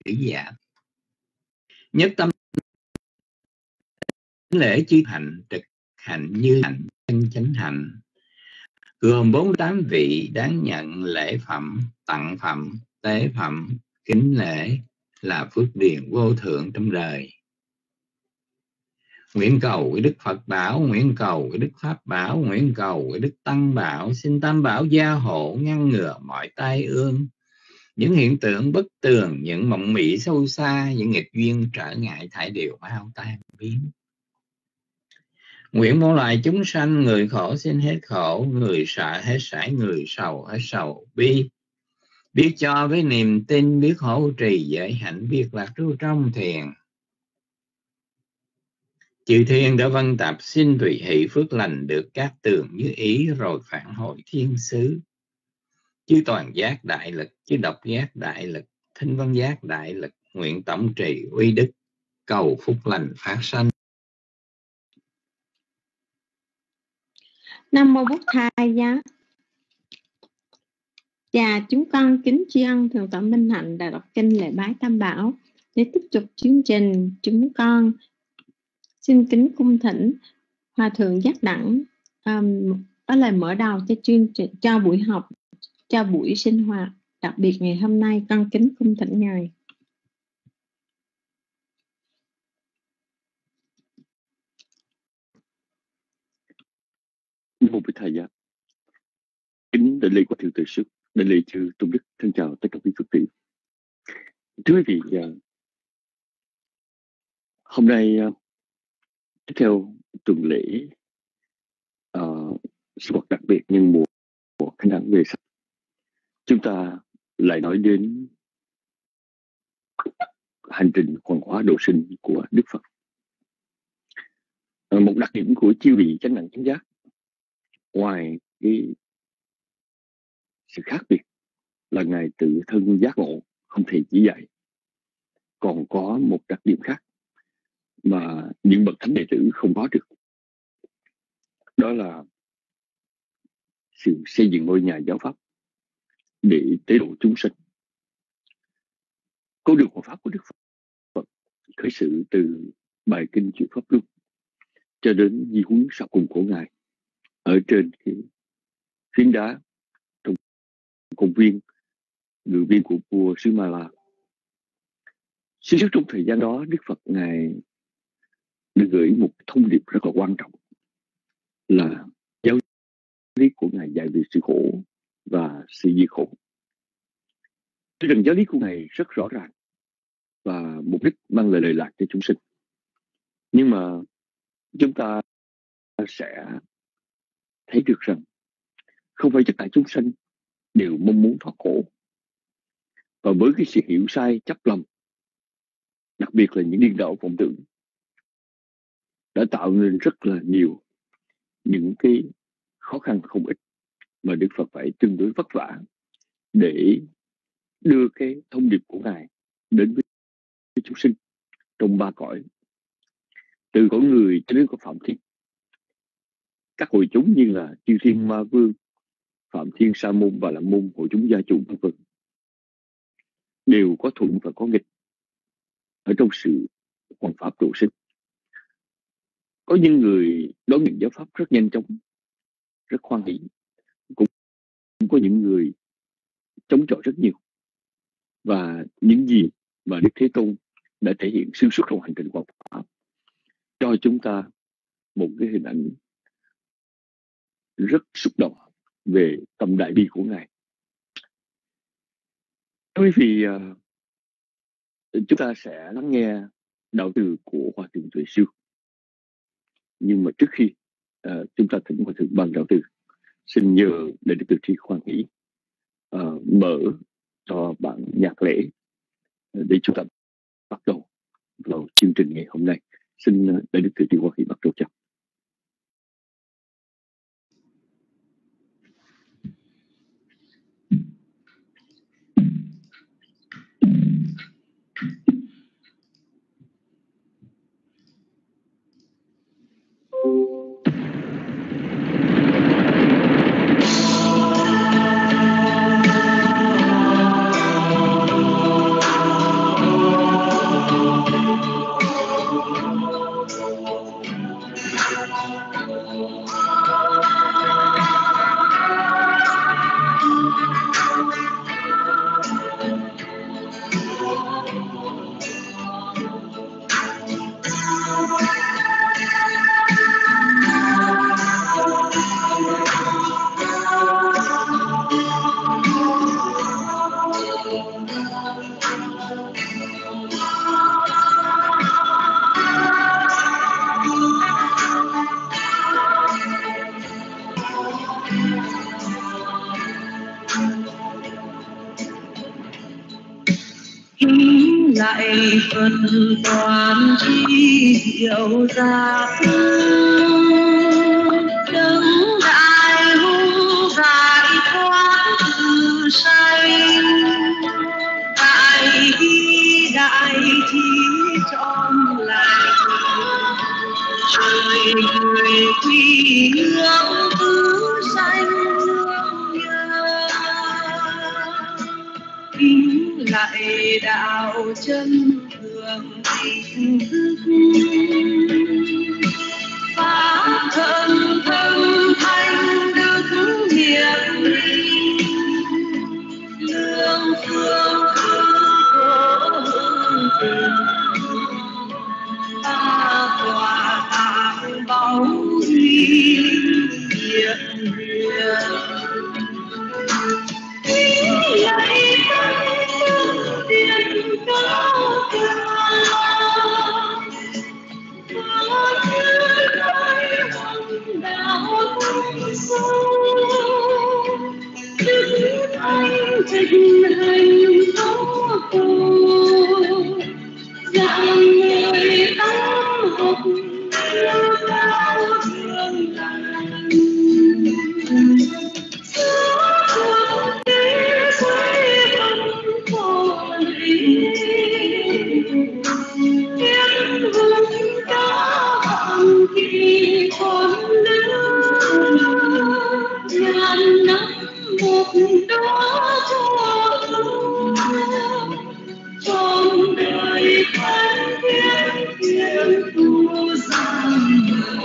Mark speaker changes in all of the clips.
Speaker 1: giả. Nhất tâm lễ chư hạnh, trực hạnh, như hạnh, chân chánh hạnh, gồm 48 vị đáng nhận lễ phẩm, tặng phẩm, tế phẩm, kính lễ, là phước điền vô thượng trong đời. Nguyện cầu với Đức Phật bảo, nguyện cầu với Đức Pháp bảo, nguyện cầu với Đức Tăng bảo, xin Tam bảo gia hộ ngăn ngừa mọi tai ương, những hiện tượng bất tường, những mộng mị sâu xa, những nghịch duyên trở ngại thải đều mau tan biến. Nguyện muôn loài chúng sanh, người khổ xin hết khổ, người sợ hết sải, người sầu hết sầu bi. Biết cho với niềm tin, biết hộ trì giới hạnh, biết lạc trú trong thiền. Chư thiên đã vân tập xin tùy hỷ phước lành, được các tường như ý rồi phản hồi thiên xứ. Chư toàn giác đại lực, chư độc giác đại lực, thinh văn giác đại lực, nguyện tổng trì uy đức, cầu phúc lành phát sanh.
Speaker 2: Nam mô Bụt Thầy giá. Và chúng con kính tri ân Thượng tọa Minh Hạnh đã đọc kinh lễ bái Tam Bảo. Để tiếp tục chương trình, chúng con xin kính cung thỉnh Hòa thượng Giác Đẳng có lời mở đầu cho chương trình, cho buổi học, cho buổi sinh hoạt đặc biệt ngày hôm nay. Con kính cung thỉnh ngài.
Speaker 3: Nam mô Bụt Thầy giá. Kính đại lễ của thượng tự sức, đại lễ chư tôn đức, thân chào tất cả quý Phật tử. Thưa quý vị, hôm nay tiếp theo tuần lễ sinh hoạt đặc biệt nhân mùa của Khánh Đản về sau, chúng ta lại nói đến hành trình hoàn hóa độ sinh của Đức Phật. Một đặc điểm của chư vị chánh đẳng chánh giác, ngoài cái sự khác biệt là ngài tự thân giác ngộ không thể chỉ dạy, còn có một đặc điểm khác mà những bậc thánh đệ tử không có được, đó là sự xây dựng ngôi nhà giáo pháp để tế độ chúng sinh. Con đường hộ pháp của Đức Phật khởi sự từ bài kinh chuyển pháp luân cho đến di huấn sau cùng của ngài ở trên cái phiến đá trong công viên ngự viên của vua xứ Ma La. Xuyên suốt trong thời gian đó, Đức Phật ngài đã gửi một thông điệp rất là quan trọng, là giáo lý của ngài dạy về sự khổ và sự diệt khổ. Tuy rằng giáo lý của ngài rất rõ ràng và mục đích mang lại lợi lạc cho chúng sinh, nhưng mà chúng ta sẽ thấy được rằng không phải tất cả chúng sinh đều mong muốn thoát khổ. Và với cái sự hiểu sai chấp lầm, đặc biệt là những điên đảo vọng tưởng, đã tạo nên rất là nhiều những cái khó khăn không ít mà Đức Phật phải tương đối vất vả để đưa cái thông điệp của ngài đến với chúng sinh trong ba cõi, từ cõi người cho đến cõi phạm thiên. Các hội chúng như là chư thiên ma vương, phạm thiên sa môn và la môn, hội chúng gia chủ v.v. đều có thuận và có nghịch ở trong sự hoàn pháp độ sinh. Có những người đón nhận giáo pháp rất nhanh chóng, rất hoan hỷ, cũng có những người chống chọi rất nhiều. Và những gì mà Đức Thế Tôn đã thể hiện xuyên suốt trong hành trình hoàn pháp cho chúng ta một cái hình ảnh rất xúc động về tâm đại bi của ngài. Bởi vì chúng ta sẽ lắng nghe đạo từ của Hòa thượng Tuệ Siêu, nhưng mà trước khi chúng ta thỉnh Hòa thượng bằng đạo từ, xin nhờ để Đức Từ Tri Khoan Hỷ mở cho bản nhạc lễ để chúng ta bắt đầu vào chương trình ngày hôm nay. Xin để Đức Từ Tri Khoan Hỷ bắt đầu cho.
Speaker 4: lại Phật toàn chi diệu giác đấng đại hung giải thoát từ sanh đại bi đại trí trọn lành trời người quy ngưỡng cứu sanh thương nhớ kính lại đạo chân thường tình thức pháp thân thân thanh đức hiển lương phương khổ hương tình ta tòa tạng báu duy hiện hiện lạy tiên cao cao đạo sâu đức anh trinh hành tố cầu dạng người tâm học cao thương lành trong đời thân thiên thiên tu sang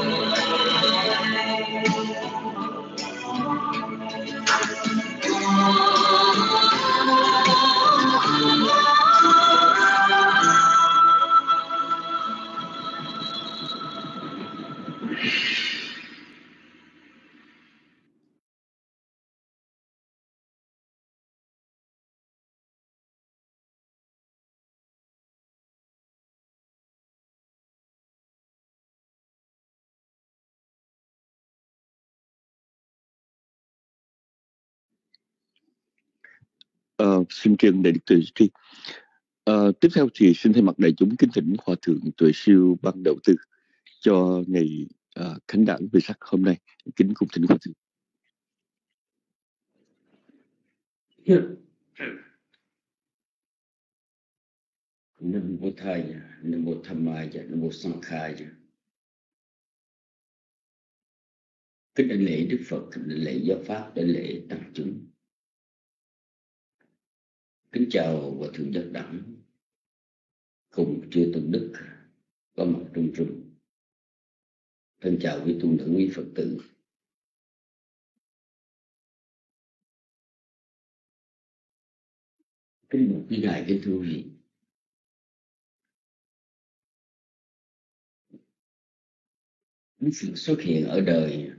Speaker 3: Xin trân đại đức tuệ tri. Tiếp theo thì xin thay mặt đại chúng kính thỉnh Hòa thượng Tuệ Siêu ban đầu tư cho ngày khánh đản về sắc hôm nay. Kính cung thỉnh Hòa thượng.
Speaker 5: Nam mô Thầy, Nam mô Tham Mai, Nam mô Sang Khai. Kính đảnh lễ Đức Phật, kính đảnh lễ giáo pháp, đảnh lễ tăng chúng. Kính chào Hòa thượng Giác Đẳng cùng chư tôn đức có mặt trong rừng. Thân chào quý tu nữ, quý Phật tử. Kính mời quý ngài, kính thưa quý vị. Những sự xuất hiện ở đời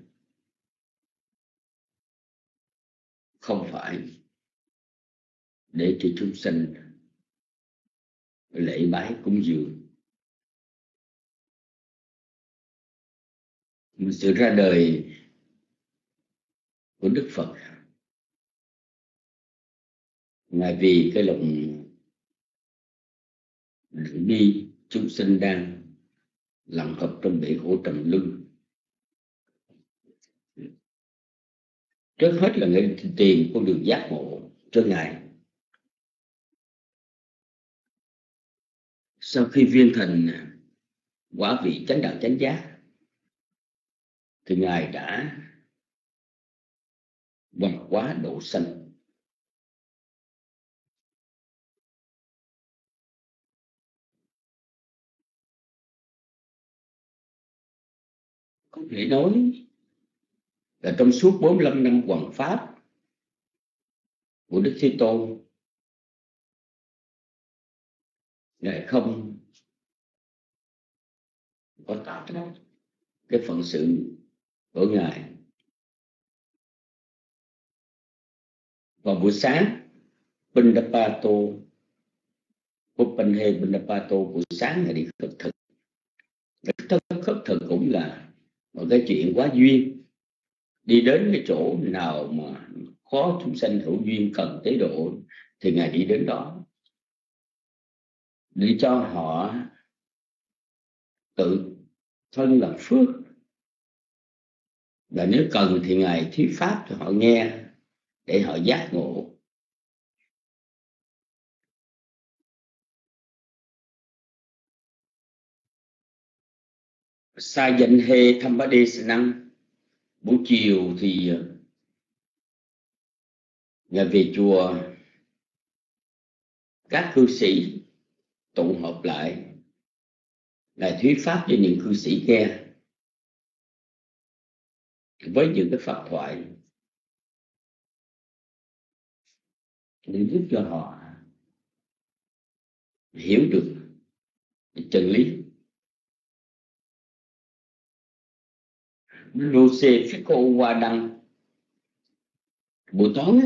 Speaker 5: không phải để cho chúng sanh lễ bái cúng dường. Sự ra đời của Đức Phật, Ngài vì cái lòng đựng đi chúng sinh đang lặng hợp trong bể khổ trầm luân. Trước hết là Ngài tìm con đường giác ngộ cho Ngài. Sau khi viên thành quả vị chánh đạo chánh giác thì Ngài đã hoàn hóa độ sanh. Có thể nói là trong suốt 45 năm hoằng pháp của Đức Thế Tôn, Ngài không có tạp cái phận sự của Ngài. Vào buổi sáng Pindapato, Pupanhe Pindapato buổi sáng là đi khất thực. Khất thực cũng là một cái chuyện quá duyên. Đi đến cái chỗ nào mà khó chúng sanh hữu duyên cần tế độ thì Ngài đi đến đó để cho họ tự thân làm phước, và nếu cần thì Ngài thuyết pháp cho họ nghe để họ giác ngộ. Sa danh hê tham bá đê năng, buổi chiều thì Ngài về chùa, các cư sĩ tụ họp lại, Ngài thuyết pháp cho những cư sĩ nghe với những cái pháp thoại để giúp cho họ hiểu được chân lý. Rose Fico Hoa Đăng, buổi tối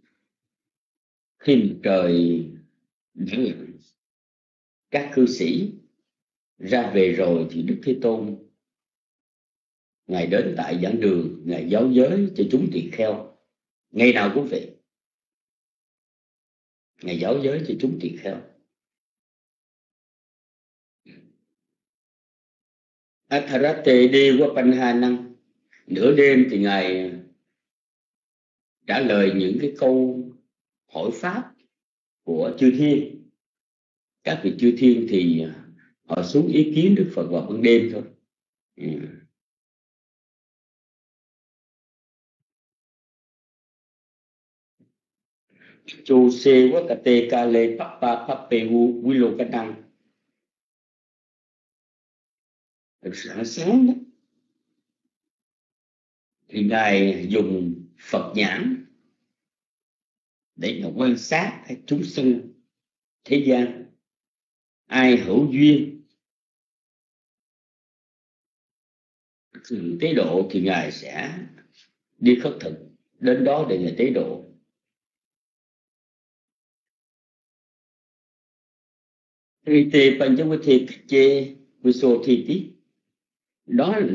Speaker 5: khi trời đã lạnh, các cư sĩ ra về rồi thì Đức Thế Tôn Ngài đến tại giảng đường, Ngài giáo giới cho chúng tỳ kheo. Ngày nào cũng vậy, Ngài giáo giới cho chúng tỳ kheo. Atharate Dewa Panhanang, nửa đêm thì Ngài trả lời những cái câu hỏi pháp của chư thiên. Các vị chư thiên thì họ xuống ý kiến Đức Phật vào ban đêm thôi. Chu se wakate kale papa papehu wilokanang. Sáng đó thì Ngài dùng Phật nhãn để mà quan sát chúng sinh thế gian. Ai hữu duyên tế độ thì Ngài sẽ đi khất thực đến đó để Ngài tế độ. Rite Panjavati Kache Visotiti, đó là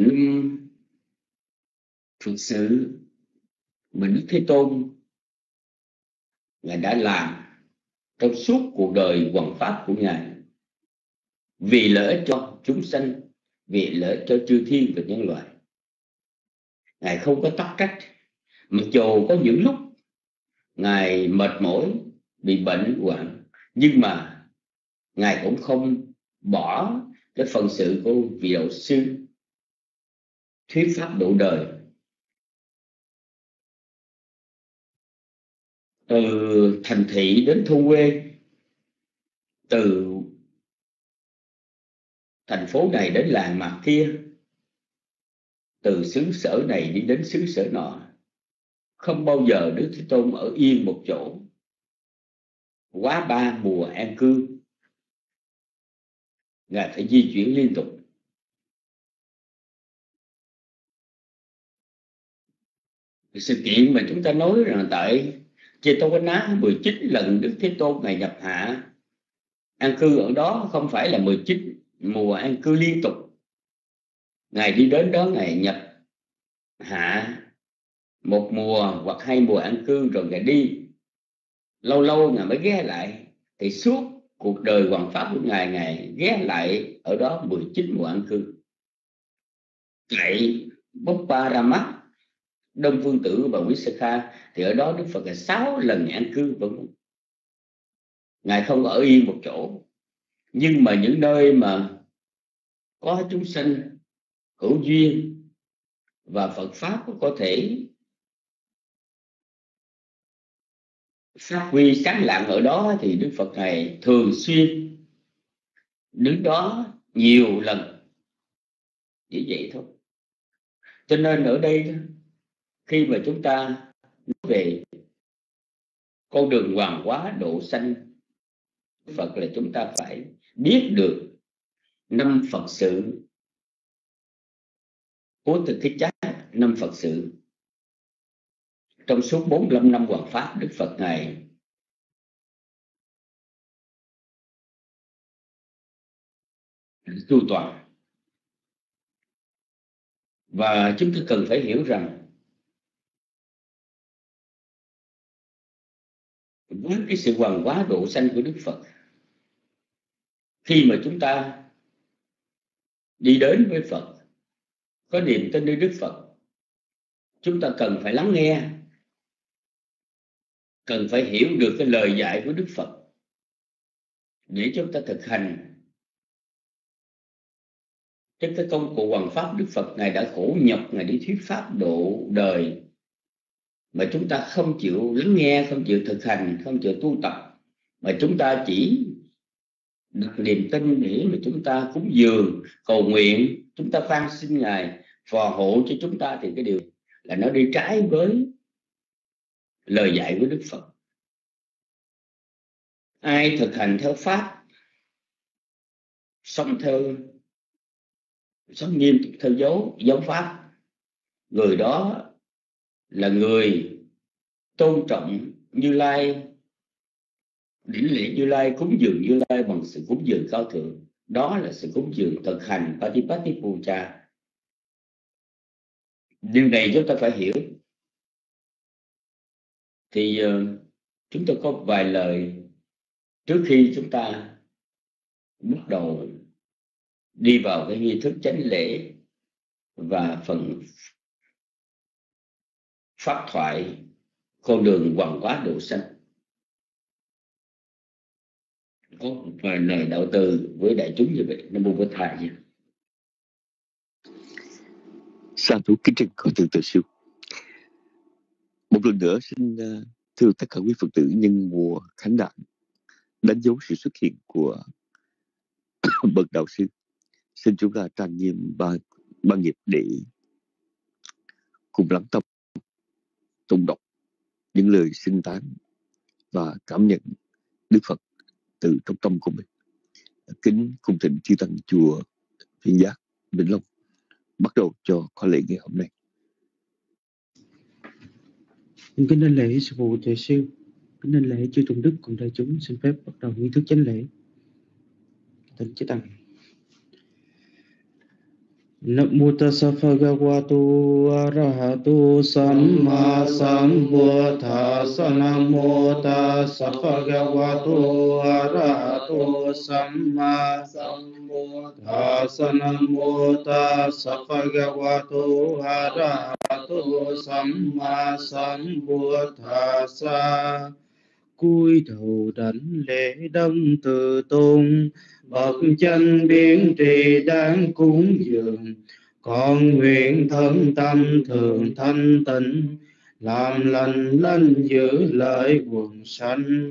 Speaker 5: thực sự mà Đức Thế Tôn Ngài đã làm trong suốt cuộc đời hoằng pháp của Ngài, vì lợi ích cho chúng sanh, vì lợi ích cho chư thiên và nhân loại. Ngài không có tắc trách, mặc dù có những lúc Ngài mệt mỏi, bị bệnh hoạn, nhưng mà Ngài cũng không bỏ cái phận sự của vị đạo sư thuyết pháp độ đời. Từ thành thị đến thôn quê, từ thành phố này đến làng mạc kia, từ xứ sở này đi đến xứ sở nọ, không bao giờ Đức Thế Tôn ở yên một chỗ quá 3 mùa an cư. Ngài phải di chuyển liên tục. Sự kiện mà chúng ta nói rằng tại Jetavana 19 lần Đức Thế Tôn Ngài nhập hạ an cư ở đó, không phải là 19 mùa an cư liên tục. Ngài đi đến đó, Ngài nhập hạ một mùa hoặc 2 mùa an cư rồi Ngài đi. Lâu lâu Ngài mới ghé lại. Thì suốt cuộc đời hoằng pháp của Ngài, Ngài ghé lại ở đó 19 mùa an cư. Tại Bopparama, Đông Phương Tử và Vishakha thì ở đó Đức Phật là 6 lần an cư. Ngài không ở yên một chỗ. Nhưng mà những nơi mà có chúng sanh hữu duyên và Phật pháp có thể phát huy sáng lạng ở đó thì Đức Phật Ngài thường xuyên đứng đó nhiều lần. Chỉ vậy thôi. Cho nên ở đây khi mà chúng ta nói về con đường hoàn hóa độ sanh Phật là chúng ta phải biết được 5 Phật sự của thực cái chát, 5 Phật sự. Trong suốt 45 năm hoằng pháp, Đức Phật Ngài chu toàn. Và chúng ta cần phải hiểu rằng với cái sự hoàn hóa độ sanh của Đức Phật, khi mà chúng ta đi đến với Phật, có niềm tin nơi Đức Phật, chúng ta cần phải lắng nghe, cần phải hiểu được cái lời dạy của Đức Phật để chúng ta thực hành. Trên cái công cụ hoàn pháp, Đức Phật Ngài đã khổ nhọc, Ngài đi thuyết pháp độ đời, mà chúng ta không chịu lắng nghe, không chịu thực hành, không chịu tu tập, mà chúng ta chỉ đặt niềm tin để mà chúng ta cúng dường, cầu nguyện, chúng ta van xin Ngài phò hộ cho chúng ta, thì cái điều là nó đi trái với lời dạy của Đức Phật. Ai thực hành theo pháp, sống nghiêm túc theo dấu pháp, người đó là người tôn trọng Như Lai, đảnh lễ Như Lai, cúng dường Như Lai bằng sự cúng dường cao thượng. Đó là sự cúng dường thực hành Patipatti Puja. Điều này chúng ta phải hiểu. Thì chúng tôi có vài lời trước khi chúng ta bắt đầu đi vào cái nghi thức chánh lễ và phần pháp thoại con đường hoàn hóa độ sanh. Có một vài lời đạo từ với đại chúng như vậy. Nam mô Bổn Thầy.
Speaker 3: Sa thú kính trình có thượng tự siêu. Một lần nữa xin thưa tất cả quý Phật tử nhân mùa Khánh Đản, đánh dấu sự xuất hiện của bậc đạo sư. Xin chúng ta trang nghiêm ba nghiệp để cùng lắng tâm, tụng đọc những lời xưng tán và cảm nhận Đức Phật từ trong tâm của mình. Kính cung thỉnh chư tăng chùa Phiên Giác, Vĩnh Long bắt đầu cho khóa lễ ngày hôm nay.
Speaker 6: Kính đảnh lễ sư phụ Tuệ Siêu, kính đảnh lễ chư tôn đức cùng đại chúng, xin phép bắt đầu nghi thức chánh lễ. Thỉnh chư tăng. Nam mô tassa bhagavato arahato samma sambuddhassa. Nam mô tassa bhagavato arahato samma sambuddhassa. Nam mô tassa bhagavato arahato samma sambuddhassa. Cúi đầu đảnh lễ đấng từ tôn, bậc chân biến trì đáng cúng dường. Con nguyện thân tâm thường thanh tịnh, làm lành lanh giữ lợi quần sanh.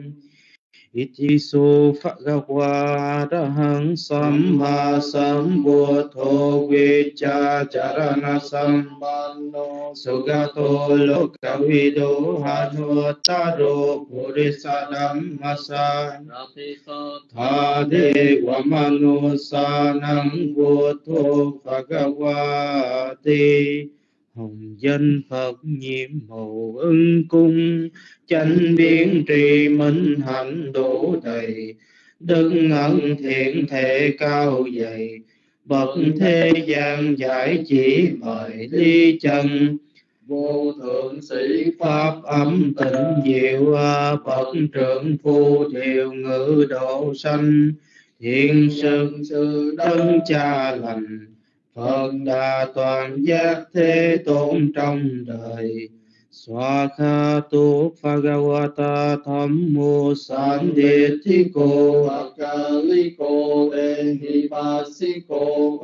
Speaker 6: Itiso Bhagava Arahang Samma Sambuddho Viccha Charana Sampanno Sugato Lokavido Hanuttaro Purisa Dhammasa Thade Vamanusanam Buddho Bhagavati. Hồng danh Phật nhiệm màu ưng cung, chánh biến trì minh hạnh đủ đầy. Đức ân thiện thể cao dày, bậc thế gian giải chỉ mời ly chân. Vô thượng sĩ pháp âm tịnh diệu, bậc trưởng phu thiều ngữ độ sanh. Thiện sư đấng cha lành, Phật Đà toàn giác thế tôn trong đời. Swakhato Bhagavata Thammo Sandithiko Akaliko Ehipasiko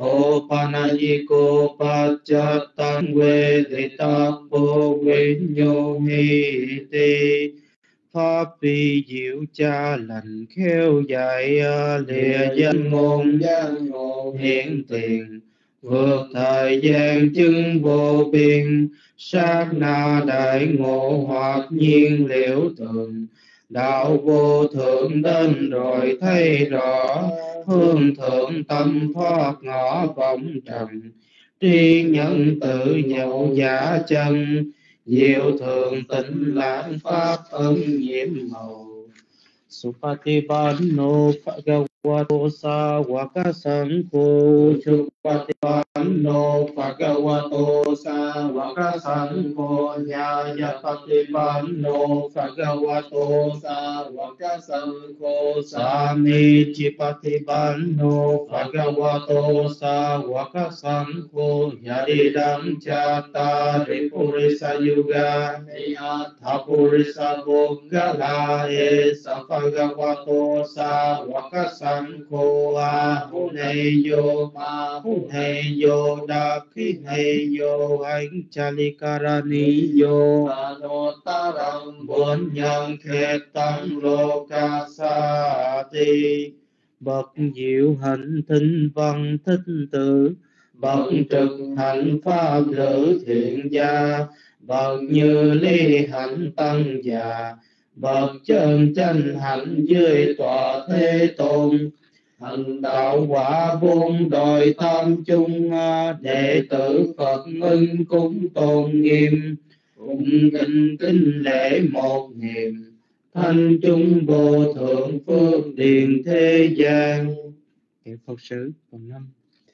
Speaker 6: Opanayiko Pachatang Veditapo Vinyohiti. Pháp vi diệu cha lành khéo dạy, lìa danh ngôn hiển tiền. Vượt thời gian chứng vô biên, sát na đại ngộ hoặc nhiên liễu tường. Đạo vô thượng đến rồi thấy rõ, hương thượng tâm thoát ngõ vọng trần. Tri nhân tự nhậu giả chân, diệu thường tịnh lãng pháp ân nhiễm màu. Supatipanno Bhagavata Vato Sawaka Sangho Chupatipanno Bhagavato Sawaka Sangho Nyaya Patipanno Bhagavato Sawaka Sangho Sami Chipatipanno Bhagavato Sawaka Sangho Yadidam Chattari Purisa Yuga Niyatha Purisa Bogala Esa Bhagavato Sawaka Sangho Ahuneyo Mahuneyo Dakhineyo Anh Chalikaraniyo Anotaram Bốn Nhân Khết Tăng Lokasati Bậc diệu hạnh thinh văn thích tử, bậc trực hạnh pháp lữ thiện gia, bậc như ly hạnh tăng già, bậc chân chánh hạnh dưới tọa thế tôn. Hành đạo quả bốn đòi tam chung, đệ tử Phật ưng cúng tôn nghiêm, cung kính kính lễ một niệm. Thanh chúng vô thượng phước điền thế gian. Kệ Phật sử phần 5.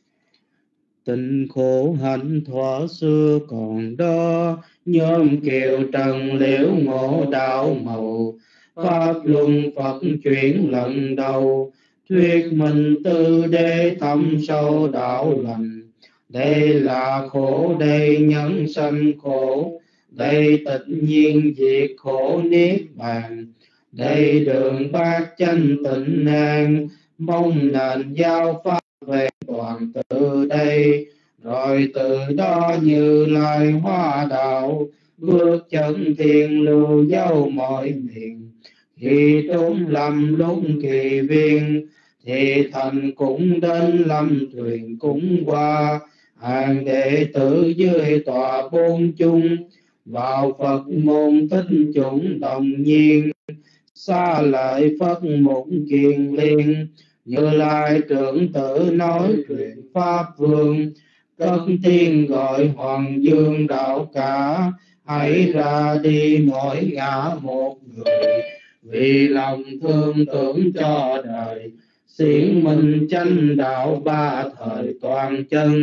Speaker 6: Tình khổ hạnh thuở xưa còn đó, nhóm kiều trần liễu ngộ đạo màu. Pháp luân Phật chuyển lần đầu, thuyết minh tư đế thâm sâu đạo lành. Đây là khổ, đây nhân sanh khổ, đây tịch nhiên diệt khổ niết bàn. Đây đường bát chánh tịnh an, mong nền giao pháp về toàn từ đây. Rồi từ đó Như Lai hóa đạo, bước chân thiên lưu dấu mọi miền. Khi trốn lâm lúc kỳ viên, thì thành cũng đến lâm thuyền cũng qua. Hàng đệ tử dưới tòa bốn chung, vào Phật môn thích chúng đồng nhiên. Xa lại Phật một kiền liên, Như Lai trưởng tử nói chuyện pháp vương. Cất tiếng gọi hoàng dương đạo cả, hãy ra đi mỗi ngã một người. Vì lòng thương tưởng cho đời, xiển minh chánh đạo ba thời toàn chân.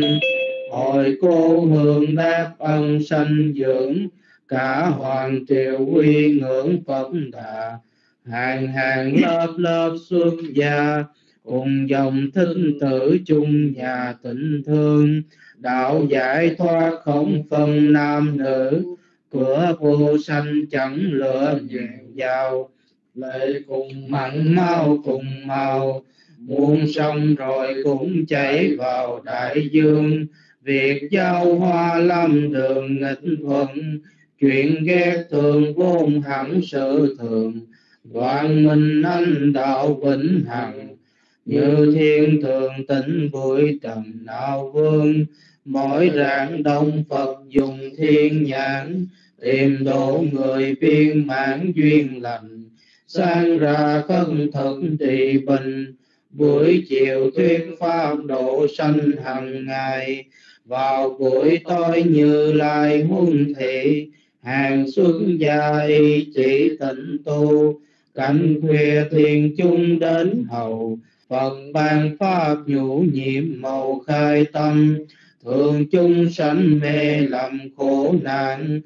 Speaker 6: Hồi cô hương đáp ân sanh dưỡng, cả hoàng triều quy ngưỡng Phật Đà. Hàng hàng lớp lớp xuất gia, cùng dòng thích tử chung nhà tịnh thương. Đạo giải thoát không phân nam nữ, cửa vô sanh chẳng lựa nghèo giàu. Lệ cùng mặn mau cùng màu, muôn sông rồi cũng chảy vào đại dương. Việc giao hoa lâm đường nghịch thuận, chuyện ghét thường vốn hẳn sự thường. Quang minh anh đạo vĩnh hằng, như thiên thường tĩnh bụi trần nào vương. Mỗi rạng đông Phật dùng thiên nhãn, tìm độ người viên mãn duyên lành. Sáng ra khấn thực trì bình, buổi chiều thuyết pháp độ sanh hằng ngày. Vào buổi tối Như Lai huân thị, hàng xuất gia y chỉ tịnh tu. Cảnh khuya thiên chúng đến hầu, Phật ban pháp nhũ nhiệm màu khai tâm. Thường chúng sanh mê lầm khổ nạn,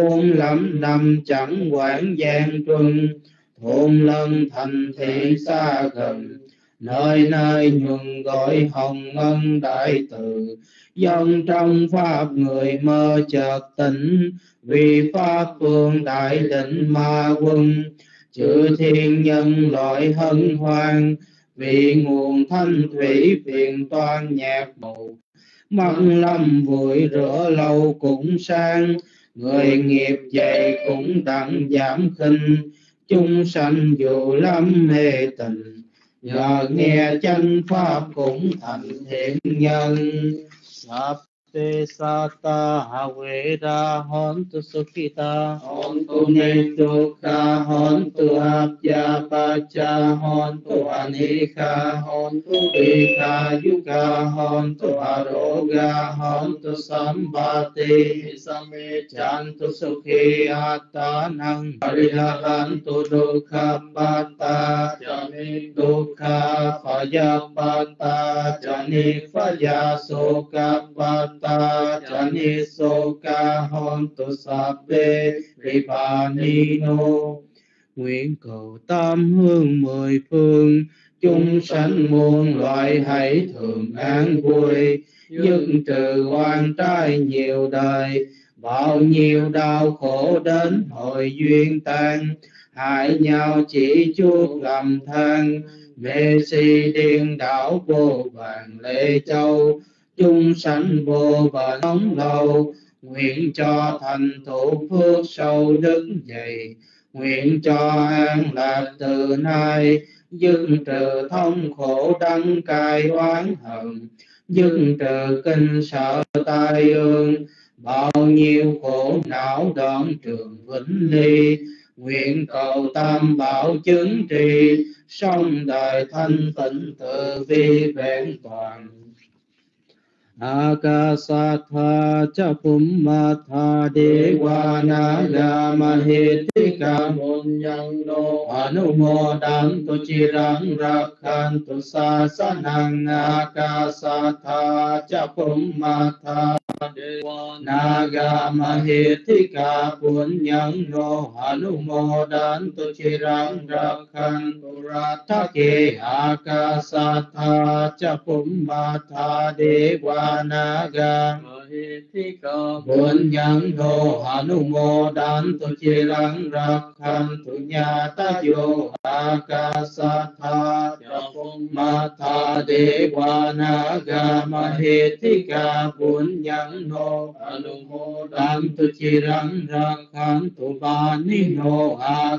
Speaker 6: 45 năm chẳng quản gian truân. Thôn lân thành thị xa gần, nơi nơi nhuần gọi hồng ân đại từ. Dân trong pháp người mơ chợt tỉnh, vì pháp phương đại định ma quân. Chư thiên nhân loại hân hoan, vì nguồn thanh thủy phiền toan nhạc mù. Măng lâm vùi rửa lâu cũng sang, người nghiệp dày cũng đặng giảm khinh. Chúng sanh dù lắm mê tình, nhờ nghe chánh pháp cũng thành thiện nhân. Sắp Te Sata Havera Hontu Sukhita Hontu Nituka Hontu Abhya Pacha Hontu Anika Hontu Vika Yuga Hontu Aroga Hontu Sambhati Same Chantu Sukhi Atanang Ariharantu Dukha Pata Jani Dukha Phaya Pata Jani Phaya Soka Pata Jani Soka Hontu Sabbe Vipanino. Nguyện cầu tam hương mười phương, chúng sanh muôn loài hãy thường an vui, dứt trừ oan trái nhiều đời, bao nhiêu đau khổ đến hồi duyên tan, hại nhau chỉ chuốc lầm than. Mê si điên đảo vô vàn lễ châu, chúng sanh vô bờ sống lâu. Nguyện cho thành thủ phước sâu đức dày, nguyện cho an lạc từ nay, dứt trừ thông khổ đắng cay oán hận, dứt trừ kinh sợ tai ương, bao nhiêu khổ não đoạn trường vĩnh ly. Nguyện cầu tam bảo chứng trì, sống đời thanh tịnh tự vi vẹn toàn. Akasatha cha Pummatha Dewa Naga Mahitika Munyano Anumodantu Chirang Rakhantu Sasanang. Akasatha cha Pummatha Dewa Naga Mahitika Punyano Anumodantu Chirang Rakhantu Rathake. Akasatha cha Pummatha Dewa Naga Mahitika Punyano Anumodantu Chirang Rakhantu Nyatayo. Akasatha cha Pummatha Dewa Naga Mahitika Punyano Anumodantu Chirang Rakhantu Banino.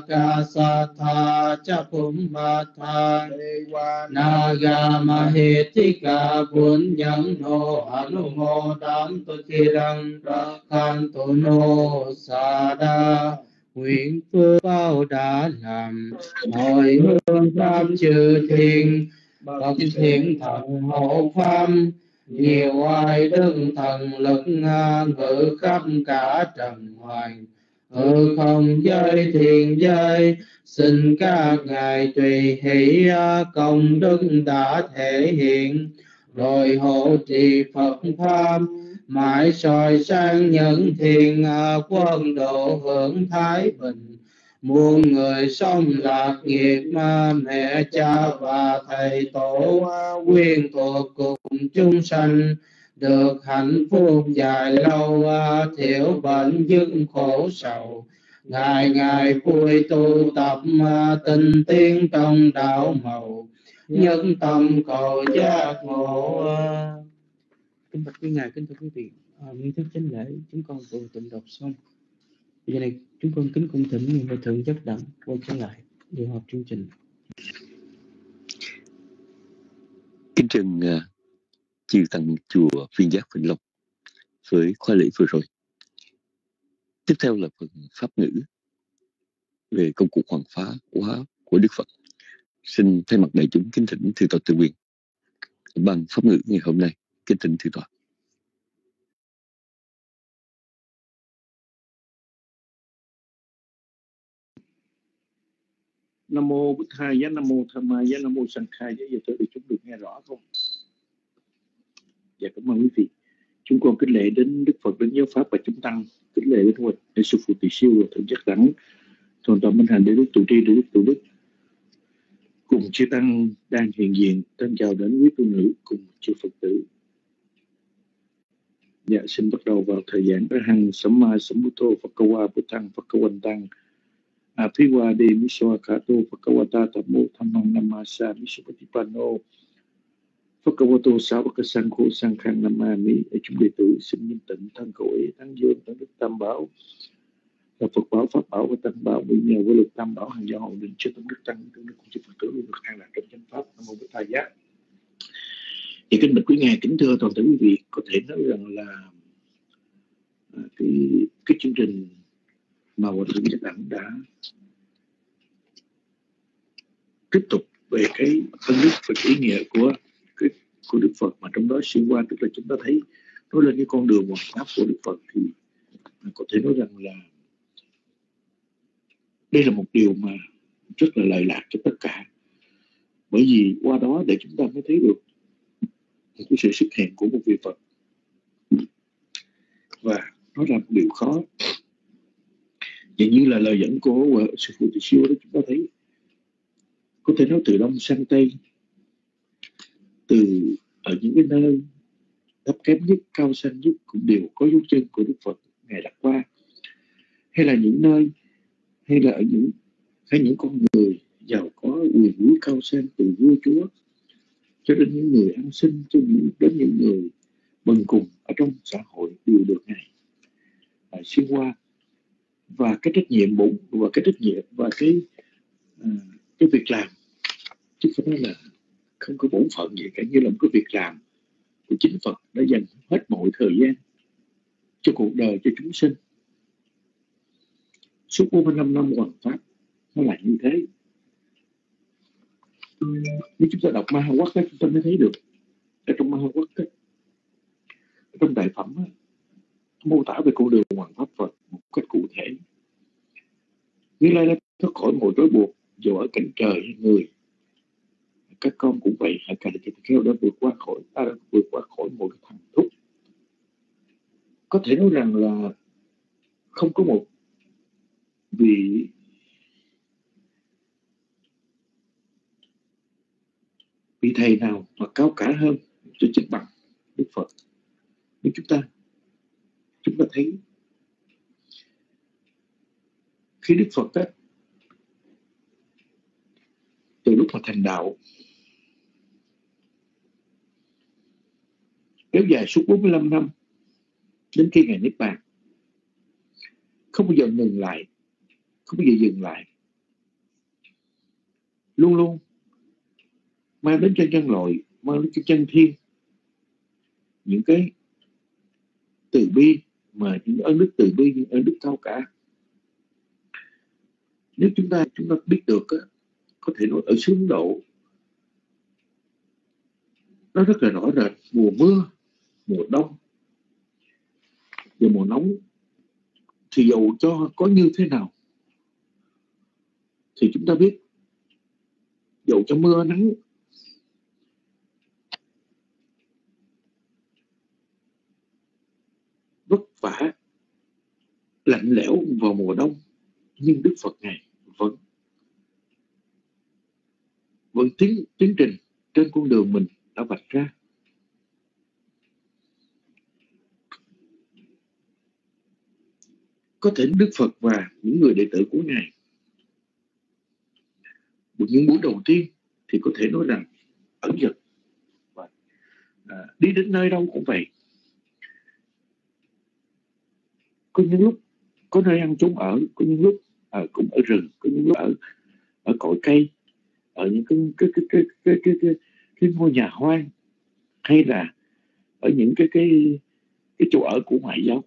Speaker 6: Akasatha cha Pummatha Dewa Naga Mahitika Punyano Anumodantu Chirang Rakhantu No Sada. Nguyện phước bao đã làm, hồi hương pháp chư thiên, bậc thiện thần hộ pháp, nhiều oai đức thần lực ngự khắp cả trần hoàn. Không giới thiền giới, xin các ngài tùy hỷ công đức đã thể hiện, rồi hộ trì Phật pháp, mãi soi sáng nhân thiên quân độ hưởng thái bình. Muôn người sống lạc nghiệp, mẹ cha và thầy tổ quyên thuộc cùng chúng sanh, được hạnh phúc dài lâu, thiểu bệnh dứt khổ sầu. Ngày ngày vui tu tập, tinh tiến trong đạo màu, nhân tâm cầu giác ngộ. Kính bạch quý ngài, kính thưa quý vị, nghi thức chánh lễ chúng con vừa tụng đọc xong. Giờ này chúng con kính cung thỉnh Ngài Thượng Giác Đẳng quay trở lại để họp chương trình.
Speaker 3: Kính trân chư tăng chùa Viên Giác Vĩnh Long với khóa lễ vừa rồi. Tiếp theo là phần pháp ngữ về công cụ hoàn phá hóa của Đức Phật. Xin thay mặt đại chúng kính thỉnh Thượng tọa Từ Quyền bằng pháp ngữ ngày hôm nay. Kính thỉnh Thượng tọa.
Speaker 7: Nam mô Bụt Thầy, Nam mô Tham Mai, Nam mô Sanh Khai. Giờ tôi được chúng được nghe rõ không? Dạ, cảm ơn quý vị. Chúng con kính lễ đến Đức Phật, đến giáo pháp và chúng tăng, kính lễ đến Ngài Đại sư Phụ Tỳ Siêu và Thượng Giác Đẳng, Thượng tọa Minh Hạnh, Đại đức Trụ Trì, Đại đức Trụ Đức, cùng chư tăng đang hiện diện. Thân chào đến quý tu nữ cùng chư Phật tử. Dạ, xin bắt đầu vào thời giảng. Hằng Samma Sambuddho Phakawa Buddhang Phakawantang Apiwa De Misoa Kato Phakawata Tammo Thammang Namasa Misupatipano Phakawato Savaka Sangho Sankhang Namami. Chúng đệ tử xin nghiêm tịnh thân cầu ý thắng dương tấn đức tam bảo là Phật bảo, Pháp bảo và Tăng bảo, vì nhờ với lực tam bảo hàng gia hộ định cho tấn đức tăng tấn đức của chư Phật tử luôn được an lạc trong chánh pháp. Nam mô Bổn Thầy Giác. Thì kính bạch quý ngài, kính thưa toàn thể quý vị, có thể nói rằng là cái chương trình mà Hòa Thượng Giác Đẳng đã tiếp tục về cái ân đức và ý nghĩa của Đức Phật, mà trong đó xuyên qua, tức là chúng ta thấy nói lên cái con đường hoàn pháp của Đức Phật, thì có thể nói rằng là đây là một điều mà rất là lợi lạc cho tất cả, bởi vì qua đó để chúng ta mới thấy được cái sự xuất hiện của một vị Phật, và nó là một điều khó. Vậy như là lời dẫn của sư phụ Tỳ Siêu đó, chúng ta thấy có thể nói từ Đông sang Tây, từ ở những cái nơi thấp kém nhất, cao sang nhất cũng đều có dấu chân của Đức Phật ngài đặt qua, hay là những nơi, hay là ở những con người giàu có quyền quý cao sang, từ vua chúa cho đến những người ăn xin, đến những người bần cùng ở trong xã hội đều được ngài xuyên qua. Và cái trách nhiệm bổn và cái trách nhiệm và cái việc làm, chứ không nói là không có bổn phận gì cả, như là một cái việc làm của chính Phật đã dành hết mọi thời gian cho cuộc đời, cho chúng sinh suốt 45 năm hoàn pháp. Nó là như thế. Nếu chúng ta đọc Ma Quát chúng ta mới thấy được. Ở trong Ma Quát, trong đại phẩm đó, mô tả về con đường hoàn pháp Phật một cách cụ thể. Như Lai đã thoát khỏi mọi trói buộc, dù ở cảnh trời hay người. Các con cũng vậy, hãy cả thịt kheo đã vượt qua khỏi mọi thằng thúc. Có thể nói rằng là không có một vị thầy nào mà cao cả hơn cho chính bằng Đức Phật. Nếu chúng ta thấy khi Đức Phật đó, từ lúc mà thành đạo kéo dài suốt 45 năm đến khi ngài niết bàn, không bao giờ ngừng lại, không bao giờ dừng lại, luôn luôn mang đến cho nhân loại, mang đến cho chân thiên những cái từ bi, mà những ơn đức từ bi, những ơn đức cao cả. Nếu chúng ta biết được, có thể nói ở xứ Ấn Độ nó rất là rõ rệt. Mùa mưa, mùa đông và mùa nóng, thì dầu cho có như thế nào thì chúng ta biết, dầu cho mưa nắng, vất vả, lạnh lẽo vào mùa đông, nhưng Đức Phật ngài vẫn tiến trình trên con đường mình đã vạch ra. Có thể Đức Phật và những người đệ tử của ngài, những buổi đầu tiên thì có thể nói rằng ẩn dật, và đi đến nơi đâu cũng vậy. Có những lúc có nơi ăn chốn ở, có những lúc cũng ở rừng, có những lúc ở cội cây, ở những cái ngôi nhà hoang, hay là ở những cái chỗ ở của ngoại giáo.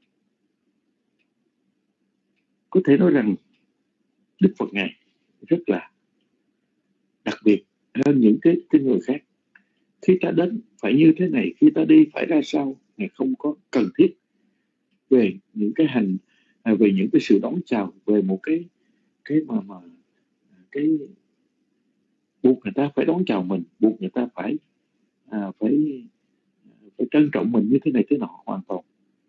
Speaker 7: Có thể nói rằng Đức Phật ngài rất là đặc biệt hơn những cái người khác. Khi ta đến phải như thế này, khi ta đi phải ra sao, ngài không có cần thiết về những cái về những cái sự đón chào, về một cái buộc người ta phải đón chào mình, buộc người ta phải trân trọng mình như thế này thế nọ, hoàn toàn.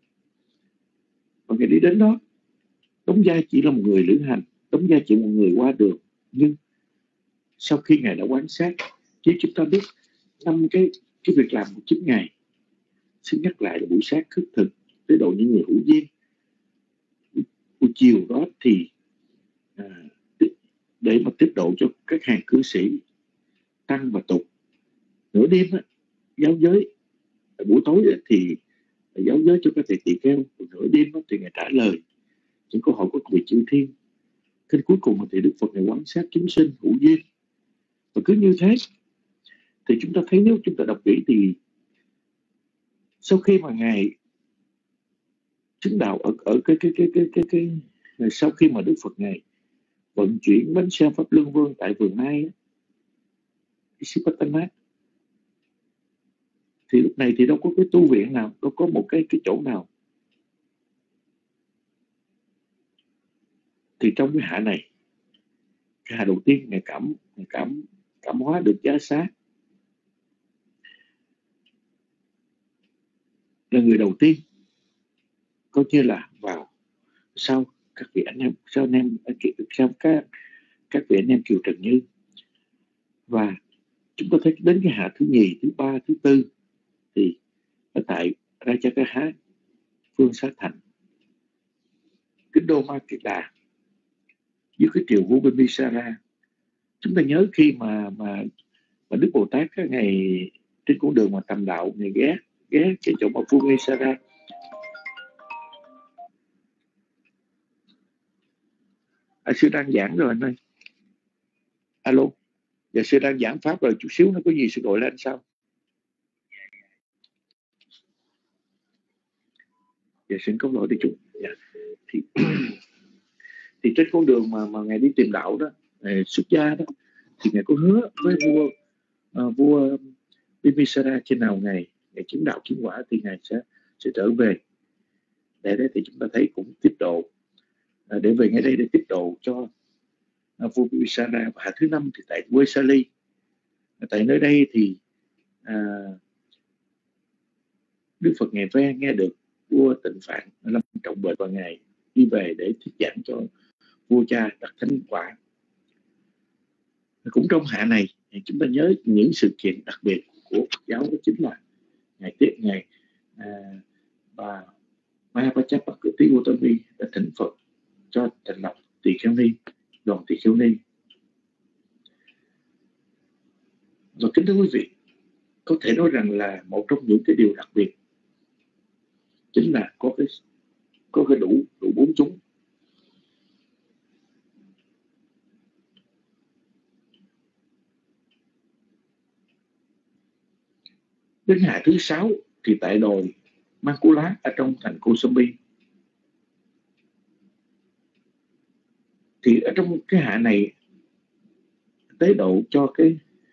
Speaker 7: Và ngài đi đến đó, đóng vai chỉ là một người lữ hành, đóng vai chỉ một người qua đường. Nhưng sau khi ngài đã quan sát, chứ chúng ta biết 5 cái việc làm của chính ngài. Xin nhắc lại là buổi sáng khất thực, tới độ những người hữu duyên. Buổi chiều đó thì để mà tiếp độ cho các hàng cư sĩ, tăng và tục. Nửa đêm giáo giới, buổi tối thì giáo giới cho các thầy tỳ kheo. Nửa đêm thì ngài trả lời những câu hỏi của vị chư thiên. Đến cuối cùng thì Đức Phật ngài quan sát chúng sinh hữu duyên. Và cứ như thế Thì chúng ta thấy nếu chúng ta đọc kỹ thì sau khi mà Ngài chứng đạo ở cái sau khi mà Đức Phật Ngài vận chuyển bánh xe Pháp Luân Vương tại vườn Nai Sipatana, thì lúc này thì đâu có cái tu viện nào, đâu có một cái chỗ nào. Thì trong cái hạ này, cái hạ đầu tiên Ngài cảm hóa được giá xá, là người đầu tiên coi như là vào sau các vị anh em, sau các vị anh em Kiều Trần Như. Và chúng ta thấy đến cái hạ thứ nhì, thứ ba, thứ tư thì ở tại Rajagaha, phương Xá Thành, kinh đô Ma Kiệt Đà, dưới cái triều vua Bimbisara. Chúng ta nhớ khi mà Đức Bồ Tát các ngày trên con đường mà tầm đạo, ngày ghé cái chỗ mà vua Bimbisara. Sư đang giảng rồi anh ơi. Alo, dạ sư đang giảng pháp rồi, chút xíu nó có gì sư gọi lên sao? Dạ xin có lỗi đi chú. Dạ. Thì trên con đường mà ngài đi tìm đạo đó, xuất gia đó, thì ngài có hứa với vua Bimbisara khi nào ngài chứng đạo chứng quả thì ngài sẽ trở về. Để đấy thì chúng ta thấy cũng tiếp độ để về ngay đây để tiếp độ cho vua Bimbisara. Và thứ năm thì tại Vesali, tại nơi đây thì Đức Phật ngài nghe được vua Tịnh Phạn lâm trọng bệnh và ngài đi về để thuyết giảng cho vua cha đặt thánh quả. Cũng trong hạ này chúng ta nhớ những sự kiện đặc biệt của Phật giáo, đó chính là ngày tiếp ngày bà Mahapajapakoti Gautami đã thỉnh Phật cho thành lập Tỳ Kheo Ni, đoàn Tỳ Kheo Ni. Và kính thưa quý vị, có thể nói rằng là một trong những cái điều đặc biệt chính là có cái đủ bốn chúng. Đến hạ thứ 6 thì tại đồi Makula ở trong thành Kosambi. Thì ở trong cái hạ này tế độ cho cái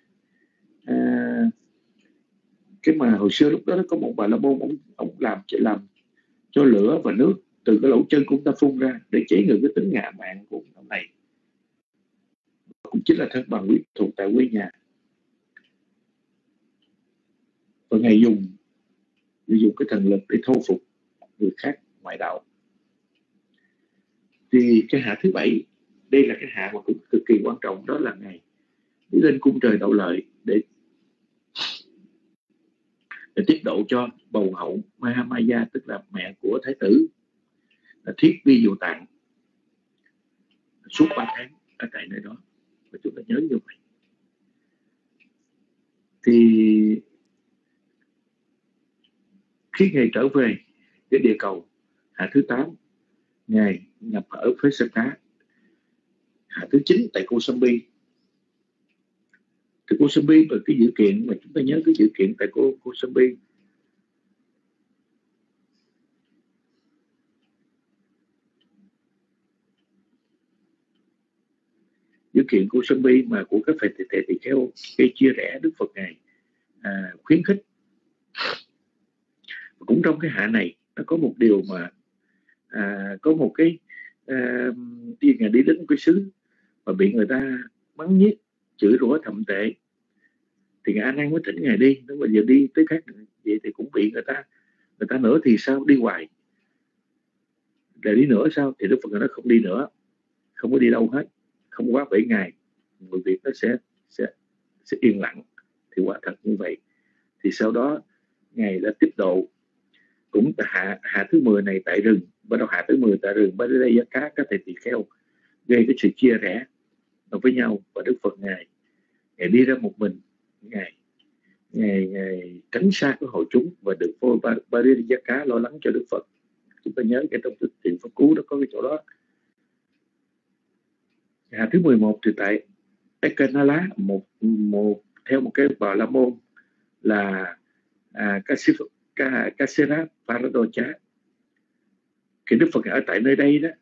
Speaker 7: mà hồi xưa lúc đó có một bà la môn, ông làm cho lửa và nước từ cái lỗ chân của ông ta phun ra để chế ngự cái tính ngạ mạn của ông này, cũng chính là thân bằng quyết thuộc tại quê nhà. Và ngài dùng cái thần lực để thô phục người khác ngoại đạo. Thì cái hạ thứ 7, đây là cái hạ mà cũng cực kỳ quan trọng, đó là ngài đi lên cung trời Đạo Lợi để tiếp độ cho bầu hậu Mahamaya, tức là mẹ của Thái tử, là Thiết Vi Dụ Tạng, suốt 3 tháng ở tại nơi đó. Và chúng ta nhớ như vậy. Thì khi ngài trở về cái địa cầu hạ thứ 8, ngài nhập ở Phế Sa Cá. Hạ thứ 9 tại Kosambi. Thì Kosambi và cái dữ kiện mà chúng ta nhớ, cái dữ kiện tại Kosambi mà của các phật thể tỳ kheo gây chia rẽ, Đức Phật ngài khuyến khích. Và cũng trong cái hạ này nó có một điều mà có một cái ngài đi đến một cái xứ mà bị người ta bắn giết, chửi rủa thậm tệ, thì ngài A Nan mới thỉnh ngài đi. Nếu mà giờ đi tới khác vậy thì cũng bị người ta nữa thì sao, đi hoài để đi nữa sao? Thì Đức Phật nói không đi nữa, không có đi đâu hết, không quá 7 ngày mọi việc nó sẽ yên lặng. Thì quả thật như vậy. Thì sau đó ngài đã tiếp độ cũng hạ thứ 10 này tại rừng. Bắt đầu hạ thứ 10 tại rừng, bắt đây các thầy tỳ kheo gây cái sự chia rẽ với nhau. Và Đức Phật ngài đi ra một mình, ngài tránh xa cái hội chúng và được vô Parijaka lo lắng cho Đức Phật. Chúng ta nhớ cái trong Thiện Pháp Cú đó có cái chỗ đó. Hạ thứ 11 thì tại Ekanala, một theo một cái Bà La Môn là Kasera Paradocha. Khi Đức Phật ở tại nơi đây đó,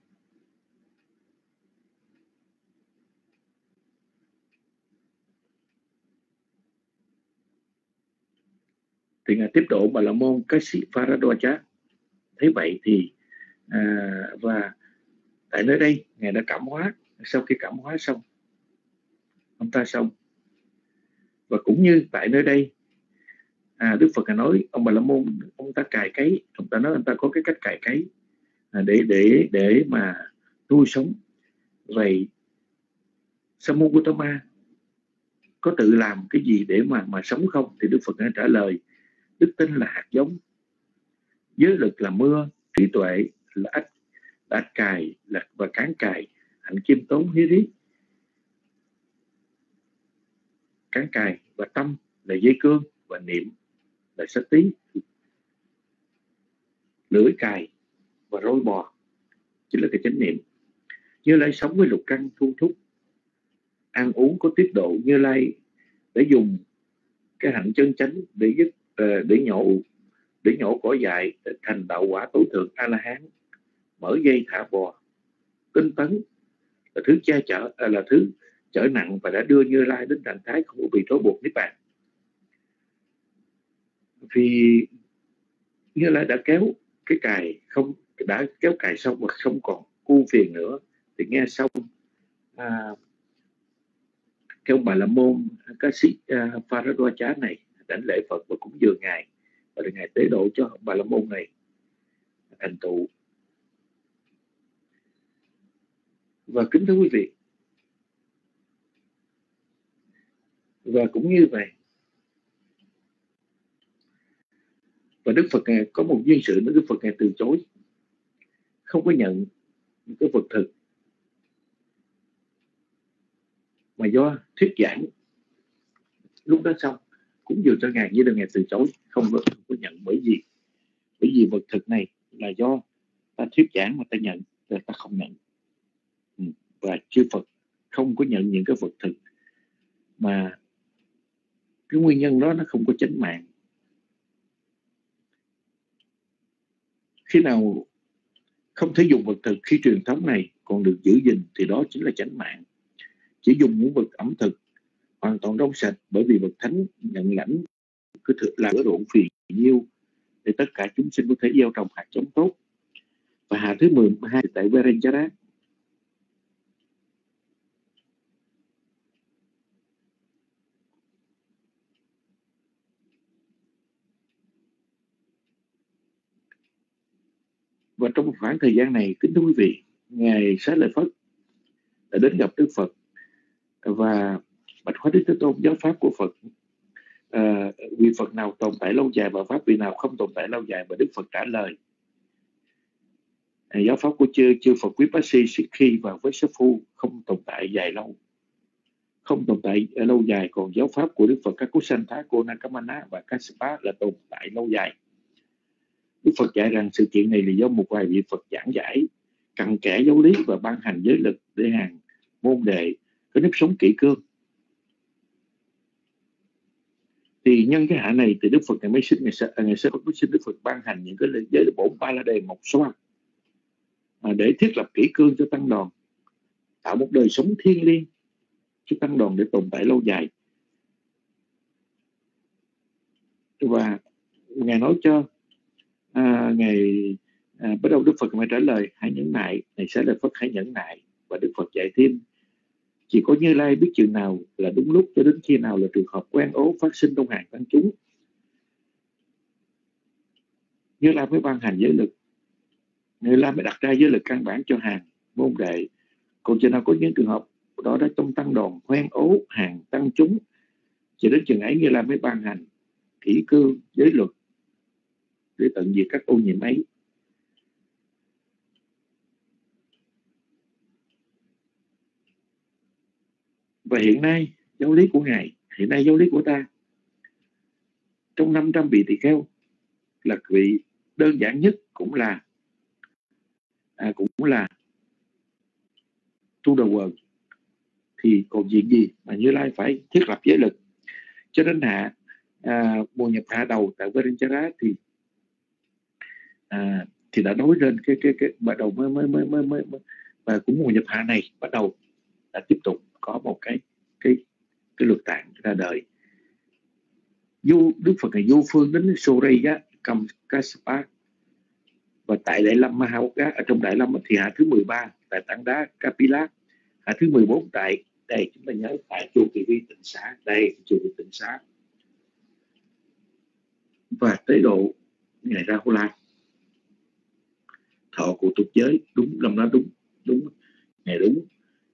Speaker 7: thì Ngài tiếp độ Bà La Môn Kassi Paradocha. Thế vậy thì và tại nơi đây Ngài đã cảm hóa. Sau khi cảm hóa xong, ông ta xong, và cũng như tại nơi đây Đức Phật nói ông Bà La Môn, ông ta cài cấy, ông ta nói ông ta có cái cách cài cấy để mà nuôi sống. Vậy Samugotama có tự làm cái gì để mà sống không? Thì Đức Phật đã trả lời: đức tin là hạt giống, giới lực là mưa, trí tuệ là ách cài và cán cài, hạnh khiêm tốn hiếu riết, cán cài và tâm là dây cương, và niệm là sắc tí, lưỡi cài và roi bò chính là cái chánh niệm. Như Lai sống với lục căn thu thúc, ăn uống có tiết độ. Như Lai để dùng cái hạnh chân chánh để nhổ cỏ dại thành đạo quả tối thượng A La Hán, mở dây thả bò. Tinh tấn là thứ che chở, là thứ chở nặng và đã đưa Như Lai đến trạng thái không bị trói buộc niết bàn. Vì Như Lai đã kéo cái cài xong và không còn cu phiền nữa. Thì nghe xong theo Bà La Môn Kassi Paradocha này đảnh lễ Phật và cúng dường Ngài, và được Ngài tế độ cho Bà La Môn này thành tựu. Và kính thưa quý vị, và cũng như vậy, và Đức Phật Ngài có một duyên sự nữa, Đức Phật Ngài từ chối, không có nhận những cái vật thực mà do thuyết giảng lúc đó xong cũng dường cho Ngài, với được Ngài từ chối, không có nhận. Bởi vì vật thực này là do ta thuyết giảng mà ta nhận, là ta không nhận. Và chư Phật không có nhận những cái vật thực mà cái nguyên nhân đó nó không có chánh mạng. Khi nào không thể dùng vật thực, khi truyền thống này còn được giữ gìn thì đó chính là chánh mạng. Chỉ dùng những vật ẩm thực hoàn toàn trong sạch, bởi vì vật thánh nhận lãnh cứ là ở độ phiền nhiêu để tất cả chúng sinh có thể gieo trồng hạt giống tốt. Và hạ thứ 12 tại Verencharat, và trong một khoảng thời gian này, kính thưa quý vị, Ngài Xá Lợi Phất đã đến gặp Đức Phật và bạch hỏi Đức Thế Tôn giáo pháp của Phật, vì Phật nào tồn tại lâu dài và pháp vị nào không tồn tại lâu dài. Và Đức Phật trả lời: giáo pháp của chư Phật Vipassy Sikhi và Vessaphu không tồn tại dài lâu, không tồn tại lâu dài. Còn giáo pháp của Đức Phật Kakusantha, Konakamana và Kassapa là tồn tại lâu dài. Đức Phật dạy rằng sự kiện này là do một vài vị Phật giảng giải cặn kẽ giáo lý và ban hành giới lực để hàng môn đệ có nếp sống kỹ cương. Thì nhân cái hạ này thì Đức Phật ngày mới xin Đức Phật ban hành những cái giới bổn ba la đề một số để thiết lập kỹ cương cho tăng đoàn, tạo một đời sống thiêng liêng cho tăng đoàn để tồn tại lâu dài. Và Ngài nói cho bắt đầu Đức Phật mới trả lời: hãy nhẫn nại, này Xá Lợi Phất, hãy nhẫn nại. Và Đức Phật dạy thêm: chỉ có Như Lai biết chừng nào là đúng lúc, cho đến khi nào là trường hợp quen ố phát sinh trong hàng tăng chúng, Như Lai mới ban hành giới lực. Như Lai mới đặt ra giới lực căn bản cho hàng môn đệ. Còn chừng nào có những trường hợp đó đã trong tăng đoàn quen ố hàng tăng chúng, chỉ đến chừng ấy Như Lai mới ban hành kỹ cương giới luật để tận diệt các ô nhiễm ấy. Và hiện nay giáo lý của Ngài, hiện nay giáo lý của ta, trong 500 vị tỳ kheo là vị đơn giản nhất cũng là tu đầu quần. Thì còn chuyện gì mà Như Lai phải thiết lập giới lực? cho đến hạ mùa nhập hạ đầu tại Varanchara thì đã nói lên cái bắt đầu mới và cũng mùa nhập hạ này bắt đầu đã tiếp tục có một cái luật tạng ra đời. Đức Phật này vô phương đến Surya cầm Kassapa, và tại Đại Lâm Mahawaka, ở trong Đại Lâm thì hạ thứ 13 tại tảng đá Kapila, hạ thứ 14 tại đây, chúng ta nhớ tại chùa Kỳ Vi Tịnh Xá, đây chùa Kỳ Tịnh Xá, và tới độ ngày Rahula thọ của tục giới đúng năm đó đúng ngày đúng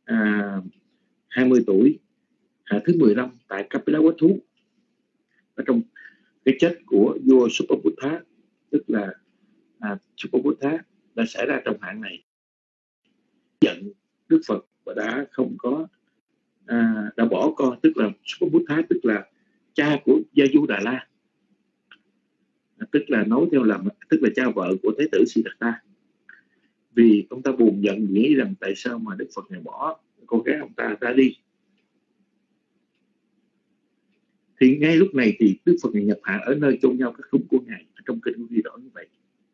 Speaker 7: 20 tuổi, hạ thứ 15 tại Kapilavatthu. Ở trong cái chết của vua Subhabuddha, tức là Subhabuddha đã xảy ra trong hạn này, giận Đức Phật và đã không có đã bỏ con, tức là Subhabuddha, tức là cha của Gia-du Đà La, tức là nói theo là tức là cha vợ của Thế tử Siddhartha. Vì ông ta buồn giận, nghĩ rằng tại sao mà Đức Phật này bỏ con gái ông ta ra đi. Thì ngay lúc này thì Đức Phật này nhập hạ ở nơi chôn nhau các khúc của Ngài, ở trong kinh cũng ghi rõ như vậy.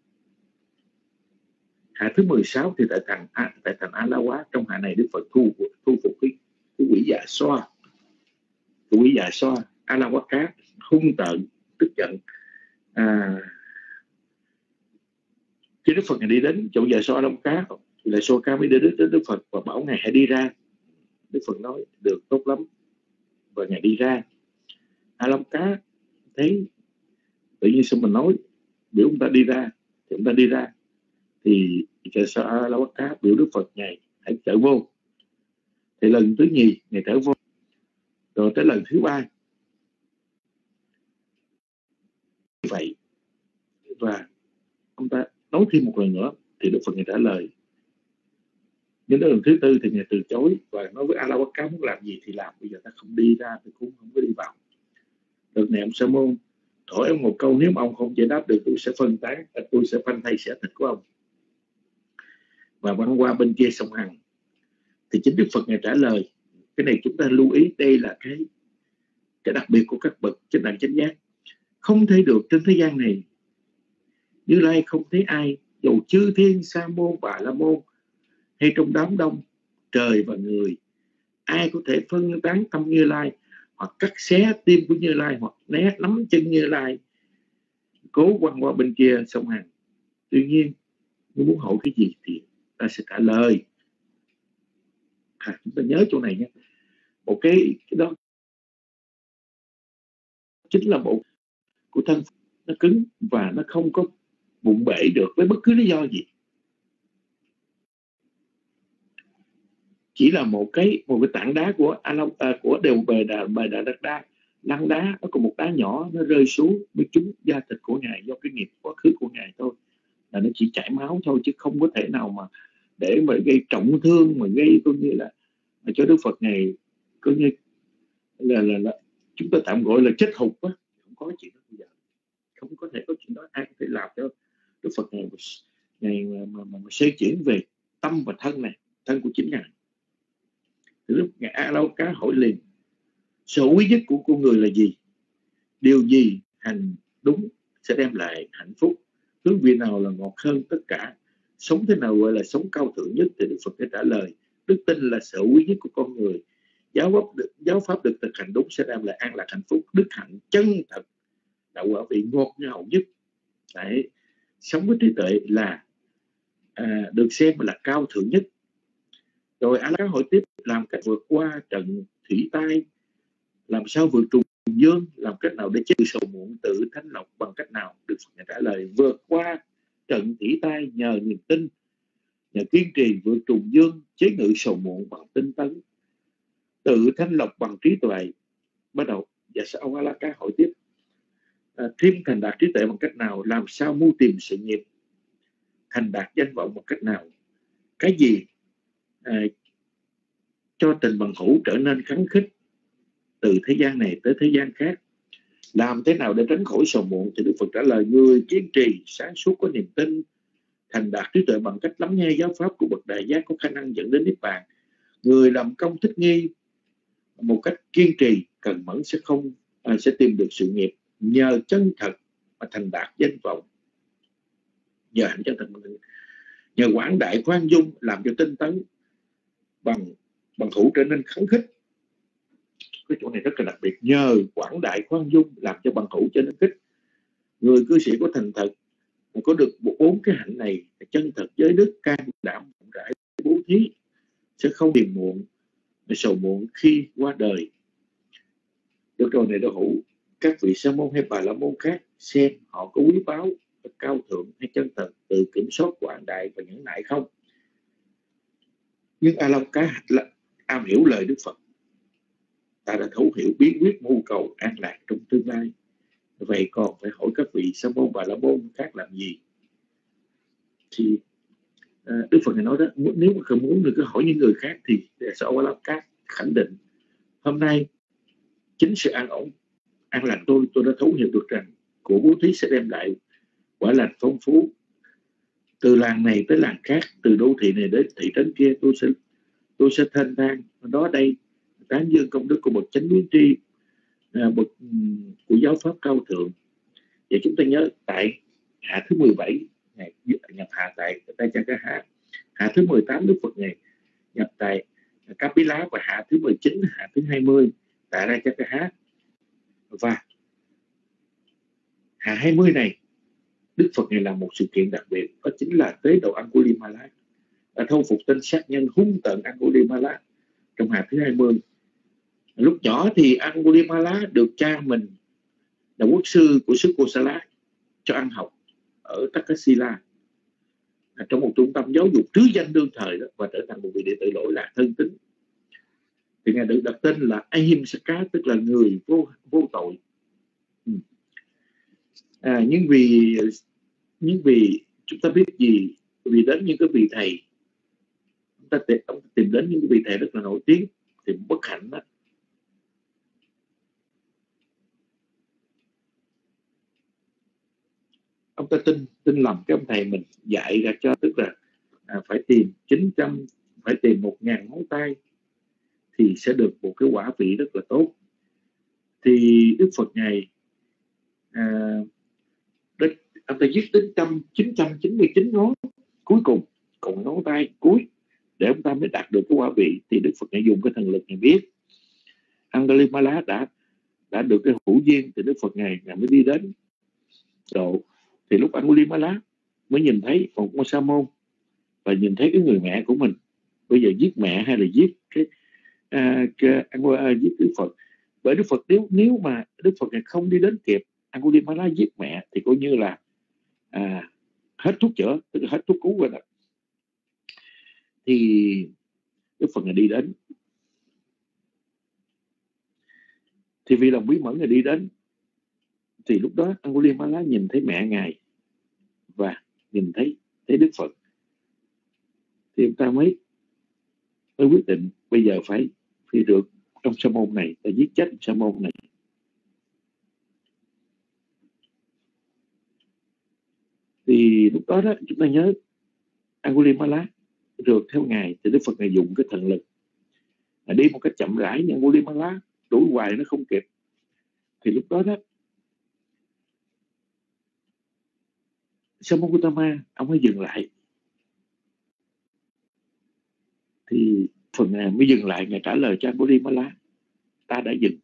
Speaker 7: Hạ thứ 16 thì tại thành A-la-Quá, trong hạ này Đức Phật thu phục cái quỷ dạ xoa, A-la-Quá cá hung tợn, tức giận. Khi Đức Phật này đi đến chỗ dạ xoa Long Cá, thì lại xoa cá mới đi đến Đức Phật và bảo Ngài hãy đi ra. Đức Phật nói được, tốt lắm, và Ngài đi ra. Long Cá thấy tự nhiên sao mình nói biểu ông ta đi ra, thì ông ta đi ra thì dạ xoa Long Cá biểu Đức Phật Ngài hãy trở vô. Thì lần thứ nhì Ngài trở vô, rồi tới lần thứ 3 như vậy, và ông ta nói thêm một lần nữa thì Đức Phật Ngài trả lời. Nhưng đến lần thứ 4 thì Ngài từ chối và nói với A-la-Quá muốn làm gì thì làm, bây giờ ta không đi ra thì cũng không có đi vào. Đợt này ông Sa môn hỏi ông một câu, nếu mà ông không giải đáp được tôi sẽ phân tán, tôi sẽ phanh thay xẻ thịt của ông và băng qua bên kia sông Hằng. Thì chính Đức Phật Ngài trả lời. Cái này chúng ta lưu ý, đây là cái đặc biệt của các bậc chánh đẳng chánh giác. Không thể được trên thế gian này, Như Lai không thấy ai, dầu chư thiên sa môn bà la môn hay trong đám đông trời và người, ai có thể phân tán tâm Như Lai, hoặc cắt xé tim của Như Lai, hoặc né nắm chân Như Lai, cố quăng qua bên kia sông Hằng. Tuy nhiên nếu muốn hỏi cái gì thì ta sẽ trả lời. Chúng ta nhớ chỗ này nhé. Một cái đó chính là bộ của thân nó cứng và nó không có bụng bể được với bất cứ lý do gì. Chỉ là một cái tảng đá của đều bề Đà Đa lăn đá, nó có một đá nhỏ nó rơi xuống mới trúng da thịt của Ngài do cái nghiệp quá khứ của Ngài thôi, là nó chỉ chảy máu thôi, chứ không có thể nào mà để mà gây trọng thương, mà gây coi như là cho Đức Phật Ngài coi như là chúng ta tạm gọi là chết hụt á. Không có chuyện đó bây giờ, không có thể có chuyện đó. Ai có thể làm cho Đức Phật Ngài mà xoay chuyển về tâm và thân này, thân của chính Ngài. Thì lúc Ngài A-la-Cá hỏi liền, sở quý nhất của con người là gì? Điều gì hành đúng sẽ đem lại hạnh phúc? Hướng vị nào là ngọt hơn tất cả? Sống thế nào gọi là sống cao thượng nhất? Thì Đức Phật đã trả lời, đức tin là sở quý nhất của con người. Giáo pháp được thực hành đúng sẽ đem lại an lạc hạnh phúc. Đức hạnh chân thật là quả vị ngọt ngào nhất. Đấy, sống với trí tuệ là được xem là cao thượng nhất. Rồi A-la-Cá hỏi tiếp, làm cách vượt qua trận thủy tai, làm sao vượt trùng dương, làm cách nào để trừ sầu muộn, tự thanh lọc bằng cách nào? Đức Phật trả lời, vượt qua trận thủy tai nhờ niềm tin, nhờ kiên trì, vượt trùng dương, chế ngự sầu muộn bằng tinh tấn, tự thanh lọc bằng trí tuệ. Bắt đầu và sau ông A-la-Cá hỏi tiếp, thêm thành đạt trí tuệ bằng cách nào? Làm sao mưu tìm sự nghiệp, thành đạt danh vọng bằng cách nào? Cái gì cho tình bằng hữu trở nên khắng khích từ thế gian này tới thế gian khác? Làm thế nào để tránh khỏi sầu muộn? Thì Đức Phật trả lời, người kiên trì, sáng suốt, có niềm tin, thành đạt trí tuệ bằng cách lắng nghe giáo pháp của bậc đại giác có khả năng dẫn đến niết bàn. Người làm công thích nghi một cách kiên trì, cần mẫn sẽ không sẽ tìm được sự nghiệp nhờ chân thật mà thành đạt danh vọng, nhờ hạnh chân thật mà nhờ quảng đại khoan dung làm cho tinh tấn bằng thủ trở nên khấn khích. Cái chỗ này rất là đặc biệt, nhờ quảng đại khoan dung làm cho bằng hữu trở nên khích. Người cư sĩ có thành thật có được 4 cái hạnh này: chân thật, giới đức, can đảm, rộng rãi, bố thí, sẽ không phiền muộn, sầu muộn khi qua đời. Được rồi này, đạo hữu, các vị sa môn hay bà la môn khác xem họ có quý báu, cao thượng hay chân thật, tự kiểm soát, quảng đại và nhẫn nại không? Nhưng A Long Cá là am hiểu lời Đức Phật, ta đã thấu hiểu bí quyết mưu cầu an lạc trong tương lai. Vậy còn phải hỏi các vị sa môn bà la môn khác làm gì? Thì Đức Phật này nói đó, nếu mà không muốn được cứ hỏi những người khác, thì sao A Long Cá khẳng định hôm nay chính sự an ổn, an lành tôi đã thấu hiểu được rằng của bố thí sẽ đem lại quả lành phong phú. Từ làng này tới làng khác, từ đô thị này đến thị trấn kia, tôi sẽ thênh thang đó đây tán dương công đức của một chánh biến tri, bậc của giáo pháp cao thượng. Và chúng ta nhớ tại hạ thứ 17 ngày nhập hạ tại Tajakaha, hạ thứ 18 Đức Phật ngày nhập tại Kapila, và hạ thứ 19, hạ thứ 20 tại Rajakaha. Và hạ 20 này Đức Phật này làm một sự kiện đặc biệt, đó chính là tế độ Angulimala, đã thâu phục tên sát nhân hung tợn Angulimala trong hạ thứ 20. Lúc nhỏ thì Angulimala được cha mình là quốc sư của xứ Kosala cho ăn học ở Takasila, trong một trung tâm giáo dục trứ danh đương thời đó, và trở thành một vị đệ tử lỗi lạc thân tín. Thì ngài được đặt tên là Ahimsaka, tức là người vô tội. Nhưng vì chúng ta biết gì, vì đến những cái vị thầy, chúng ta tìm đến những cái vị thầy rất là nổi tiếng, thì bất hạnh đó, ông ta tin lầm cái ông thầy mình dạy ra cho, tức là phải tìm 1000 ngón tay thì sẽ được một cái quả vị rất là tốt. Thì Đức Phật ngài ông ta viết đến 999 ngón cuối cùng, còn ngón tay cuối để ông ta mới đạt được cái quả vị. Thì Đức Phật ngài dùng cái thần lực này biết Angulimala đã được cái hữu duyên, thì Đức Phật ngài mới đi đến độ. Thì lúc Angulimala mới nhìn thấy một ngôi sa môn và nhìn thấy cái người mẹ của mình bây giờ giết mẹ hay là giết giết Đức Phật. Bởi Đức Phật nếu mà Đức Phật này không đi đến kịp Angulimala giết mẹ thì coi như là hết thuốc chữa, tức là hết thuốc cứu rồi đó. Thì Đức Phật này đi đến, thì vì lòng bí mẫn này đi đến, thì lúc đó Angulimala nhìn thấy mẹ ngài và nhìn thấy Đức Phật, thì ông ta mới quyết định bây giờ phải được trong sa môn này, ta giết chết sa môn này. Thì lúc đó chúng ta nhớ Angulimala rượt theo ngài, thì Đức Phật ngài dùng cái thần lực đi một cách chậm rãi, nhưng Angulimala đuổi hoài nó không kịp. Thì lúc đó Sa môn Gautama ông mới dừng lại. Thì phần này mới dừng lại, ngài trả lời cho Angulimala: ta đã dừng.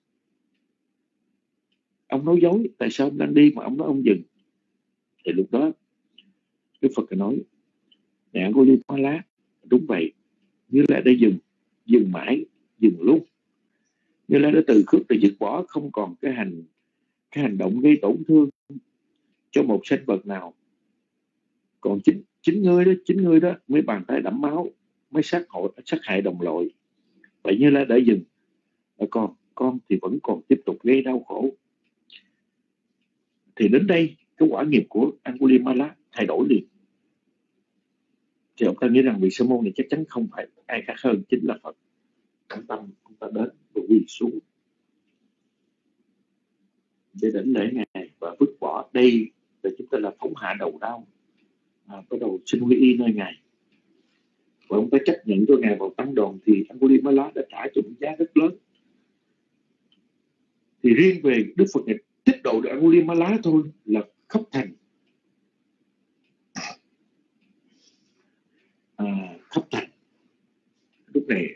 Speaker 7: Ông nói dối, tại sao ông đang đi mà ông nói ông dừng? Thì lúc đó Đức Phật nói: nè Angulimala, đúng vậy, Như Lai đã dừng mãi, dừng luôn. Như Lai đã từ khước để dứt bỏ không còn cái hành động gây tổn thương cho một sinh vật nào. Còn chính ngươi đó mới bàn tay đẫm máu, mới sát hại đồng loại. Vậy Như Lai đã dừng, con thì vẫn còn tiếp tục gây đau khổ. Thì đến đây cái quả nghiệp của Angulimala thay đổi liền. Thì ông ta nghĩ rằng vị sa môn này chắc chắn không phải ai khác hơn chính là Phật. Ông ta đến và quỳ xuống để đảnh lễ ngài và vứt bỏ. Đây là chúng ta là phóng hạ đầu đau, bắt đầu xin quy y nơi ngài. Và ông ta chấp nhận cho ngài vào tăng đoàn. Thì Angulimala đã trả cho một giá rất lớn. Thì riêng về Đức Phật này tích độ được Angulimala thôi là khắp thành, khắp thành. Lúc này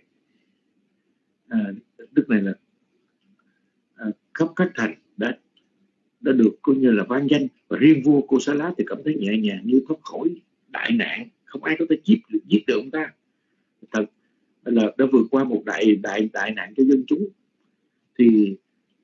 Speaker 7: Đức này là khắp các thành đã được coi như là vang danh. Và riêng vua Kosala thì cảm thấy nhẹ nhàng như thoát khỏi đại nạn, không ai có thể giết được ông ta. Thật là đã vượt qua một đại nạn cho dân chúng. Thì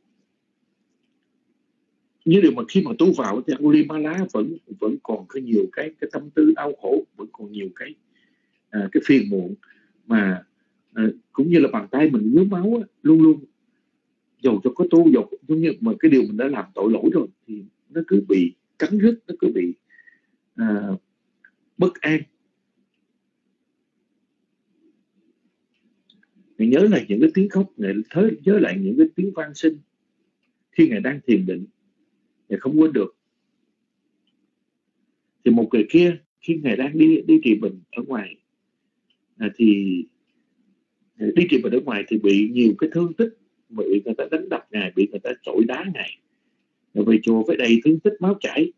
Speaker 7: như điều mà khi mà tu vào thì Angulimala vẫn còn có nhiều cái tâm tư đau khổ, vẫn còn nhiều cái phiền muộn mà cũng như là bàn tay mình nhuốm máu á, luôn luôn dầu cho có tu dầu giống như mà cái điều mình đã làm tội lỗi rồi thì nó cứ bị cắn rứt, nó cứ bị bất an. Ngài nhớ lại những cái tiếng khóc, Ngài nhớ lại những cái tiếng van xin khi Ngài đang thiền định, Ngài không quên được. Thì một người kia khi Ngài đang đi trị bệnh ở ngoài thì đi trị bệnh ở ngoài thì bị nhiều cái thương tích, bị người ta đánh đập Ngài, bị người ta chổi đá Ngài, rồi về chùa phải đầy thương tích máu chảy.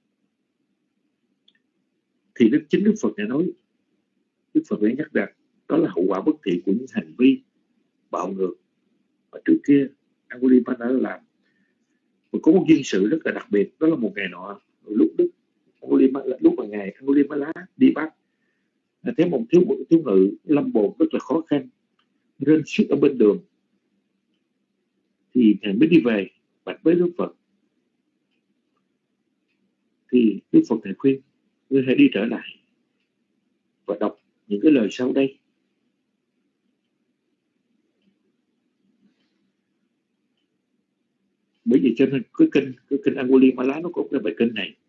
Speaker 7: Thì chính Đức Phật này nói, Đức Phật này nhắc rằng đó là hậu quả bất thiện của những hành vi bạo ngược mà trước kia Angulimala đã làm. Và có một duyên sự rất là đặc biệt, đó là một ngày nọ lúc mà ngài Angulimala đi bắt, thấy một thiếu nữ lâm bồn rất là khó khăn rên suýt ở bên đường, thì ngài mới đi về bạch với Đức Phật. Thì Đức Phật thầy khuyên ngươi hãy đi trở lại và đọc những cái lời sau đây. Bởi vì cho nên cái kinh Angulimala nó có cái bài kinh này.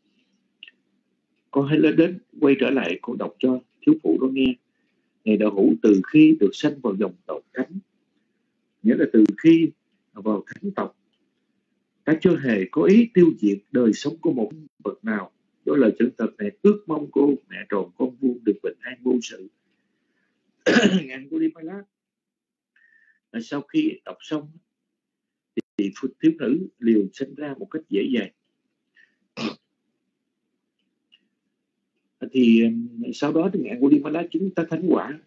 Speaker 7: Con hãy đến quay trở lại, con đọc cho thiếu phụ đó nghe. Ngài đạo hữu từ khi được sanh vào dòng tộc Thánh, nghĩa là từ khi vào Thánh tộc, ta chưa hề có ý tiêu diệt đời sống của một bậc nào. Đó lời chân thật này ước mong cô mẹ tròn con vuông được bình an vô sự. Angulimala sau khi đọc xong thì thiếu nữ liều sinh ra một cách dễ dàng. Thì sau đó thì Angulimala chúng ta thánh quả.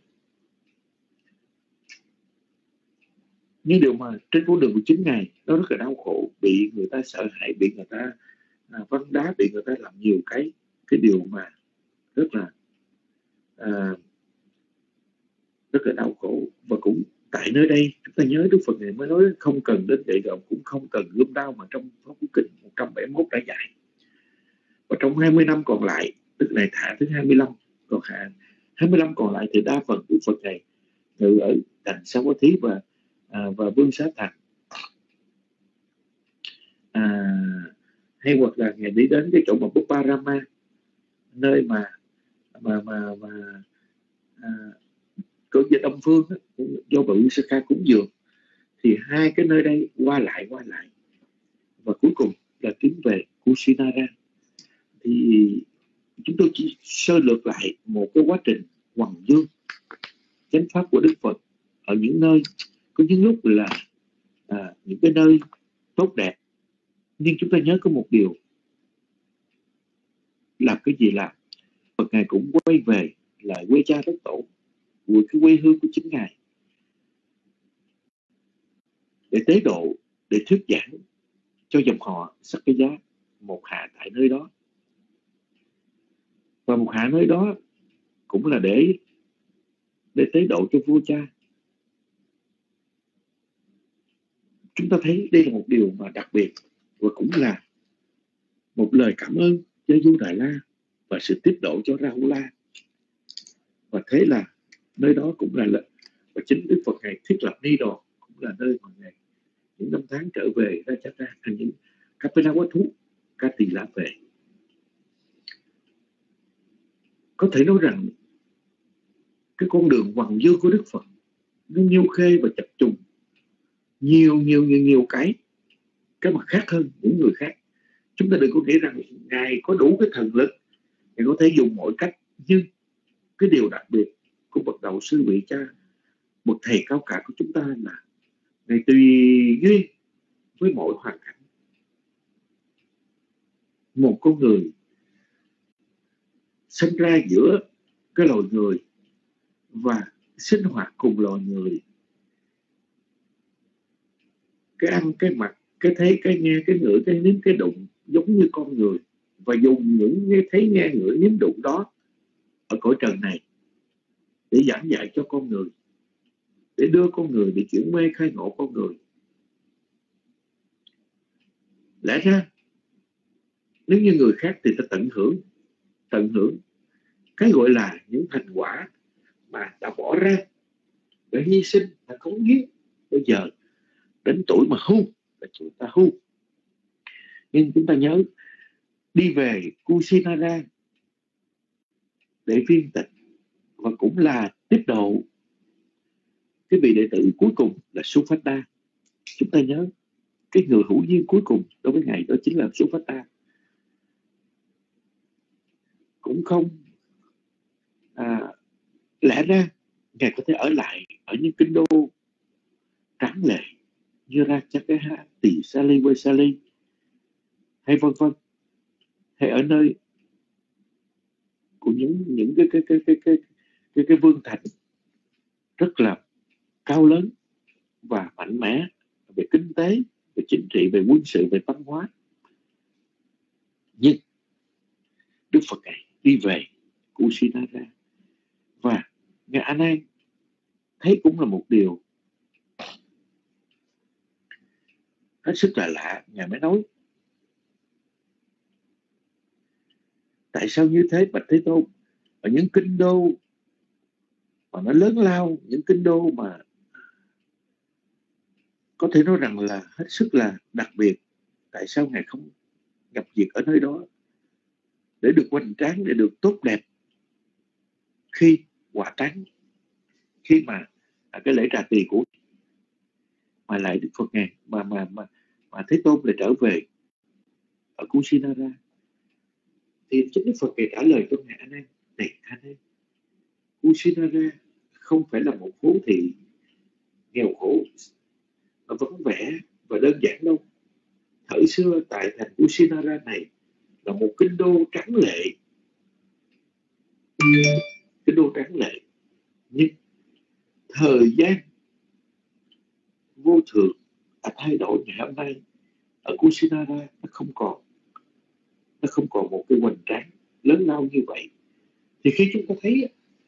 Speaker 7: Nhưng điều mà trên con đường của chính Ngài nó rất là đau khổ, bị người ta sợ hãi, bị người ta văng đá, bị người ta làm nhiều cái điều mà rất là đau khổ. Và cũng tại nơi đây chúng ta nhớ Đức Phật này mới nói không cần đến gậy gộc, cũng không cần gươm đao mà trong Pháp Cú Kinh 171 đã dạy. Và trong 20 năm còn lại, tức là thả thứ 25, còn 25 còn lại thì đa phần Đức Phật này ngự ở thành Savatthi và Vương Xá Thành, hay hoặc là Ngài đi đến cái chỗ mà Buparama, nơi mà có về Đông Phương đó, do bà Visakha cúng dường. Thì hai cái nơi đây qua lại và cuối cùng là tiến về Kusinara. Thì chúng tôi chỉ sơ lược lại một cái quá trình hoằng dương chánh pháp của Đức Phật ở những nơi có những lúc là những cái nơi tốt đẹp, nhưng chúng ta nhớ có một điều, làm cái gì làm Phật Ngài cũng quay về lại quê cha đất tổ của cái quê hương của chính Ngài để tế độ, để thuyết giảng cho dòng họ Sắc Cái Giá một hạ tại nơi đó. Và một hạ nơi đó cũng là để tế độ cho vua cha. Chúng ta thấy đây là một điều mà đặc biệt và cũng là một lời cảm ơn cho Du Đà La và sự tiếp độ cho Rahula. Và thế là nơi đó cũng là và chính Đức Phật Ngài thiết lập Ni Đồn, cũng là nơi mà Ngài những năm tháng trở về ra chắc ra những Kapilavatthu Kati La về. Có thể nói rằng cái con đường hoằng dương của Đức Phật nó nhiêu khê và chập trùng nhiều cái mặt khác hơn những người khác. Chúng ta đừng có nghĩ rằng Ngài có đủ cái thần lực, Ngài có thể dùng mọi cách. Nhưng cái điều đặc biệt của bậc đạo sư vị cha, một thầy cao cả của chúng ta là Ngài tùy duyên với mọi hoàn cảnh. Một con người sinh ra giữa cái loài người và sinh hoạt cùng loài người, cái ăn, cái mặc, cái thấy, cái nghe, cái ngửi, cái nếm, cái đụng giống như con người, và dùng những cái thấy, nghe, ngửi, nếm, đụng đó ở cõi trần này để giảng dạy cho con người, để đưa con người, để chuyển mê khai ngộ con người. Lẽ ra nếu như người khác thì ta tận hưởng cái gọi là những thành quả mà ta bỏ ra, để hy sinh, ta cống hiến. Bây giờ đến tuổi mà hưu là chúng ta hưu. Nhưng chúng ta nhớ đi về Kusinara để viên tịch, và cũng là tiếp độ cái vị đệ tử cuối cùng là Suphata. Chúng ta nhớ cái người hữu duyên cuối cùng đối với Ngài đó chính là Suphata. Cũng không lẽ ra Ngài có thể ở lại ở những kinh đô tráng lệ như Ratchakha, Tỳ Sali, Vesali hay vân vân, hay ở nơi của những cái vương thành rất là cao lớn và mạnh mẽ về kinh tế, về chính trị, về quân sự, về văn hóa. Nhưng Đức Phật này đi về Kusinara, và Ngài A Nan thấy cũng là một điều hết sức là lạ. Ngài mới nói: tại sao như thế bạch Thế Tôn? Ở những kinh đô mà nó lớn lao, những kinh đô mà có thể nói rằng là hết sức là đặc biệt, tại sao Ngài không gặp việc ở nơi đó để được hoành tráng, để được tốt đẹp khi quả táng, khi mà cái lễ trà tỳ của mà lại Đức Phật Ngài mà Thế Tôn lại trở về ở Kusinara? Thì chính Đức Phật Ngài trả lời cho Ngài A Nan: này A Nan, Kusinara không phải là một phố thị nghèo khổ và vắng vẻ và đơn giản đâu. Thời xưa tại thành Kusinara này là một kinh đô tráng lệ, nhưng thời gian vô thường thay đổi. Ngày hôm nay ở Kusinara nó không còn một cái hoành tráng lớn lao như vậy. Thì khi chúng ta thấy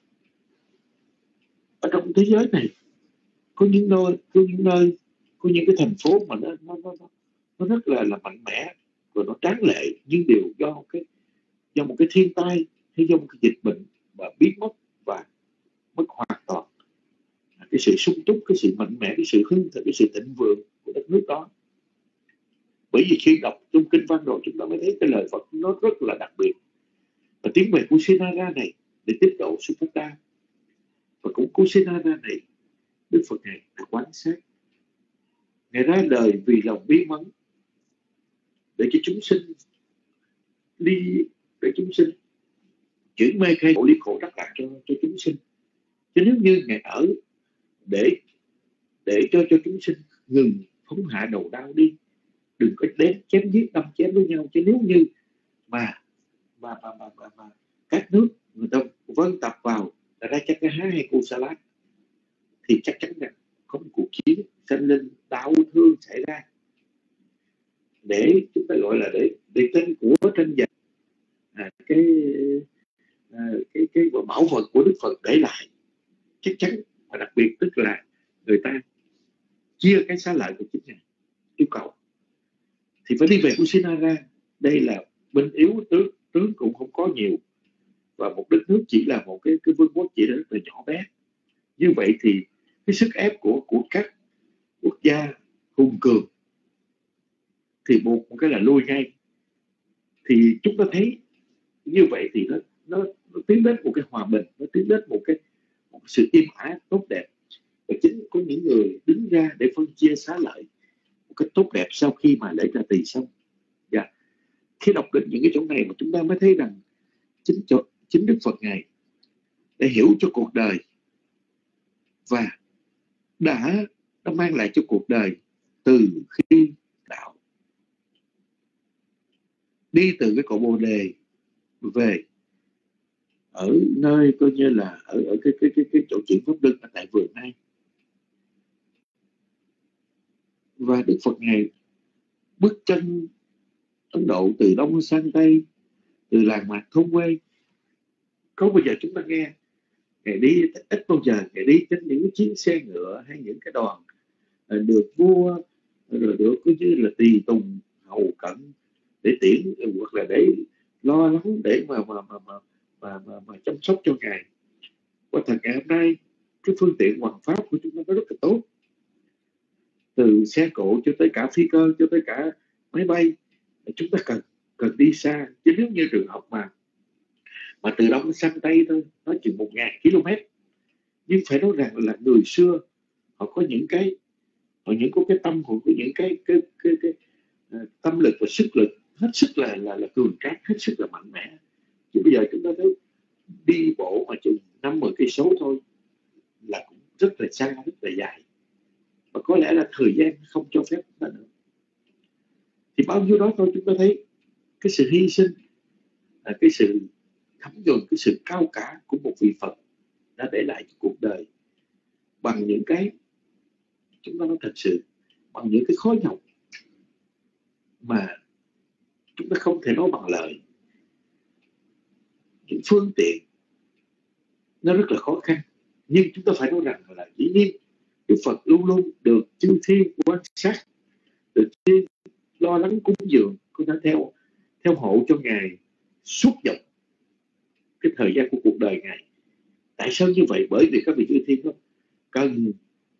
Speaker 7: ở trong thế giới này có những nơi, có những cái thành phố mà nó rất là mạnh mẽ và nó tráng lệ, nhưng đều do một cái thiên tai hay do một cái dịch bệnh mà biến mất và mất hoàn toàn cái sự sung túc, cái sự mạnh mẽ, cái sự hưng thịnh, cái sự thịnh vượng của đất nước đó. Bởi vì khi đọc trong kinh văn rồi chúng ta mới thấy cái lời Phật nó rất là đặc biệt. Và tiến về Kusinara này để tiếp độ Suphata. Và cũng Kusinara này Đức Phật Ngài đã quan sát. Ngài ra đời vì lòng bí mẫn, để cho chúng sinh chuyển mê khai khổ, ly khổ đắc lạc cho chúng sinh. Chứ nếu như Ngài ở để cho chúng sinh ngừng phóng hạ đầu đau đi, đừng có đến chém giết đâm chém với nhau. Chứ nếu như mà các nước người ta vân tập vào Ratchakha hay Kosala thì chắc chắn rằng có một cuộc chiến sinh linh đau thương xảy ra, để chúng ta gọi là để tranh của tranh giành cái bảo vật của Đức Phật để lại. Chắc chắn, và đặc biệt tức là người ta chia cái xá lợi của chính Ngài yêu cầu thì phải đi về Kusinara. Đây là binh yếu, tướng cũng không có nhiều, và một đất nước chỉ là một cái vương quốc chỉ là rất là nhỏ bé. Như vậy thì cái sức ép của các quốc gia hùng cường thì một cái là lui ngay. Thì chúng ta thấy như vậy thì nó tiến đến một cái hòa bình, nó tiến đến một sự im ái tốt đẹp. Và chính có những người đứng ra để phân chia xá lợi một cách tốt đẹp sau khi mà lễ trà tỳ xong. Khi đọc đến những cái chỗ này mà chúng ta mới thấy rằng chính Đức Phật Ngài đã hiểu cho cuộc đời và đã mang lại cho cuộc đời từ khi đi từ cái cội Bồ Đề về ở nơi coi như là ở cái chỗ chuyển pháp luân ở tại vườn này. Và Đức Phật Ngài bước chân Ấn Độ từ đông sang tây, từ làng mạc thôn quê. Có bao giờ chúng ta nghe Ngài đi, ít bao giờ Ngài đi trên những chiếc xe ngựa hay những cái đoàn được vua rồi được coi như là tùy tùng hầu cận để tiễn, hoặc là để lo lắng để mà chăm sóc cho Ngài. Quả thật ngày hôm nay cái phương tiện hoằng pháp của chúng ta nó rất là tốt, từ xe cộ cho tới cả phi cơ cho tới cả máy bay. Chúng ta cần đi xa, chứ nếu như trường hợp mà từ đông sang tây thôi, nó chừng 1.000 km. Nhưng phải nói rằng là người xưa họ có những cái tâm, họ có những cái tâm lực và sức lực hết sức là cường tráng, hết sức là mạnh mẽ. Chứ bây giờ chúng ta thấy đi bộ mà chừng 5-10 cây số thôi là cũng rất là xa, rất là dài, và có lẽ là thời gian không cho phép chúng ta nữa. Thì bao nhiêu đó thôi chúng ta thấy cái sự hy sinh, cái sự thấm nhuần, cái sự cao cả của một vị Phật đã để lại cho cuộc đời bằng những cái, chúng ta nói thật sự, bằng những cái khó nhọc mà chúng ta không thể nói bằng lời. Những phương tiện nó rất là khó khăn, nhưng chúng ta phải nói rằng là dĩ nhiên Đức Phật luôn luôn được chư thiên quan sát, được chư thiên lo lắng cúng dường, cũng đã theo hộ cho Ngài suốt dọc cái thời gian của cuộc đời Ngài. Tại sao như vậy? Bởi vì các vị chư thiên đó cần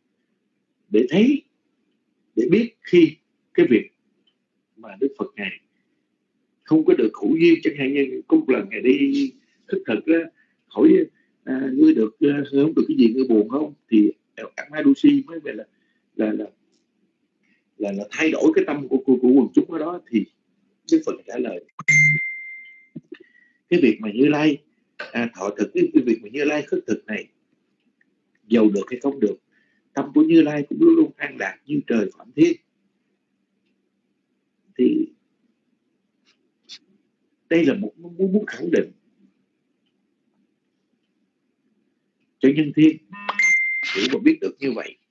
Speaker 7: để thấy, để biết khi cái việc mà Đức Phật Ngài không có được hữu duyên. Chẳng hạn như có một lần Ngài đi khất thực đó, hỏi ngươi được không được cái gì, ngươi buồn không? Thì Amadusi mới về là thay đổi cái tâm của quần chúng ở đó. Thì Đức Phật trả lời cái việc mà Như Lai thọ thực, cái việc mà Như Lai khất thực này, dầu được hay không được, tâm của Như Lai cũng luôn luôn an lạc như trời phạm thiên. Thì đây là một muốn khẳng định cho nhân thiên để mà biết được như vậy.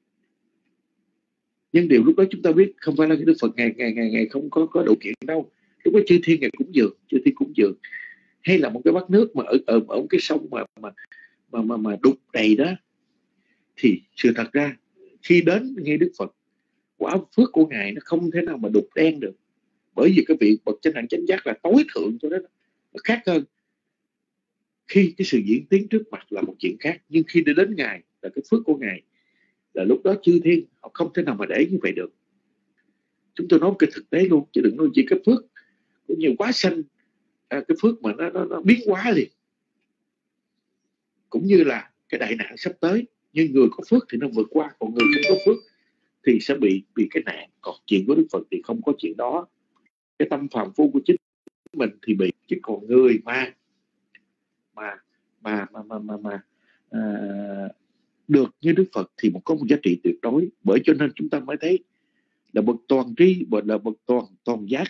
Speaker 7: Nhưng điều lúc đó chúng ta biết không phải là cái Đức Phật ngày không có điều kiện đâu. Lúc đó chư thiên Ngài cúng dường, hay là một cái bát nước mà ở một cái sông mà đục đầy đó, thì sự thật ra khi đến nghe Đức Phật, quả phước của Ngài nó không thể nào mà đục đen được. Bởi vì cái vị bậc chánh đẳng chánh giác là tối thượng cho đó, nó khác hơn. Khi cái sự diễn tiến trước mặt là một chuyện khác, nhưng khi đến Ngài là cái phước của Ngài, là lúc đó chư thiên họ không thể nào mà để như vậy được. Chúng tôi nói cái thực tế luôn, chứ đừng nói chỉ cái phước cũng như quá sanh, cái phước mà nó biến hóa liền. Cũng như là cái đại nạn sắp tới, nhưng người có phước thì nó vượt qua, còn người không có phước thì sẽ bị cái nạn. Còn chuyện của Đức Phật thì không có chuyện đó. Cái tâm phàm phu của chính mình thì bị, chứ còn người mà được như Đức Phật thì có một giá trị tuyệt đối. Bởi cho nên chúng ta mới thấy là bậc toàn tri, là bậc toàn giác,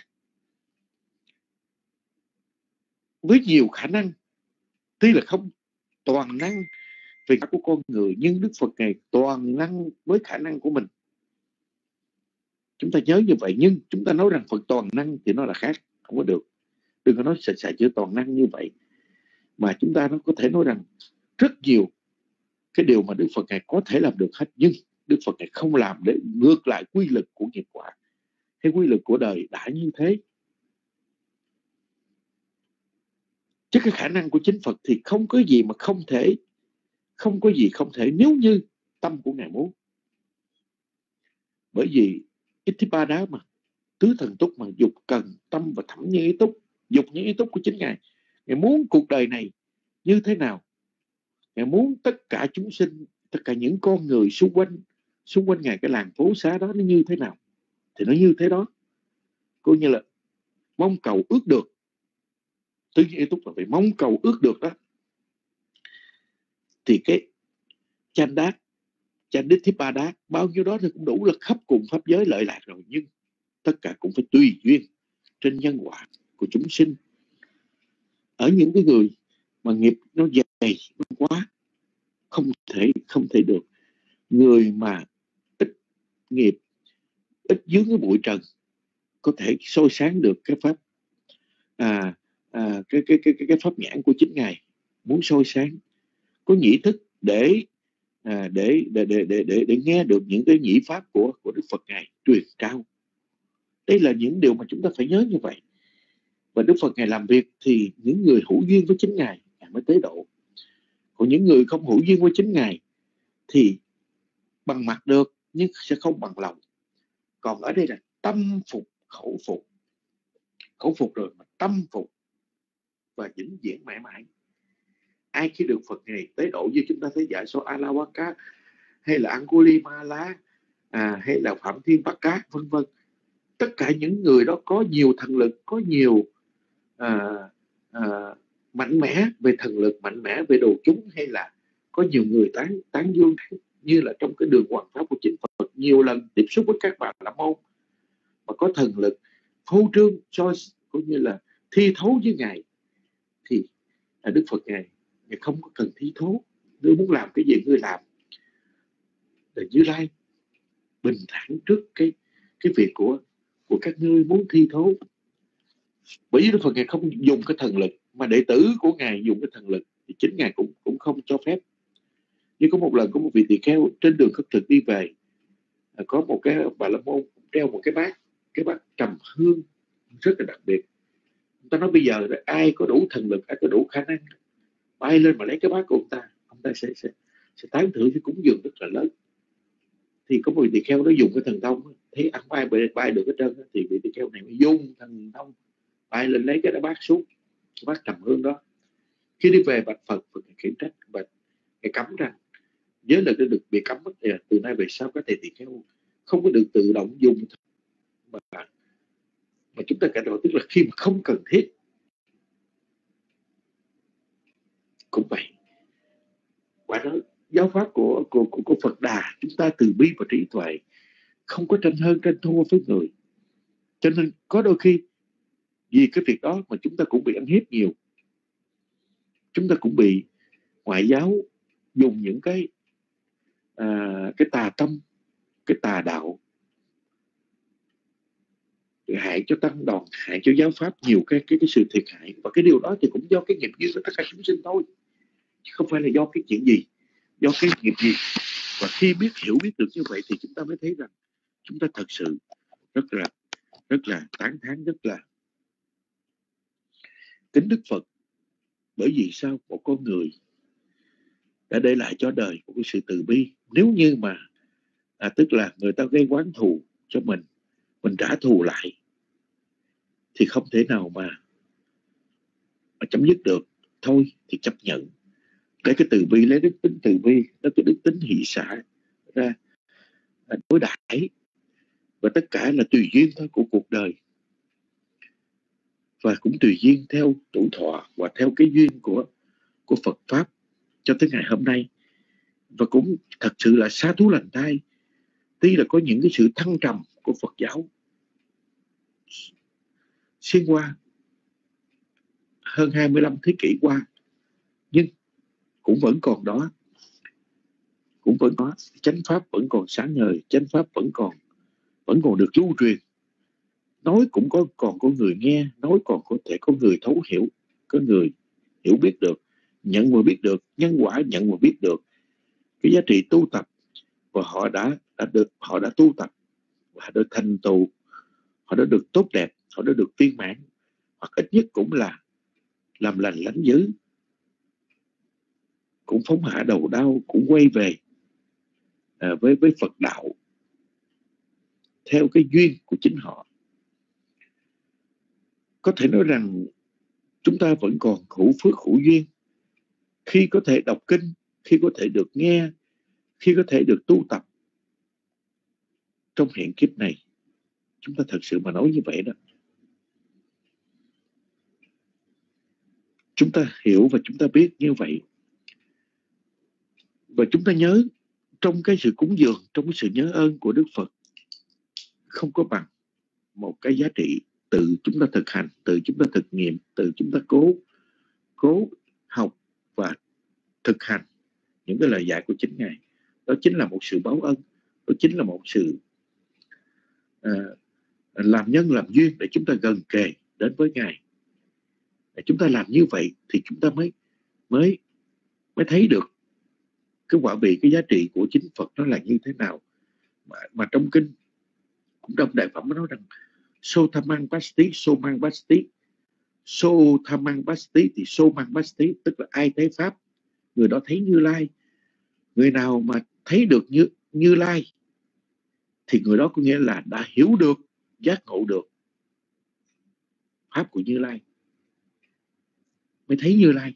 Speaker 7: với nhiều khả năng. Tuy là không toàn năng về cả của con người, nhưng Đức Phật Ngài toàn năng với khả năng của mình. Chúng ta nhớ như vậy. Nhưng chúng ta nói rằng Phật toàn năng thì nó là khác, không có được. Đừng có nói xài chữ toàn năng như vậy. Mà chúng ta nó có thể nói rằng rất nhiều cái điều mà Đức Phật Ngài có thể làm được hết, nhưng Đức Phật Ngài không làm để ngược lại quy lực của nghiệp quả hay quy lực của đời đã như thế. Chứ cái khả năng của chính Phật thì không có gì mà không thể, nếu như tâm của Ngài muốn. Bởi vì Ithibada mà, tứ thần túc mà, dục cần, tâm và thẩm như ý túc. Dục như ý túc của chính Ngài. Ngài muốn cuộc đời này như thế nào? Ngài muốn tất cả chúng sinh, tất cả những con người xung quanh Ngài, cái làng phố xá đó nó như thế nào thì nó như thế đó. Coi như là mong cầu ước được. Tứ như ý túc là phải mong cầu ước được đó. Thì cái Chandithippada bao nhiêu đó thì cũng đủ là khắp cùng pháp giới lợi lạc rồi. Nhưng tất cả cũng phải tùy duyên trên nhân quả. của chúng sinh. Ở những cái người mà nghiệp nó dày quá, không thể được. Người mà ít nghiệp, ít dướng cái bụi trần có thể soi sáng được cái pháp cái pháp nhãn của chính Ngài. Muốn soi sáng, có nhĩ thức để nghe được những cái nhĩ pháp của Đức Phật Ngài truyền trao. Đây là những điều mà chúng ta phải nhớ như vậy. Và Đức Phật Ngài làm việc thì những người hữu duyên với chính Ngài mới tế độ. Còn những người không hữu duyên với chính Ngài thì bằng mặt được nhưng sẽ không bằng lòng. Còn ở đây là tâm phục khẩu phục. Khẩu phục rồi mà tâm phục và vĩnh viễn mãi mãi. Ai khi được Phật Ngài tế độ như chúng ta thấy Dạ So Alawaka hay là Angulimala hay là Phạm Thiên Bắc Cá vân vân, tất cả những người đó có nhiều thần lực, có nhiều mạnh mẽ về thần lực, mạnh mẽ về đồ chúng, hay là có nhiều người tán dương, như là trong cái đường hoàng pháp của chính Phật nhiều lần tiếp xúc với các bạn la môn mà có thần lực phô trương cũng như là thi thố với Ngài, thì Đức Phật Ngài không có cần thi thố. Ngươi muốn làm cái gì ngươi làm. Để Như Lai bình thản trước cái việc của các ngươi muốn thi thố. Bởi vì Đức Phật Ngài không dùng cái thần lực, mà đệ tử của Ngài dùng cái thần lực thì chính Ngài cũng không cho phép. Như có một lần có một vị tỳ kheo trên đường khất thực đi về, có một cái bà la môn treo một cái bát trầm hương rất là đặc biệt. Người ta nói bây giờ ai có đủ thần lực, ai có đủ khả năng bay lên mà lấy cái bát của ông ta sẽ tán thưởng cái cúng dường rất là lớn. Thì có một vị tỳ kheo nó dùng cái thần thông, thấy ăn bay được hết trơn, thì vị tỳ kheo này mới dùng thần thông bay lên lấy cái bát xuống, cái bát trầm hương đó. Khi đi về bạch Phật khiển trách, bạch Ngài cấm rằng nhớ là được bị cấm mất, từ nay về sau các thầy tỳ kheo không có được tự động dùng mà chúng ta cải tạo, tức là khi mà không cần thiết. Cũng vậy, quả đó giáo pháp của Phật Đà, chúng ta từ bi và trí tuệ, không có tranh hơn tranh thua với người. Cho nên có đôi khi vì cái việc đó mà chúng ta cũng bị ăn hiếp nhiều. Chúng ta cũng bị ngoại giáo dùng những cái tà tâm, cái tà đạo hại cho tăng đoàn, hại cho giáo pháp nhiều cái sự thiệt hại. Và cái điều đó thì cũng do cái nghiệp duyên của tất cả chúng sinh thôi, chứ không phải là do cái chuyện gì, do cái nghiệp gì. Và khi hiểu biết được như vậy thì chúng ta mới thấy rằng chúng ta thật sự rất là tán thán, rất là kính Đức Phật. Bởi vì sao? Một con người đã để lại cho đời một cái sự từ bi. Nếu như mà tức là người ta gây oán thù cho mình trả thù lại thì không thể nào mà chấm dứt được. Thôi thì chấp nhận, lấy cái từ bi, lấy đức tính từ bi, lấy cái đức tính hỷ xả ra đối đãi, và tất cả là tùy duyên thôi của cuộc đời, và cũng tùy duyên theo tuổi thọ và theo cái duyên của Phật pháp cho tới ngày hôm nay. Và cũng thật sự là xá thú lành thai, tuy là có những cái sự thăng trầm của Phật giáo xuyên qua hơn 25 thế kỷ qua, nhưng cũng vẫn còn đó, chánh pháp vẫn còn sáng ngời, chánh pháp vẫn còn được lưu truyền. Nói cũng còn có người nghe, nói còn có thể có người thấu hiểu, có người hiểu biết được, nhận vừa biết được, nhân quả nhận vừa biết được cái giá trị tu tập, và họ đã tu tập, họ đã thành tựu, họ đã được tốt đẹp, họ đã được viên mãn, hoặc ít nhất cũng là làm lành lánh dữ, cũng phóng hạ đầu đau, cũng quay về với Phật đạo theo cái duyên của chính họ. Có thể nói rằng chúng ta vẫn còn hữu phước hữu duyên khi có thể đọc kinh, khi có thể được nghe, khi có thể được tu tập trong hiện kiếp này. Chúng ta thật sự mà nói như vậy đó. Chúng ta hiểu và chúng ta biết như vậy. Và chúng ta nhớ trong cái sự cúng dường, trong cái sự nhớ ơn của Đức Phật, không có bằng một cái giá trị tự chúng ta thực hành, tự chúng ta thực nghiệm, tự chúng ta cố học và thực hành những cái lời dạy của chính Ngài. Đó chính là một sự báo ân, đó chính là một sự làm nhân làm duyên để chúng ta gần kề đến với Ngài. Để chúng ta làm như vậy thì chúng ta mới thấy được cái quả vị, cái giá trị của chính Phật nó là như thế nào. Mà trong kinh, cũng trong đại phẩm nó nói rằng so thamang pasti, so mang pasti. So thamang pasti thì so mang pasti, tức là ai thấy Pháp, người đó thấy Như Lai. Người nào mà thấy được Như Lai thì người đó có nghĩa là đã hiểu được, giác ngộ được Pháp của Như Lai, mới thấy Như Lai.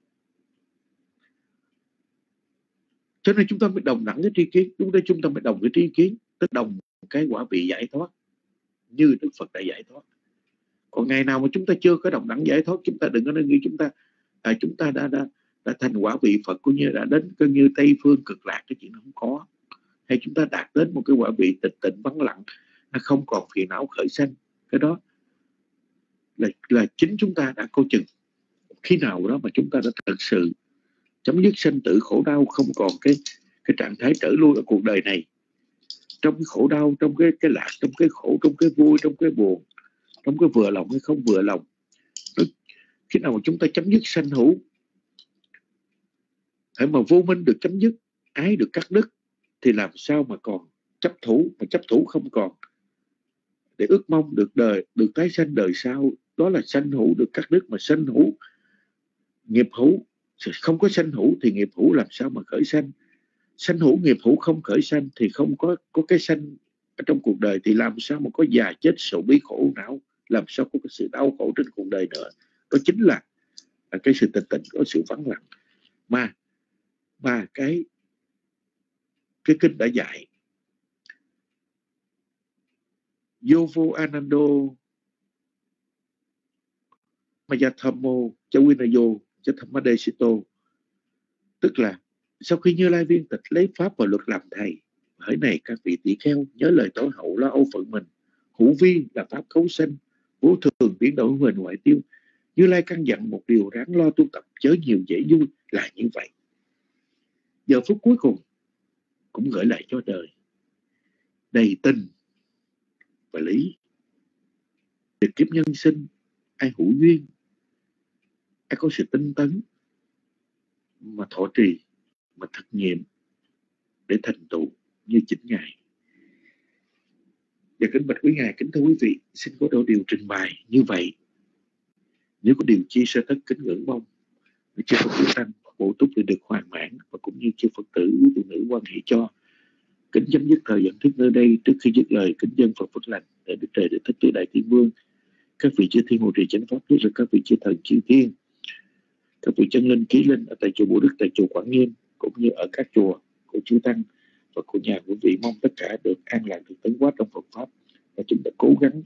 Speaker 7: Cho nên chúng ta mới đồng đẳng cái tri kiến, chúng ta mới đồng cái tri kiến, tức đồng cái quả vị giải thoát như Đức Phật đã giải thoát. Còn ngày nào mà chúng ta chưa có đồng đẳng giải thoát, chúng ta đừng có nghĩ chúng ta đã thành quả vị Phật, cũng như đã đến coi như Tây phương cực lạc, cái chuyện không có. Hay chúng ta đạt đến một cái quả vị tịch tịnh vắng lặng, nó không còn phiền não khởi sanh. Cái đó là chính chúng ta đã coi chừng khi nào đó mà chúng ta đã thực sự chấm dứt sanh tử khổ đau, không còn cái trạng thái trở lui ở cuộc đời này, trong cái khổ đau, trong cái lạc, trong cái khổ, trong cái vui, trong cái buồn, trong cái vừa lòng hay không vừa lòng. Khi nào mà chúng ta chấm dứt sanh hữu, hãy mà vô minh được chấm dứt, ái được cắt đứt, thì làm sao mà còn chấp thủ, mà chấp thủ không còn để ước mong được tái sanh đời sau. Đó là sanh hữu được cắt đứt, mà sanh hữu, nghiệp hữu, không có sanh hữu thì nghiệp hữu làm sao mà khởi sanh. Sanh hữu nghiệp hữu không khởi sanh thì không có cái sanh ở trong cuộc đời, thì làm sao mà có già chết sầu bi khổ não, làm sao có cái sự đau khổ trên cuộc đời nữa. Đó chính là cái sự tịch tịnh, có sự vắng lặng mà cái kinh đã dạy. Yovo Anando Mayathamo Chawinayo Chathamadesito, tức là sau khi Như Lai viên tịch lấy pháp và luật làm thầy, hỡi này các vị tỷ kheo, nhớ lời tối hậu lo âu phận mình. Hữu vi là pháp cấu sanh, vô thường biến đổi về ngoại tiêu. Như Lai căn dặn một điều ráng lo tu tập, chớ nhiều dễ vui, là như vậy. Giờ phút cuối cùng cũng gửi lại cho đời đầy tình và lý. Được kiếp nhân sinh, ai hữu duyên, ai có sự tinh tấn mà thọ trì, mà thực nghiệm để thành tựu như chính Ngài. Và kính bạch quý Ngài, kính thưa quý vị, xin có đôi điều trình bày như vậy. Nếu có điều chia sẻ thất kính ngưỡng mong, chư Phật tử tăng bổ túc để được hoàn mãn, và cũng như chư Phật tử quý phụ nữ quan hệ cho. Kính chấm dứt thời dẫn thuyết nơi đây. Trước khi dứt lời, kính dân Phật phước lành để Đức Trời để Thích Tứ Đại Thiên Vương, các vị chư thiên hộ trì chánh pháp, nhất là các vị chư thần chư thiên, các vị chân linh ký linh ở tại chùa Bồ Đức, tại chùa Quảng Nghiêm, cũng như ở các chùa của chư tăng và của nhà quý vị, mong tất cả được an lạc, được tấn hóa trong Phật pháp, và chúng ta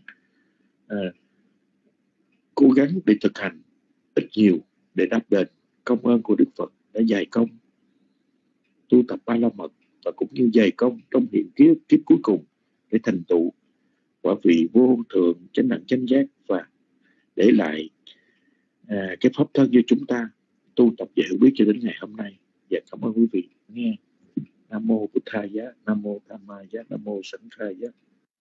Speaker 7: cố gắng để thực hành ít nhiều để đáp đền công ơn của Đức Phật đã dày công tu tập Ba La Mật, và cũng như dày công trong hiện kiếp cuối cùng để thành tựu quả vị vô thượng chánh đẳng chánh giác, và để lại cái pháp thân cho chúng ta tu tập và hiểu biết cho đến ngày hôm nay. Và cảm ơn quý vị nghe. Nam mô Bụt Thầy Giá, Nam mô Tham Ma Giá, Nam mô Sẵn Khai Giá.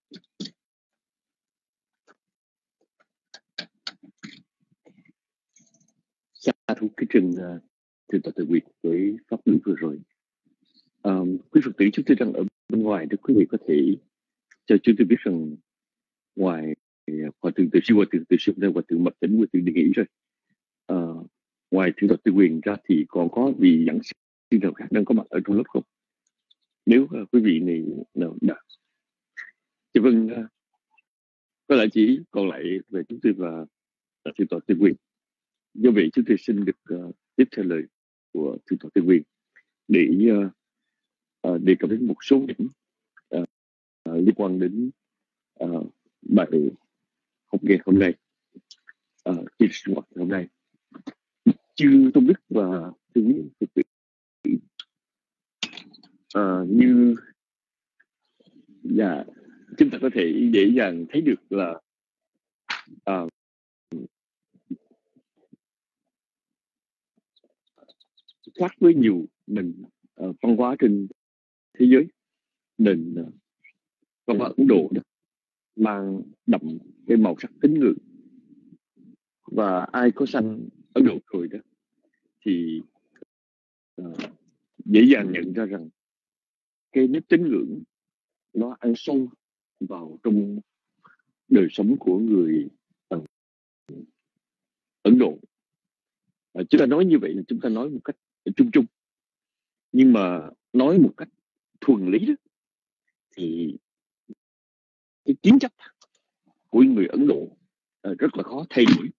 Speaker 3: Sa thú cái trình truyền tọa tự nguyện với pháp ngữ vừa rồi. Quý Phật tử chúng tôi đang ở bên ngoài, để quý vị có thể cho chúng tôi biết rằng ngoài hòa thượng Từ Siêu, hòa thượng Từ Siêu đây, hòa thượng Mật Tĩnh, hòa thượng đi nghỉ rồi. Ngoài truyền tọa tự nguyện ra thì còn có vị giảng sư nào khác đang có mặt ở trong lớp không? Nếu quý vị này nào đã, thì vâng, có lẽ chỉ còn lại về chúng tôi và truyền tọa tự nguyện. Do vậy chúng tôi xin được tiếp theo lời của truyền tọa tự nguyện để đề cập đến một số điểm liên quan đến bài học nghe hôm nay, chia sẻ hôm nay. Chư Tôn Đức và thưa quý Phật tử, như chúng ta có thể dễ dàng thấy được là khác với nhiều nền văn hóa trên thế giới. Nền văn hóa Ấn Độ đó mang đậm cái màu sắc tín ngưỡng, và ai có sang Ấn Độ rồi đó thì dễ dàng nhận ra rằng cái nếp tín ngưỡng nó ăn sâu vào trong đời sống của người Ấn Độ. Chúng ta nói như vậy là chúng ta nói một cách chung chung, nhưng mà nói một cách thuần lý đó thì cái kiến chấp của người Ấn Độ rất là khó thay đổi.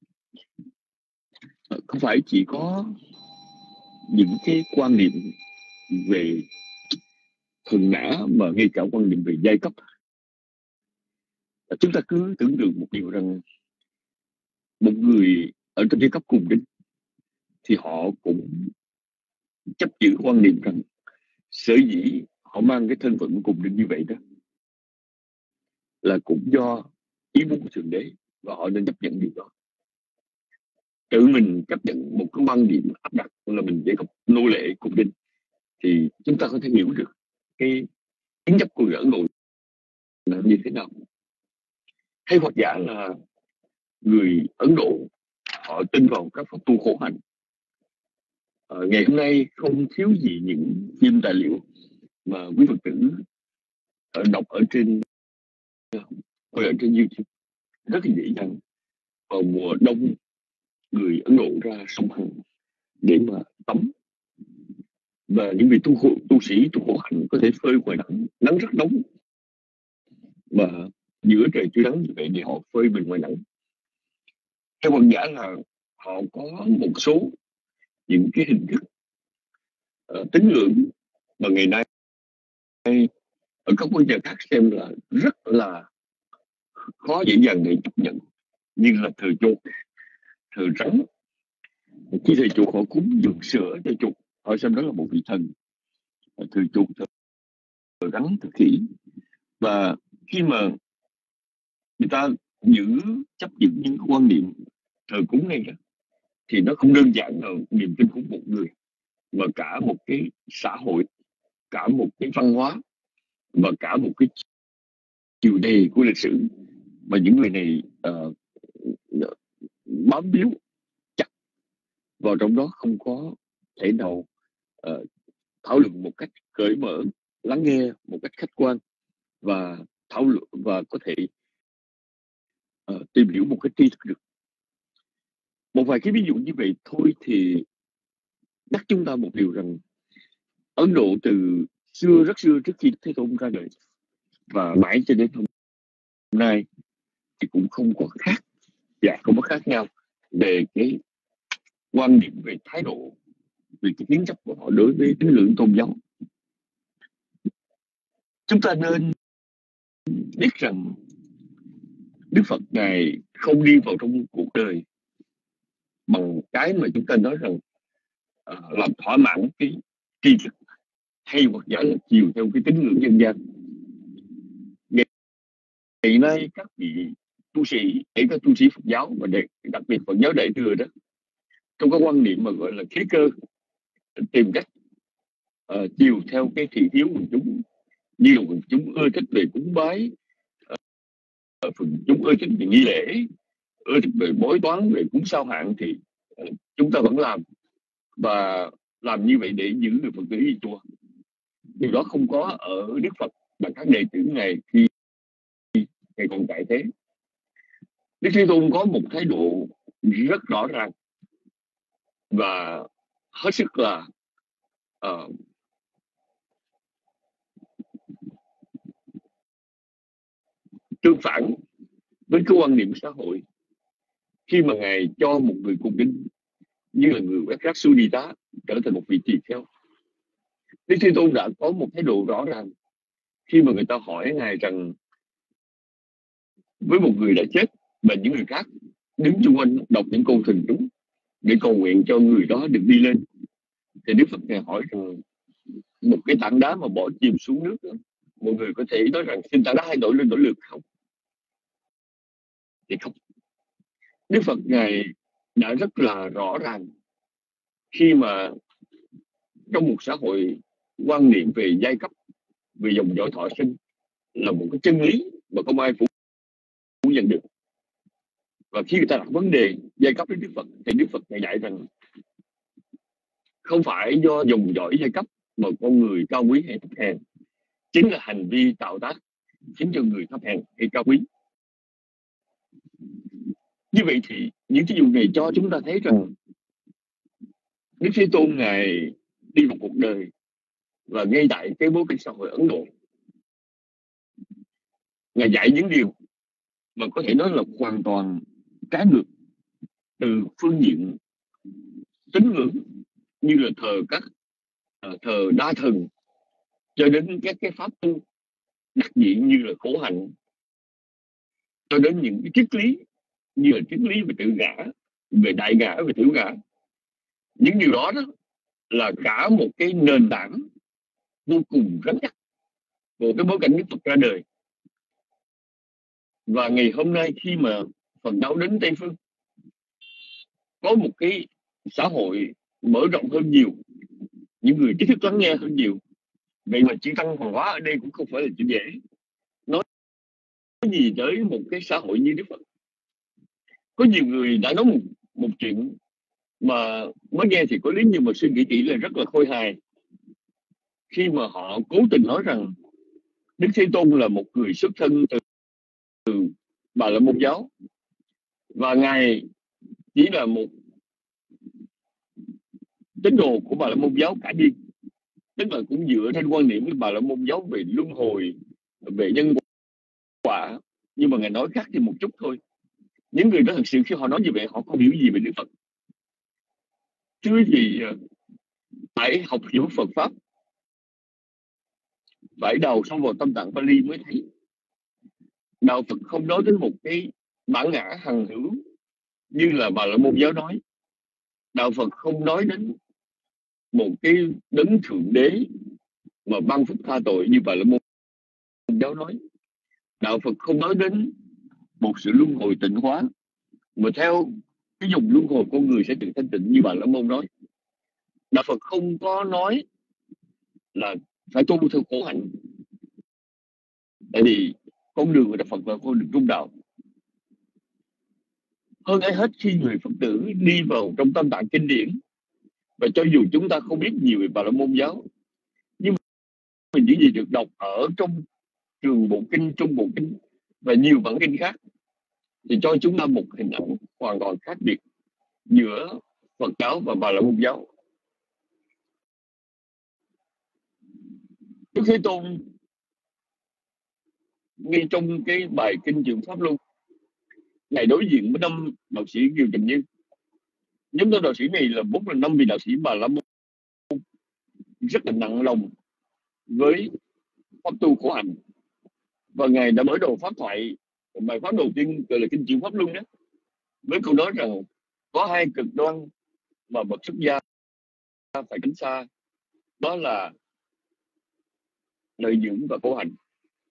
Speaker 3: Không phải chỉ có những cái quan niệm về thần ngã, mà ngay cả quan niệm về giai cấp. Chúng ta cứ tưởng tượng một điều rằng một người ở trong giai cấp cùng đinh thì họ cũng chấp giữ quan niệm rằng sở dĩ họ mang cái thân phận cùng đinh như vậy đó là cũng do ý muốn của Thượng Đế, và họ nên chấp nhận điều đó. Tự mình chấp nhận một cái quan niệm áp đặt là mình giai cấp nô lệ cùng đinh, thì chúng ta có thể hiểu được cái kiến chấp của người Ấn Độ là như thế nào. Hay hoặc giả là người Ấn Độ họ tin vào các pháp tu khổ hạnh. Ngày hôm nay không thiếu gì những phim tài liệu mà quý Phật tử đọc ở trên YouTube rất là dễ dàng. Vào mùa đông, người Ấn Độ ra sông Hằng để mà tắm, và những vị tu sĩ tu khổ hạnh có thể phơi ngoài nắng rất nóng, và giữa trời chưa nắng như vậy thì họ phơi mình ngoài nắng. Hay hoặc giả là họ có một số những cái hình thức tín ngưỡng mà ngày nay ở các quốc gia khác xem là rất là khó dễ dàng để chấp nhận, như là thờ chuột, thờ rắn. Khi thầy chuột họ cúng dường sữa cho chuột, họ xem đó là một vị thần. Thờ chuột, thờ rắn, thờ khỉ. Và khi mà người ta chấp giữ những quan niệm thờ cúng này đó, thì nó không đơn giản là niềm tin của một người, mà cả một cái xã hội, cả một cái văn hóa, và cả một cái chiều đề của lịch sử mà những người này bám víu chặt vào trong đó, không có thể nào thảo luận một cách cởi mở, lắng nghe một cách khách quan, và thảo luận và có thể tìm hiểu một cách tri thức được. Một vài cái ví dụ như vậy thôi thì nhắc chúng ta một điều rằng Ấn Độ từ xưa, rất xưa, trước khi Thế Tôn ra đời và mãi cho đến hôm nay thì cũng không có khác, không có khác nhau về cái quan điểm, về thái độ, về cái kiến chấp của họ đối với tín ngưỡng tôn giáo. Chúng ta nên biết rằng Đức Phật Ngài không đi vào trong cuộc đời bằng cái mà chúng ta nói rằng làm thỏa mãn cái tri thức, hay hoặc giả là chiều theo cái tín ngưỡng dân gian. Ngày nay các vị tu sĩ, kể cả tu sĩ Phật giáo và đặc biệt Phật giáo Đại thừa đó, trong cái quan niệm mà gọi là thế cơ, tìm cách chiều theo cái thị hiếu của chúng, như là chúng ưa thích về cúng bái, chúng ưa thích về nghi lễ, ưa thích về bói toán, về cúng sao hạn, thì chúng ta vẫn làm, và làm như vậy để giữ người Phật tử đi chùa. Điều đó không có ở Đức Phật và các đệ tử Ngài khi Ngài còn tại thế. Đức Thế Tôn có một thái độ rất rõ ràng và hết sức là tương phản với cái quan niệm xã hội, khi mà Ngài cho một người cùng đinh như là người quét rác Sunita trở thành một vị tỳ kheo. Đức Thế Tôn đã có một thái độ rõ ràng khi mà người ta hỏi Ngài rằng với một người đã chết và những người khác đứng xung quanh đọc những câu thần chú để cầu nguyện cho người đó được đi lên, thì Đức Phật Ngài hỏi rằng một cái tảng đá mà bỏ chìm xuống nước đó, mọi người có thể nói rằng xin tảng đá hãy nổi lên nổi lực không? Thì không. Đức Phật Ngài đã rất là rõ ràng khi mà trong một xã hội quan niệm về giai cấp, về dòng dõi thọ sinh là một cái chân lý mà không ai phủ nhận được. Và khi người ta đặt vấn đề giai cấp với Đức Phật thì Đức Phật Ngài dạy rằng không phải do dòng dõi giai cấp mà con người cao quý hay thấp hèn, chính là hành vi tạo tác khiến cho người thấp hèn hay cao quý. Như vậy thì những ví dụ này cho chúng ta thấy rằng Đức Thế Tôn Ngài đi một cuộc đời, và ngay tại cái bối cảnh xã hội Ấn Độ, Ngài dạy những điều mà có thể nói là hoàn toàn trái ngược, từ phương diện tín ngưỡng như là thờ đa thần, cho đến các cái pháp tu đặc diện như là khổ hạnh, cho đến những cái triết lý như là triết lý về tự ngã, về đại ngã, về tiểu ngã. Những điều đó là cả một cái nền tảng vô cùng rắn chắc của cái bối cảnh Đức Phật ra đời. Và ngày hôm nay khi mà Phật giáo đến Tây Phương, có một cái xã hội mở rộng hơn nhiều, những người trí thức lắng nghe hơn nhiều. Vậy mà chữ tăng hoàng hóa ở đây cũng không phải là chuyện dễ. Nói gì tới một cái xã hội như Đức Phật. Có nhiều người đã nói một chuyện mà mới nghe thì có lý, nhưng mà suy nghĩ kỹ là rất là khôi hài, khi mà họ cố tình nói rằng Đức Thế Tôn là một người xuất thân từ Bà La Môn giáo, và Ngài chỉ là một tín đồ của Bà La Môn giáo cả đi, tức là cũng dựa trên quan niệm của Bà La Môn giáo về luân hồi, về nhân quả. Nhưng mà Ngài nói khác thì một chút thôi. Những người đó thật sự khi họ nói như vậy, họ không hiểu gì về Đức Phật. Chứ gì phải học hiểu Phật pháp, phải đào sâu vào tâm tạng Pali mới thấy. Đạo Phật không nói đến một cái bản ngã hằng hữu như là Bà La Môn giáo nói. Đạo Phật không nói đến một cái đấng thượng đế mà ban phúc tha tội như Bà La Môn giáo nói. Đạo Phật không nói đến một sự luân hồi tịnh hóa mà theo cái dùng luân hồi con người sẽ được thanh tịnh như Bà La Môn nói. Đạo Phật không có nói là phải tu theo khổ hạnh, tại vì con đường của Đạo Phật là con đường trung đạo. Hơn ai hết, khi người Phật tử đi vào trong tâm tạng kinh điển, và cho dù chúng ta không biết nhiều về Bà La Môn giáo, nhưng mà những gì được đọc ở trong trường bộ kinh, trung bộ kinh và nhiều bản kinh khác thì cho chúng ta một hình ảnh hoàn toàn khác biệt giữa Phật giáo và Bà La Môn giáo. Đức Thế Tôn ngay trong cái bài kinh Trường Pháp Luân, Ngài đối diện với 5 đạo sĩ Kiều Trần Như. Nhóm đạo sĩ này là 4 là 5 vị đạo sĩ Bà La Môn rất là nặng lòng với pháp tu khổ hạnh, và Ngài đã mở đầu pháp thoại, bài pháp đầu tiên gọi là kinh Trường Pháp Luân đó, với câu nói rằng có 2 cực đoan mà bậc xuất gia phải tránh xa, đó là lợi dưỡng và khổ hạnh.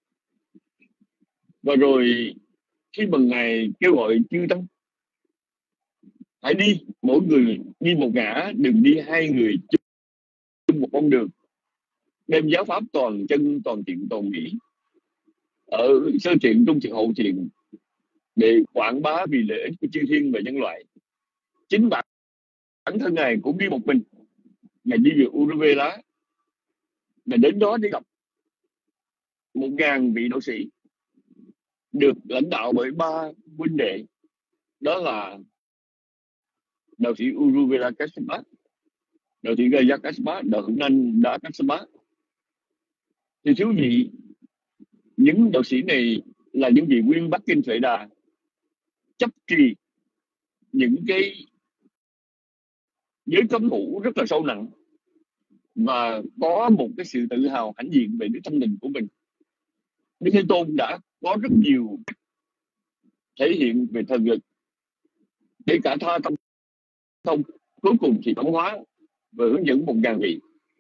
Speaker 3: Và rồi khi mà Ngài kêu gọi chư tăng hãy đi, mỗi người đi một ngã, đừng đi 2 người chung một con đường, đem giáo pháp toàn chân, toàn thiện, toàn mỹ, ở sơ thiện, trung thiện, hậu thiện, để quảng bá vì lợi ích của chư thiên và nhân loại. Chính bản thân Ngài cũng đi một mình. Ngài đi về Uruvela, Ngài đến đó để gặp 1.000 vị đạo sĩ được lãnh đạo bởi 3 huynh đệ, đó là đạo sĩ Uruvela Kassapa, đạo sĩ Gaya Kassapa, đạo hữu Nanh Đá Kassapa. Thì thưa quý vị, những đạo sĩ này là những vị nguyên Bắc Kinh Tuệ Đà, chấp trì những cái giới cấm thủ rất là sâu nặng, và có một cái sự tự hào hãnh diện về đức thanh linh của mình. Đức Thế Tôn đã có rất nhiều thể hiện về thần lực để cả tha tâm thông, cuối cùng thì tổng hóa và hướng dẫn 1.000 vị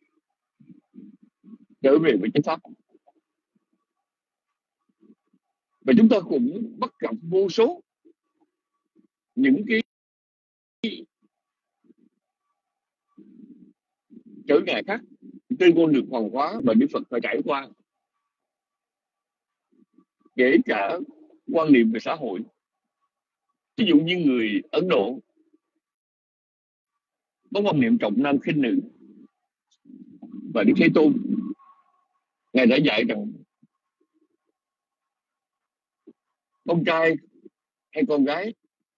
Speaker 3: trở về với chánh pháp. Và chúng ta cũng bắt gặp vô số những cái trở ngại khác trên con đường hoàn hóa mà Đức Phật phải trải qua, kể cả quan niệm về xã hội. Ví dụ như người Ấn Độ có quan niệm trọng nam khinh nữ, và Đức Thế Tôn Ngài đã dạy rằng con trai hay con gái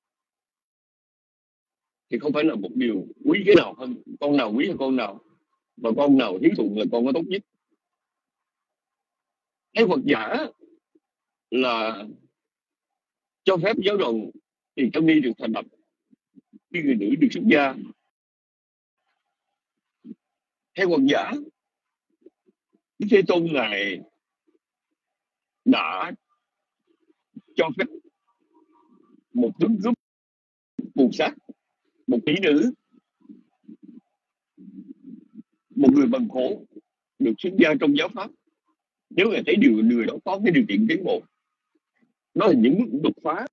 Speaker 3: thì không phải là một điều quý cái nào hơn, con nào quý hơn con nào, và con nào hiếu thuận là con có tốt nhất. Hay Phật giả là cho phép giáo đoàn thì trong ni được thành lập, khi người nữ được xuất gia. Hay Phật giả, Đức Thế Tôn Ngài đã cho phép một tướng cướp buộc sát một tỷ nữ, một người bằng khổ được xuất gia trong giáo pháp, nếu Ngài thấy người đó có cái điều kiện tiến bộ. Đó là những bước đột phá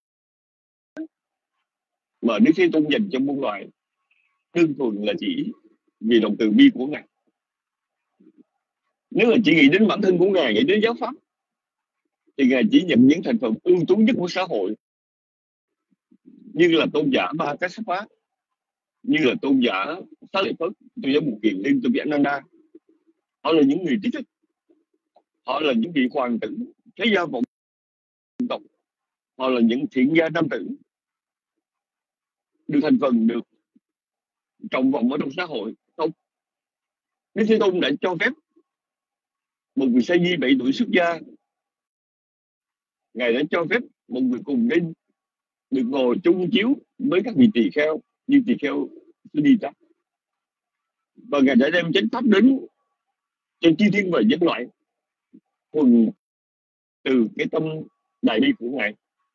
Speaker 3: mà Đức Thế Tôn dành cho muôn loài, đơn thuần là chỉ vì lòng từ bi của Ngài. Nếu là chỉ nghĩ đến bản thân của Ngài, nghĩ đến giáo pháp, thì Ngài chỉ nhận những thành phần ưu tú nhất của xã hội, như là tôn giả Ba Cách Sắp Phá, như là tôn giả Xá Lợi Phất, tôn giả Mục Kiền Liên, tôn giả Nanda. Họ là những người trí thức, họ là những vị hoàng tử thế gia vọng tộc, họ là những thiện gia nam tử được thành phần, được trọng vọng ở trong xã hội. Không, Đức Thế Tôn đã cho phép một người sa di 7 tuổi xuất gia. Ngài đã cho phép một người cùng nên được ngồi chung chiếu với các vị tỳ kheo như tỳ kheo Siddhartha, và Ngài đã đem chánh pháp đến cho chư thiên và nhân loại thuần từ cái tâm đại bi của Ngài.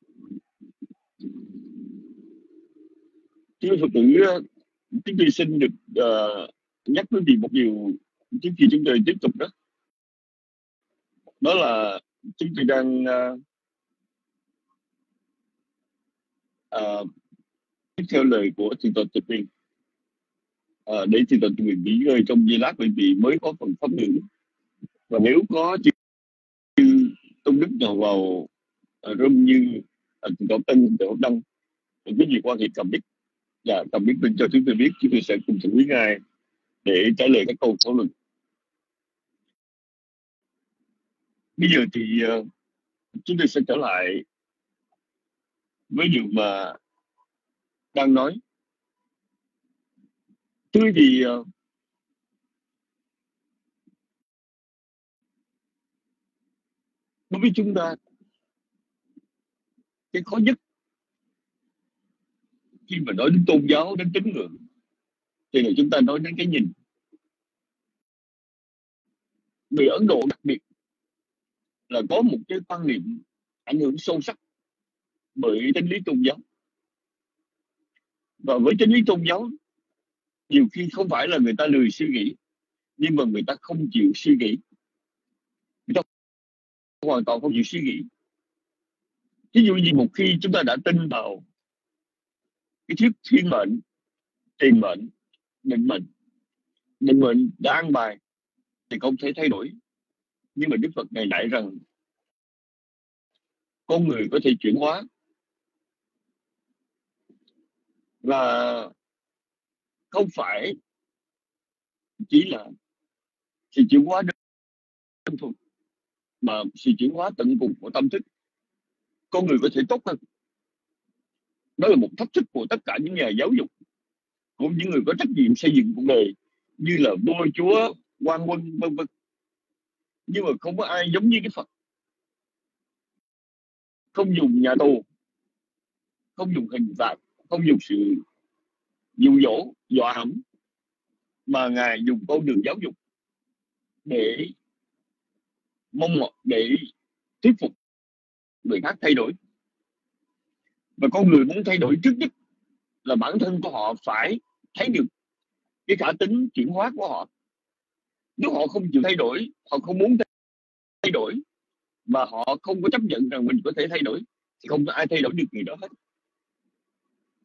Speaker 3: Thưa Phật tử, chúng tôi xin được nhắc quý vị một điều trước khi chúng tôi tiếp tục đó. Đó là chúng tôi đang tiếp theo lời của Thượng tọa Tịch Quyền, để Thượng tọa Tịch Quyền nghỉ ngơi trong giây lát, bởi vì mới có phần pháp ngữ. Và nếu có chư Tôn Đức nào vào room như Thượng tọa Tân, Thượng tọa Đăng, quý vị quan hệ cầm biết và cầm biết tin cho chúng tôi biết, chúng tôi sẽ cùng xử lý Ngài để trả lời các câu thảo luận. Bây giờ thì chúng tôi sẽ trở lại với điều mà đang nói. Tôi thì đối với chúng ta, cái khó nhất khi mà nói đến tôn giáo, đến tín ngưỡng, thì là chúng ta nói đến cái nhìn. Người Ấn Độ đặc biệt là có một cái quan niệm ảnh hưởng sâu sắc bởi chân lý tôn giáo. Và với chân lý tôn giáo, nhiều khi không phải là người ta lười suy nghĩ, nhưng mà người ta không chịu suy nghĩ. Người ta hoàn toàn không chịu suy nghĩ. Ví dụ như một khi chúng ta đã tin vào cái thuyết thiên mệnh, tiền mệnh, định mệnh đã an bài thì không thể thay đổi. Nhưng mà Đức Phật Ngài dạy rằng con người có thể chuyển hóa, và không phải chỉ là sự chuyển hóa đơn thuần, mà sự chuyển hóa tận cùng của tâm thức. Con người có thể tốt hơn. Đó là một thách thức của tất cả những nhà giáo dục, của những người có trách nhiệm xây dựng cuộc đời, như là vua chúa, quan quân, vân vân. Nhưng mà không có ai giống như cái Phật. Không dùng nhà tù, không dùng hình phạt, không dùng sự dụ dỗ, dọa hãm, mà Ngài dùng con đường giáo dục để thuyết phục người khác thay đổi. Và con người muốn thay đổi, trước nhất là bản thân của họ phải thấy được cái khả tính chuyển hóa của họ. Nếu họ không chịu thay đổi, họ không muốn thay đổi, mà họ không có chấp nhận rằng mình có thể thay đổi, thì không có ai thay đổi được người đó hết.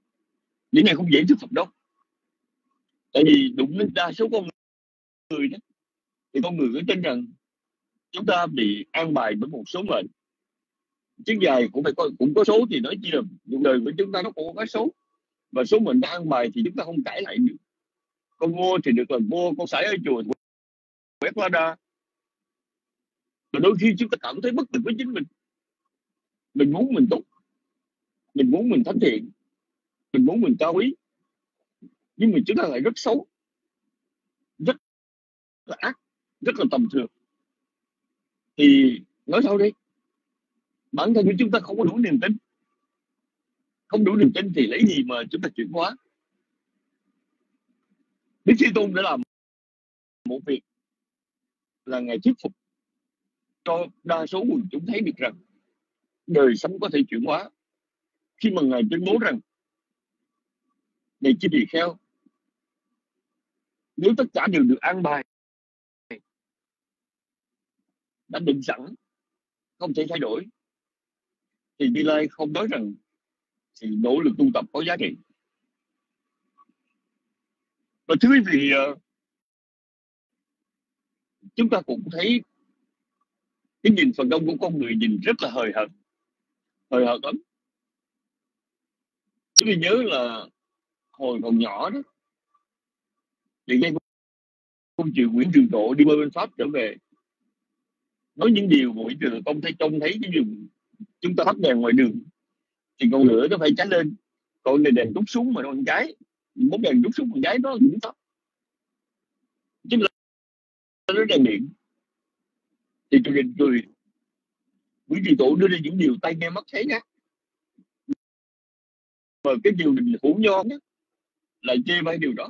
Speaker 3: Những này không dễ thuyết phục đâu. Tại vì đụng đến đa số con người đó, thì con người cứ tin rằng chúng ta bị an bài bởi một số mệnh. Chiếc giày cũng có số, thì nói chi là cuộc đời của chúng ta nó cũng có số, và số mệnh đã an bài thì chúng ta không cãi lại được. Con mua thì được là mua, con sải ở chùa quét qua đa. Và đôi khi chúng ta cảm thấy bất lực với chính mình. Mình muốn mình tốt, mình muốn mình thánh thiện, mình muốn mình cao quý, nhưng mà chúng ta lại rất xấu, rất là ác, rất là tầm thường. Thì nói sao đi, bản thân của chúng ta không có đủ niềm tin. Không đủ niềm tin thì lấy gì mà chúng ta chuyển hóa? Đức Thế Tôn đã làm một việc là Ngài thuyết phục cho đa số quần chúng thấy được rằng đời sống có thể chuyển hóa, khi mà Ngài tuyên bố rằng này chư tỳ kheo, nếu tất cả đều được an bài, đã định sẵn, không thể thay đổi, thì Như Lai không nói rằng thì nỗ lực tu tập có giá trị. Và thưa quý vị, chúng ta cũng thấy cái nhìn phần đông của con người nhìn rất là hời hợt lắm. Chúng tôi nhớ là hồi còn nhỏ đó, thì nghe câu chuyện Nguyễn Trường Tộ đi bơi bên Pháp trở về, nói những điều mà Nguyễn Trường Tộ trông thấy cái điều chúng ta thắp đèn ngoài đường thì ngọn lửa nó phải cháy lên, còn này đèn trút xuống mà nó cháy, bóng đèn trút xuống mà cháy nó cũng tắt, chứ là nó đèn điện. Thì rồi Nguyễn Trường Tộ đưa ra những điều tai nghe mắt thấy nhé, mà cái điều mình hữu nho nhất là chê bai điều đó.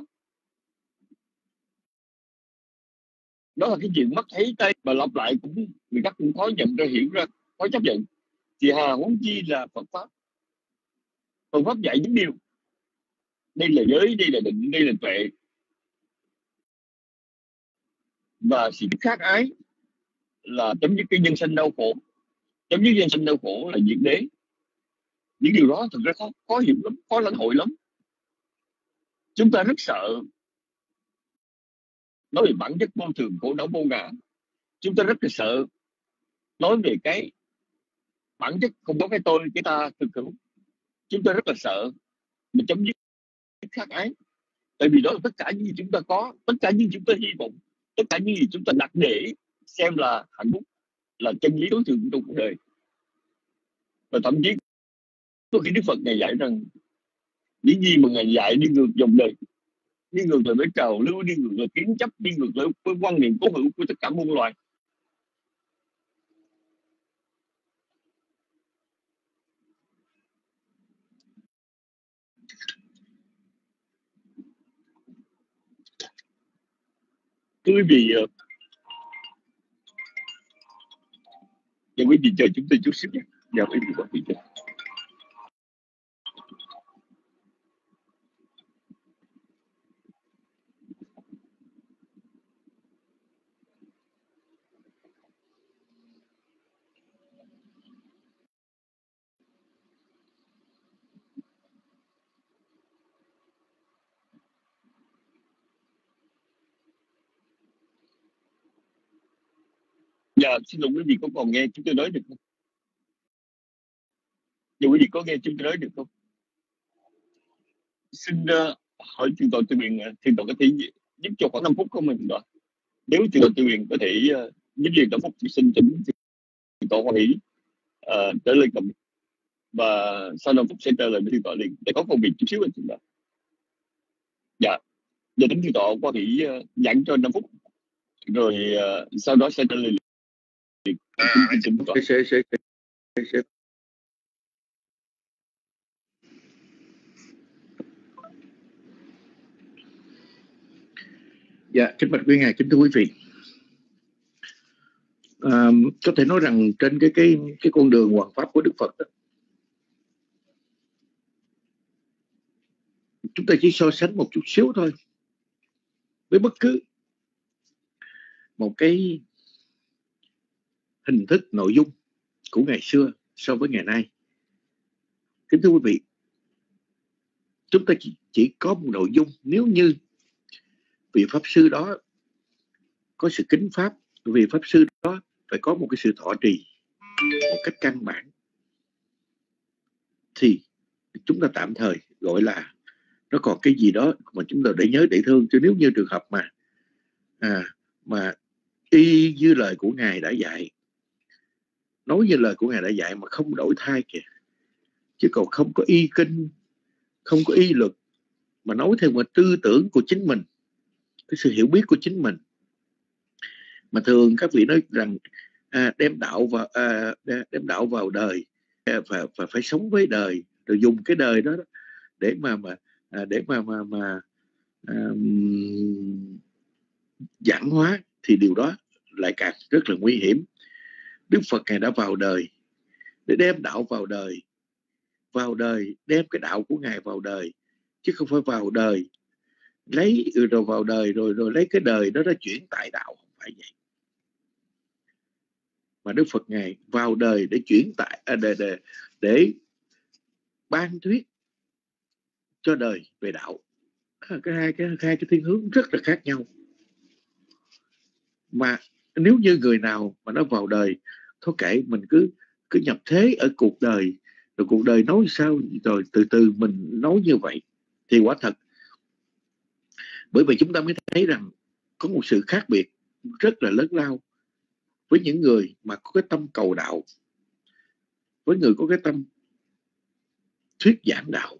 Speaker 3: Đó là cái chuyện mắt thấy tay mà lặp lại cũng người ta cũng khó nhận ra, hiểu ra, khó chấp nhận. Thì hà huống chi là Phật pháp. Phật pháp dạy những điều, đây là giới, đây là định, đây là tuệ, và sự khác ái là chấm dứt cái nhân sinh đau khổ. Chấm dứt nhân sinh đau khổ là diệt đế. Những điều đó thật ra khó hiểu lắm, khó lãnh hội lắm. Chúng ta rất sợ nói về bản chất vô thường, khổ đau vô ngã. Chúng ta rất là sợ nói về cái bản chất không có cái tôi, cái ta thực hữu. Chúng ta rất là sợ mình chấm dứt khác ái, tại vì đó là tất cả những gì chúng ta có, tất cả những gì chúng ta hy vọng, tất cả những gì chúng ta đặt để xem là hạnh phúc, là chân lý tối thượng trong cuộc đời. Và thậm chí có khi Đức Phật Ngài dạy rằng những gì mà Ngài dạy đi ngược dòng đời, đi ngược lại với trào lưu, đi ngược lại kiến chấp, đi ngược lại với quan niệm cố hữu của tất cả muôn loài. Thưa quý vị, và quý vị chờ chúng tôi chút xíu nhé. Dạ, quý vị bác vị chờ. Dạ, xin lỗi quý vị có còn nghe chúng tôi nói được không? Dạ, quý vị có nghe chúng tôi nói được không? Xin hỏi Thượng tọa Từ Biện, Thượng tọa có thể giúp cho khoảng 5 phút không mình đó? Nếu Thượng tọa Từ Biện có thể giúp việc 5 phút thì xin cho Thượng tọa Hoa Hỷ trở lên cầm, và sau 5 phút sẽ trở lại với Thượng tọa liền để có công việc chút xíu anh Thượng tọa. Dạ, giờ đến Thượng tọa Hoa Hỷ giảng cho 5 phút rồi sau đó sẽ trả lời liền.
Speaker 7: Sẽ Dạ, kính bạch quý ngài, kính thưa quý vị. Có thể nói rằng trên cái con đường hoàn pháp của Đức Phật đó, chúng ta chỉ so sánh một chút xíu thôi với bất cứ một cái hình thức nội dung của ngày xưa so với ngày nay. Kính thưa quý vị, chúng ta chỉ có một nội dung. Nếu như vị pháp sư đó có sự kính pháp, vị pháp sư đó phải có một cái sự thọ trì một cách căn bản, thì chúng ta tạm thời gọi là nó còn cái gì đó mà chúng ta để nhớ để thương. Chứ nếu như trường hợp mà y như lời của Ngài đã dạy, nói như lời của Ngài đã dạy mà không đổi thay kìa, chứ còn không có y kinh, không có y luật, mà nói theo một tư tưởng của chính mình, cái sự hiểu biết của chính mình. Mà thường các vị nói rằng đem đạo vào đời và phải sống với đời, rồi dùng cái đời đó để giảng hóa, thì điều đó lại càng rất là nguy hiểm. Đức Phật Ngài đã vào đời để đem đạo vào đời đem cái đạo của Ngài vào đời, chứ không phải vào đời lấy rồi vào đời rồi lấy cái đời đó chuyển tại đạo, không phải vậy. Mà Đức Phật Ngài vào đời để chuyển tại để ban thuyết cho đời về đạo. Hai cái thiên hướng rất là khác nhau. Mà nếu như người nào mà nó vào đời thôi kệ, mình cứ nhập thế ở cuộc đời, rồi cuộc đời nói sao rồi từ từ mình nói như vậy, thì quả thật. Bởi vì chúng ta mới thấy rằng có một sự khác biệt rất là lớn lao với những người mà có cái tâm cầu đạo, với người có cái tâm thuyết giảng đạo.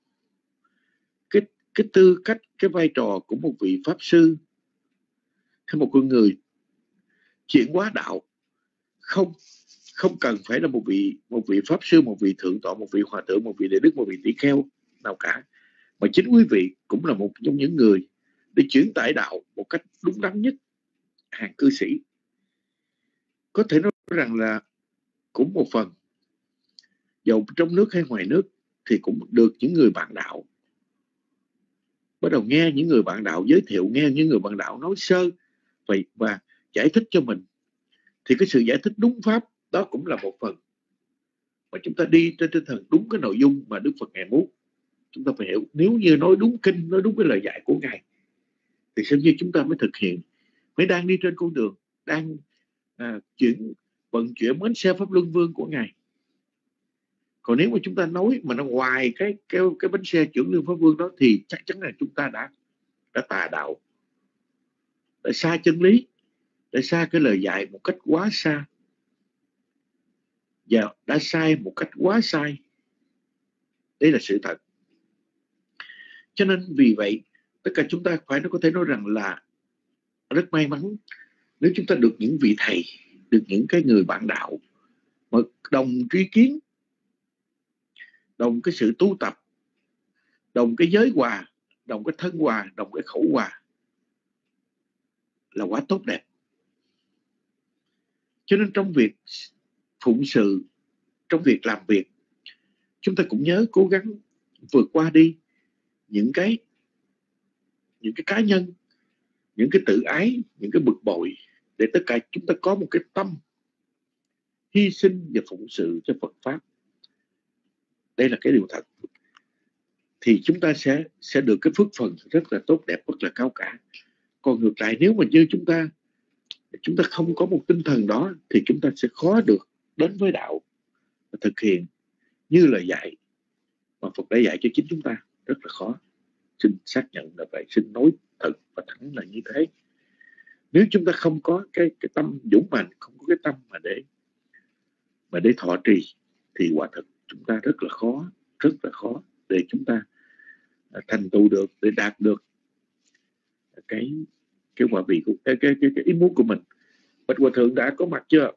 Speaker 7: Cái tư cách, cái vai trò của một vị pháp sư hay một con người chuyển hóa đạo không cần phải là một vị pháp sư, một vị thượng tọa, một vị hòa thượng, một vị đệ đức, một vị tỷ kheo nào cả, mà chính quý vị cũng là một trong những người để chuyển tải đạo một cách đúng đắn nhất hàng cư sĩ. Có thể nói rằng là cũng một phần, dầu trong nước hay ngoài nước, thì cũng được những người bạn đạo bắt đầu nghe những người bạn đạo giới thiệu, nghe những người bạn đạo nói sơ vậy và giải thích cho mình, thì cái sự giải thích đúng pháp đó cũng là một phần mà chúng ta đi trên tinh thần đúng cái nội dung mà Đức Phật Ngài muốn. Chúng ta phải hiểu, nếu như nói đúng kinh, nói đúng cái lời dạy của Ngài, thì xem như chúng ta mới thực hiện, mới đang đi trên con đường, đang vận chuyển bánh xe pháp luân vương của Ngài. Còn nếu mà chúng ta nói mà nó ngoài cái bánh xe chuyển luân pháp vương đó, thì chắc chắn là chúng ta đã tà đạo, đã xa chân lý, đã xa cái lời dạy một cách quá xa, và đã sai một cách quá sai. Đây là sự thật. Cho nên vì vậy, tất cả chúng ta phải có thể nói rằng là rất may mắn nếu chúng ta được những vị thầy, được những cái người bạn đạo mà đồng tri kiến, đồng cái sự tu tập, đồng cái giới hòa, đồng cái thân hòa, đồng cái khẩu hòa, là quá tốt đẹp. Cho nên trong việc phụng sự, trong việc làm việc, chúng ta cũng nhớ cố gắng vượt qua đi những cái cá nhân, những cái tự ái, những cái bực bội, để tất cả chúng ta có một cái tâm hy sinh và phụng sự cho Phật Pháp. Đây là cái điều thật. Thì chúng ta sẽ được cái phước phần rất là tốt đẹp, rất là cao cả. Còn ngược lại, nếu mà như chúng ta không có một tinh thần đó, thì chúng ta sẽ khó được đến với đạo và thực hiện như lời dạy mà Phật đã dạy cho chính chúng ta. Rất là khó. Xin xác nhận là vậy, xin nói thật và thẳng là như thế. Nếu chúng ta không có cái tâm dũng mạnh, không có cái tâm mà để thọ trì, thì quả thật chúng ta rất là khó để chúng ta thành tựu được, để đạt được cái quả vị của cái ý muốn của mình. Bạch Hòa Thượng đã có mặt chưa?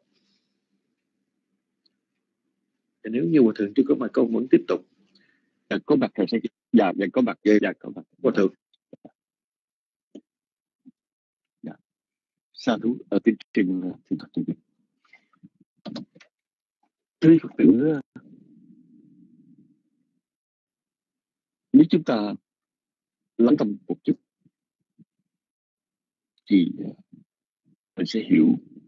Speaker 7: Nếu như Hòa Thượng chưa có mặt, con vẫn tiếp tục.
Speaker 3: Có mặt rồi. Dạ có mặt. Dạ có mặt.
Speaker 7: Hòa Thượng.
Speaker 3: Dạ. Sa thú ở tiến trình thỉnh thoại trình. Thưa Phật tử, nếu chúng ta lắng tâm một chút thì mình sẽ hiểu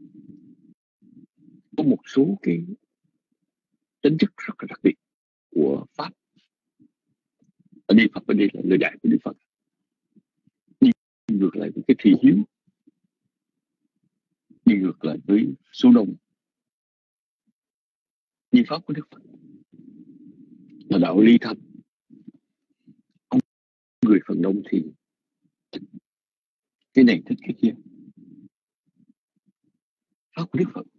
Speaker 3: có một số cái tính chất rất là đặc biệt của Pháp. Ở đây Phật ở đây là lời dạy của Đức Phật, đi ngược lại với cái thị hiếu, đi ngược lại với số đông. Như pháp của Đức Phật là đạo ly thân, người phần đông thì cái này thích cái kia. Pháp của Đức Phật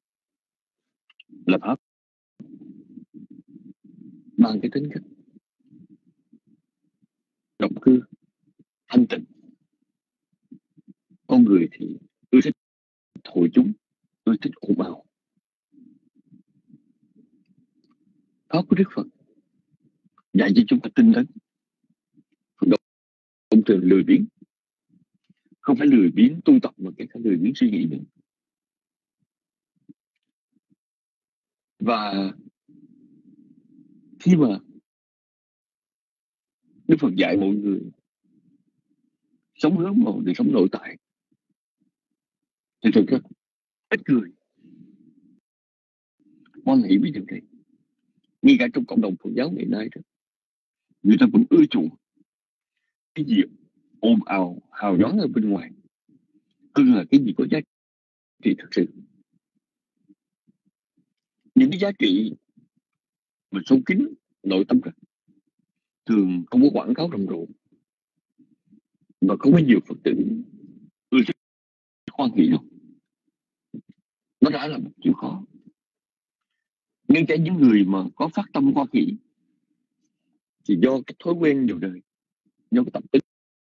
Speaker 3: là pháp mang cái tính cách động cư thanh tịnh. Con người thì ưa thích hội chúng, ưa thích ồn ào. Pháp của Đức Phật dạy cho chúng ta tinh tấn, phần đông thường lười biếng, không phải lười biếng tu tập mà cái lười biếng suy nghĩ nữa. Và khi mà Đức Phật dạy mọi người sống hướng vào đời sống nội tại thì thực ra ít người hoan hỷ với điều này. Ngay cả trong cộng đồng Phật giáo ngày nay đó, người ta vẫn ưa chuộng cái gì ồn ào hào nhoáng ở bên ngoài hơn là cái gì có giá trị thật sự. Những cái giá trị mà sâu kín nội tâm ra thường không có quảng cáo rầm rộ, và không có nhiều Phật tử ưa thích hoan hỷ đâu. Nó đã là một chuyện khó. Ngay cả những người mà có phát tâm hoan hỷ thì do cái thói quen nhiều đời, do cái tập tính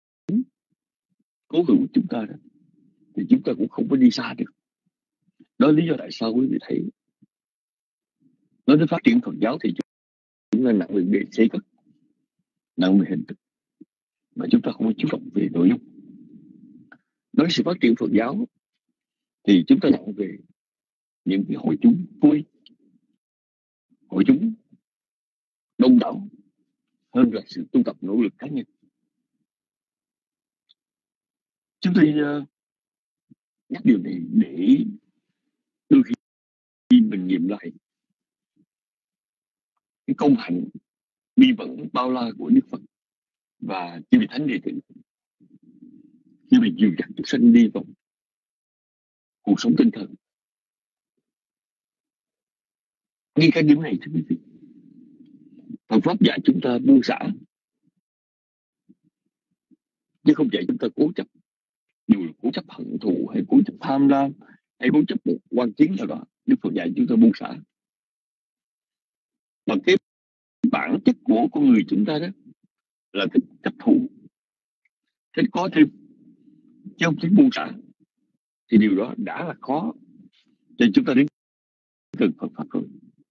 Speaker 3: cố hữu của chúng ta đó, thì chúng ta cũng không có đi xa được. Đó là lý do tại sao quý vị thấy nói đến phát triển Phật giáo thì chúng ta nặng về bề xây cất, nặng về hình thức, mà chúng ta không có chú trọng về nội dung. Nói sự phát triển Phật giáo thì chúng ta nặng về những cái hội chúng vui, hội chúng đông đảo hơn là sự tu tập nỗ lực cá nhân. Chúng tôi nhắc điều này để đôi khi mình nghiệm lại cái công hạnh bi bẩn bao la của Đức Phật và chư vị thánh đệ tử khi mình dìu dắt chúng sanh đi vào cuộc sống tinh thần. Ngay cả điểm này thưa quý vị, Phật pháp dạy chúng ta buông xả, chứ không dạy chúng ta cố chấp, dù là cố chấp hận thù hay cố chấp tham lam hay cố chấp một quan chiến nào đó. Đức Phật dạy chúng ta buông xả. Mà cái bản chất của con người chúng ta đó là thích chấp thủ, thích có thêm, chứ không thích buông xả, thì điều đó đã là khó. Cho nên chúng ta đến gần Phật pháp rồi.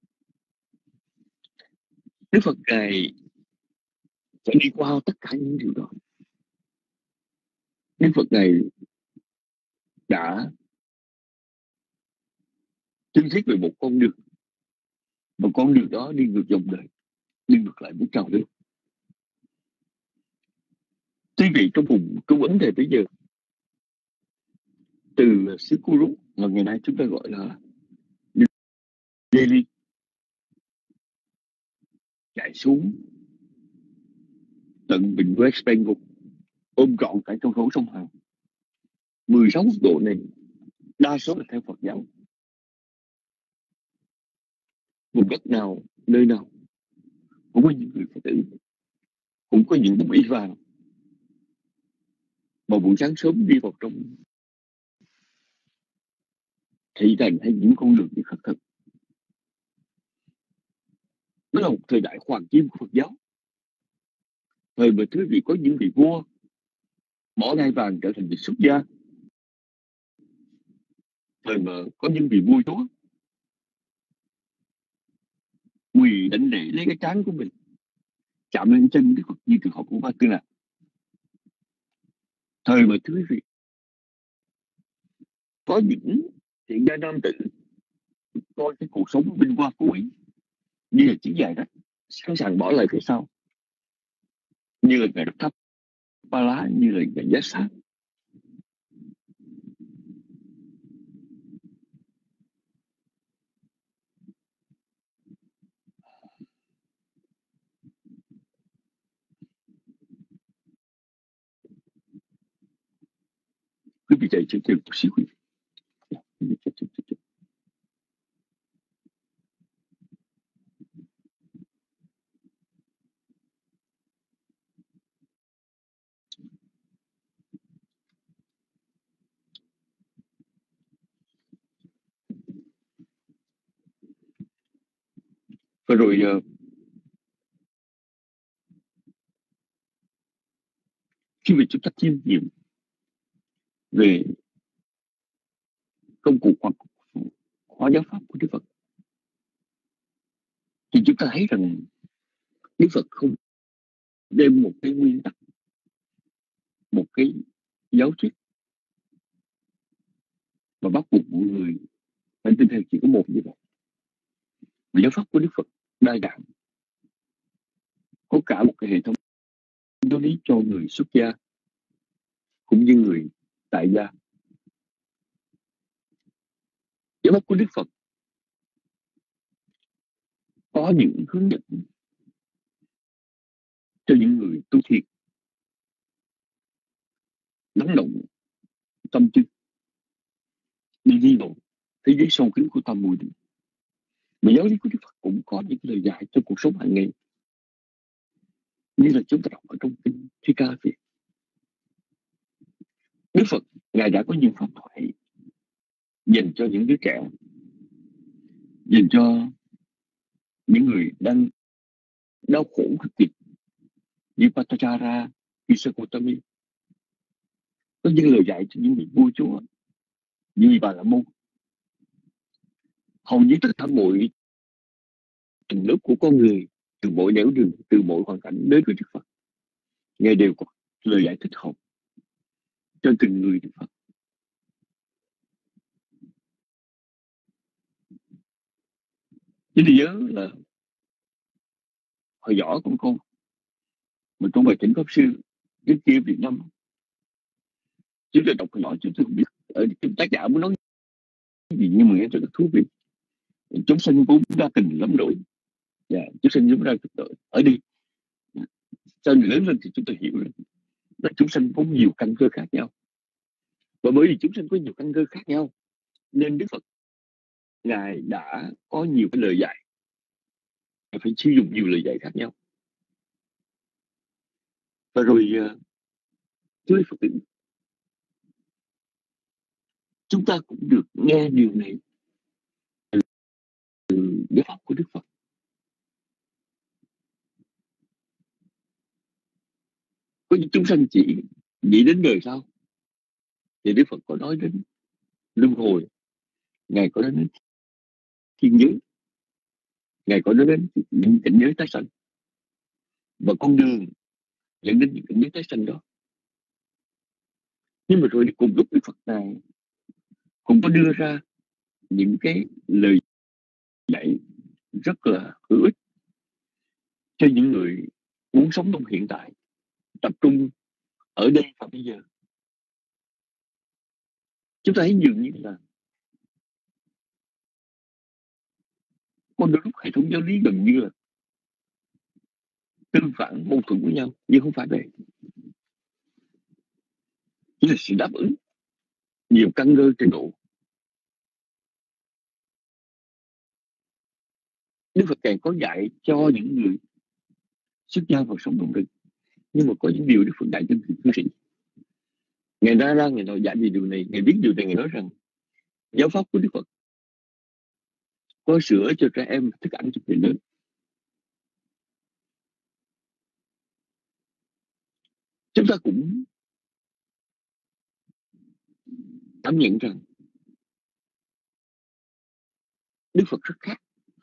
Speaker 3: Đức Phật Ngài sẽ đi qua tất cả những điều đó. Đức Phật Ngài đã chứng thiết về một con đường, và con đường đó đi ngược dòng đời, đi ngược lại với trào lưu. Quý vị trong vùng Trung Ấn thời bây giờ, từ xứ Kuru mà ngày nay chúng ta gọi là Delhi, chạy xuống tận vịnh West Bengal, ôm trọn cả trong khổ sông Hàn. 16 quốc độ này đa số là theo Phật giáo. Vùng đất nào, nơi nào cũng có những người Phật tử, cũng có những tấm y vàng mà buổi sáng sớm đi vào trong thị thành hay những con đường đi khất thực. Đó là một thời đại hoàng kim của Phật giáo, thời mà quý vị có những vị vua bỏ ngai vàng trở thành vị xuất gia, thời mà có những vị vua chúa quỳ đảnh lễ lấy cái trán của mình chạm lên chân Đức Phật như trường hợp của Ba Tư Nặc. Thời mà quý vị có những thiện gia nam tử coi cái cuộc sống vinh hoa phú quý như là chiếc giày đất, sẵn sàng bỏ lại phía sau, như là ngài Độc Thấp Ba Lá, như là ngài Giác Sát. Quý vị chạy trên một xíu. Và rồi khi mà chúng ta chiêm nghiệm về công cụ hóa giáo pháp của Đức Phật, thì chúng ta thấy rằng Đức Phật không đem một cái nguyên tắc, một cái giáo thuyết mà bắt buộc mọi người phải tin theo chỉ có một như vậy. Giáo pháp của Đức Phật đa dạng, có cả một cái hệ thống giáo lý cho người xuất gia cũng như người tại gia. Giáo pháp của Đức Phật có những hướng dẫn cho những người tu thiền lắng động tâm tư đi vào thế giới sâu kín của tâm mùi. Mà giáo lý của Đức Phật cũng có những lời dạy cho cuộc sống hàng ngày, như là chúng ta đọc ở trong kinh Thi Ca Việt. Đức Phật Ngài đã có những pháp thoại dành cho những đứa trẻ, dành cho những người đang đau khổ cực kỳ, như Patachara, Isakotami. Có những lời dạy cho những vị vua chúa, như Bà La Môn. Hầu như tất cả mọi tầng lớp của con người, từ mọi nẻo đường, từ mọi hoàn cảnh đến với Đức Phật, Ngài đều có lời giải thích hợp cho từng người Đức Phật. Chứ thì nhớ là hồi nhỏ của con, mình trong bài Chánh Pháp Sư trước kia Việt Nam, chúng tôi đọc hồi nhỏ, chúng tôi không biết ở tác giả muốn nói gì, nhưng mà nghe rất là thú vị. Chúng sanh vốn đa tình lắm rồi, chúng sanh vốn đa tình rồi. Ở đi sau này lớn lên thì chúng tôi hiểu là chúng sanh có nhiều căn cơ khác nhau, và bởi vì chúng sanh có nhiều căn cơ khác nhau nên Đức Phật Ngài đã có nhiều cái lời dạy, phải sử dụng nhiều lời dạy khác nhau. Và rồi thưa Phật tử, chúng ta cũng được nghe điều này từ giáo pháp của Đức Phật. Có những chúng sanh chỉ nghĩ đến đời sau, thì Đức Phật có nói đến luân hồi, Ngài có nói đến thiên giới, Ngài có nói đến những cảnh giới tái sanh và con đường dẫn đến những cảnh giới tái sanh đó. Nhưng mà rồi cùng lúc Đức Phật này cũng có đưa ra những cái lời dạy rất là hữu ích cho những người muốn sống trong hiện tại, tập trung ở đây và bây giờ. Chúng ta thấy dường như là có đôi lúc hệ thống giáo lý gần như là tương phản, mâu thuẫn với nhau, nhưng không phải vậy. Chỉ là sự đáp ứng nhiều căn cơ trình độ. Đức Phật càng có dạy cho những người xuất gia vào sống đồng rừng, nhưng mà có những điều Đức Phật dạy cho người cư sĩ. Ngài ra Ngài nói dạy về điều này, Ngài biết điều này, Ngài nói rằng giáo pháp của Đức Phật có sữa cho trẻ em, thức ăn cho người lớn. Chúng ta cũng cảm nhận rằng Đức Phật rất khác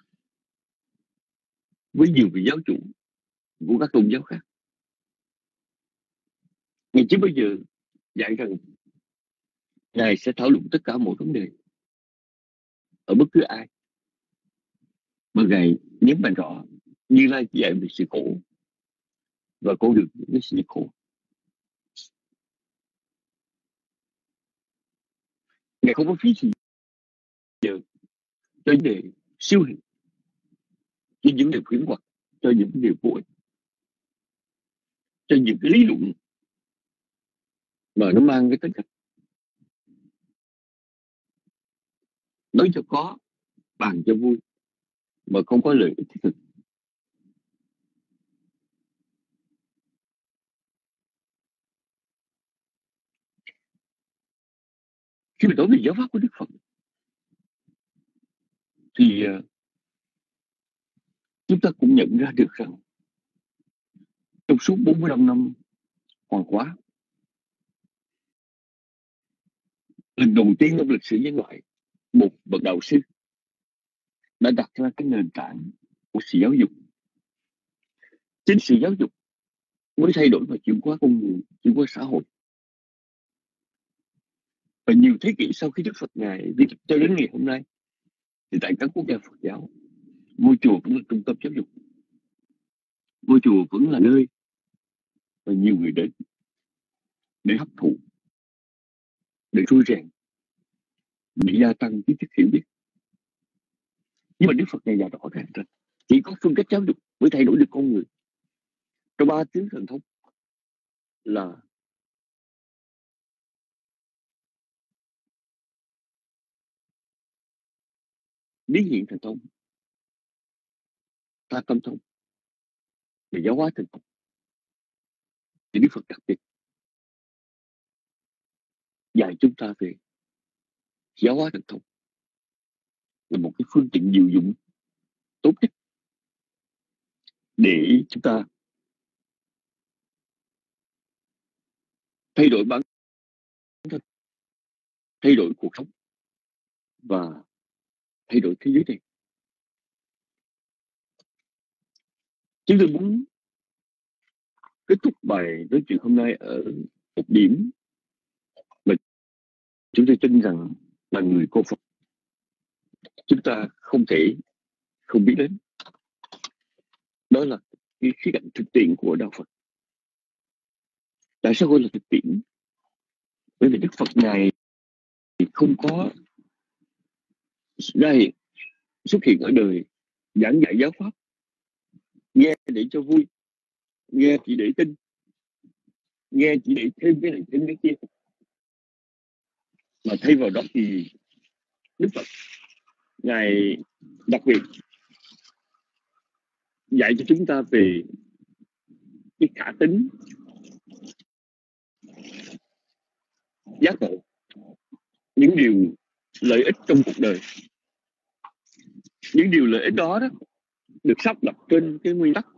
Speaker 3: với nhiều vị giáo chủ của các tôn giáo khác. Ngài chưa bao giờ dạy rằng Ngài sẽ thảo luận tất cả mọi vấn đề ở bất cứ ai, mà Ngài nhấn mạnh rõ Như Lai dạy về sự khổ và con đường những sự khổ. Ngài không có phí gì giờ cho vấn đề siêu hình, cho những điều khuyến hoặc, cho những điều vô ích, cho những cái lý luận mà nó mang cái tính cách nói cho có, bàn cho vui, mà không có lợi ích thiết thực. Khi mình nói về giáo pháp của Đức Phật thì chúng ta cũng nhận ra được rằng trong suốt 45 năm hoàng hóa, lần đầu tiên trong lịch sử nhân loại, một bậc đạo sư đã đặt ra cái nền tảng của sự giáo dục. Chính sự giáo dục mới thay đổi và chuyển hóa con người, chuyển hóa xã hội. Và nhiều thế kỷ sau khi Đức Phật Ngài đi cho đến ngày hôm nay, thì tại các quốc gia Phật giáo, ngôi chùa vẫn là trung tâm giáo dục. Ngôi chùa vẫn là nơi mà nhiều người đến để hấp thụ, để trui rèn, để gia tăng kiến thức hiểu biết. Nhưng mà Đức Phật Ngài rõ ràng rằng chỉ có phương cách giáo dục mới thay đổi được con người. Trong 3 tiếng thần thông là biến hiện thần thông, tha tâm thông và giáo hóa thần thông. Thì Đức Phật đặc biệt dạy chúng ta về giáo hóa thần thông là một cái phương tiện diệu dụng tốt nhất để chúng ta thay đổi bản thân, thay đổi cuộc sống và thay đổi thế giới này. Chúng tôi muốn kết thúc bài nói chuyện hôm nay ở một điểm mà chúng tôi tin rằng là người cô Phật chúng ta không thể không biết đến. Đó là cái khía cạnh thực tiễn của đạo Phật. Tại sao gọi là thực tiễn? Bởi vì Đức Phật Ngài không có ra hiện, xuất hiện ở đời giảng dạy giáo pháp, nghe để cho vui, nghe chỉ để tin, nghe chỉ để thêm cái này thêm cái kia. Mà thay vào đó thì Đức Phật Ngài đặc biệt dạy cho chúng ta về cái khả tính giác ngộ, những điều lợi ích trong cuộc đời. Những điều lợi ích đó được sắp đặt trên cái nguyên tắc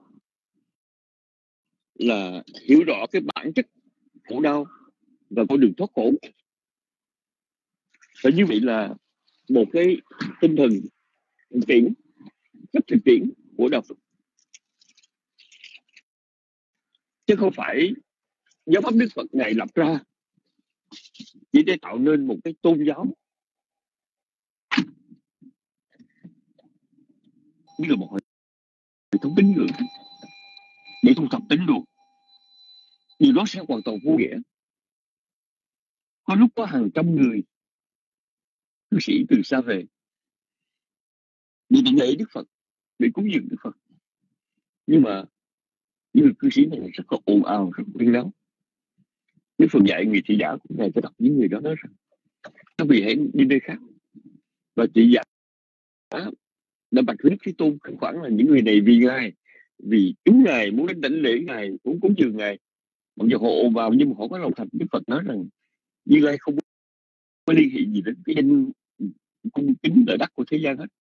Speaker 3: là hiểu rõ cái bản chất khổ đau và con đường thoát khổ. Và như vậy là một cái tinh thần thực tiễn, rất thực tiễn của đạo Phật, chứ không phải giáo pháp Đức Phật Ngài lập ra chỉ để tạo nên một cái tôn giáo, như là một hệ thống tín ngưỡng để thu thập tín đồ. Điều đó sẽ hoàn toàn vô nghĩa. Có lúc có hàng trăm người cư sĩ từ xa về để định lễ Đức Phật, để cúng dường Đức Phật, nhưng mà những người cư sĩ này rất là ồn ào, rất huyên náo. Đức Phật dạy người thị giả của Ngài phải đọc những người đó nói rằng các vị hãy đi nơi khác. Và thị giả đã bạch với Đức Thế Tôn không phải là những người này vì Ngài, vì chúng Ngài muốn đến đảnh lễ Ngài, muốn cúng dường Ngài, mặc dù họ ồn vào nhưng mà họ có lòng thành. Đức Phật nói rằng Như Lai không có liên hệ gì đến cái danh cung kính lợi đắc của thế gian hết.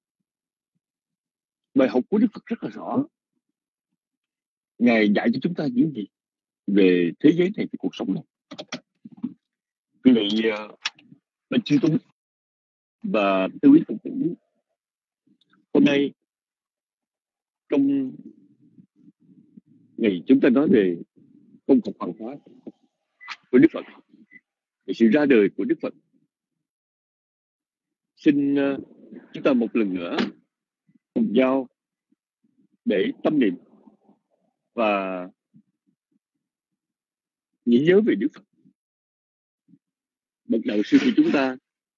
Speaker 3: Bài học của Đức Phật rất là rõ. Ngài dạy cho chúng ta những gì về thế giới này, về cuộc sống này. Vì vậy, mình chưa tung và tư quý Phật tử hôm nay, trong ngày chúng ta nói về công cuộc hoàng hóa của Đức Phật, về sự ra đời của Đức Phật, xin chúng ta một lần nữa cùng nhau để tâm niệm và nghĩ nhớ về Đức Phật, bậc đạo sư của chúng ta.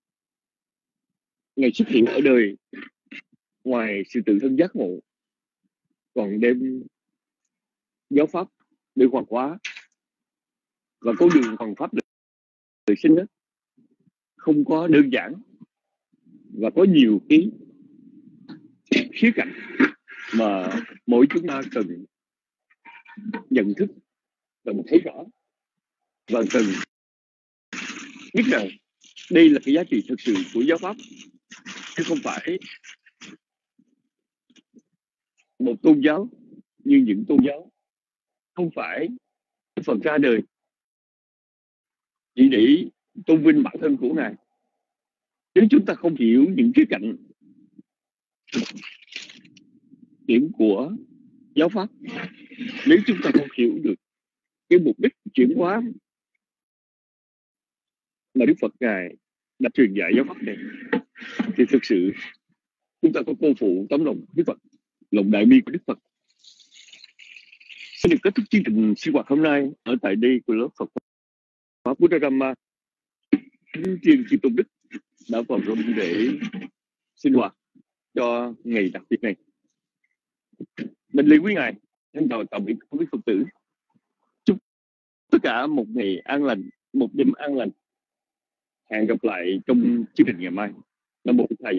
Speaker 3: Ngài xuất hiện ở đời ngoài sự tự thân giác ngộ, còn đem giáo pháp để hoàn hóa. Và con đường hoàn pháp đời sinh đó không có đơn giản và có nhiều cái khía cạnh mà mỗi chúng ta cần nhận thức, cần thấy rõ và cần biết rằng đây là cái giá trị thực sự của giáo pháp, chứ không phải một tôn giáo như những tôn giáo, không phải Phật ra đời chỉ để tôn vinh bản thân của Ngài. Nếu chúng ta không hiểu những khía cạnh điểm của giáo pháp, nếu chúng ta không hiểu được cái mục đích chuyển hóa mà Đức Phật Ngài đã truyền dạy giáo pháp này, thì thực sự chúng ta có cô phụ tấm lòng Đức Phật, lòng đại bi của Đức Phật. Xin được kết thúc chương trình sinh hoạt hôm nay ở tại đây của lớp Phật pháp Buddha-Dhamma. Thiên Chư Tôn Đức đã vào room để sinh hoạt cho ngày đặc biệt này. Mình lý quý ngài, xin chào tạm biệt quý Phật tử. Chúc tất cả một ngày an lành, một đêm an lành. Hẹn gặp lại trong chương trình ngày mai. Nam mô Bổn Thầy.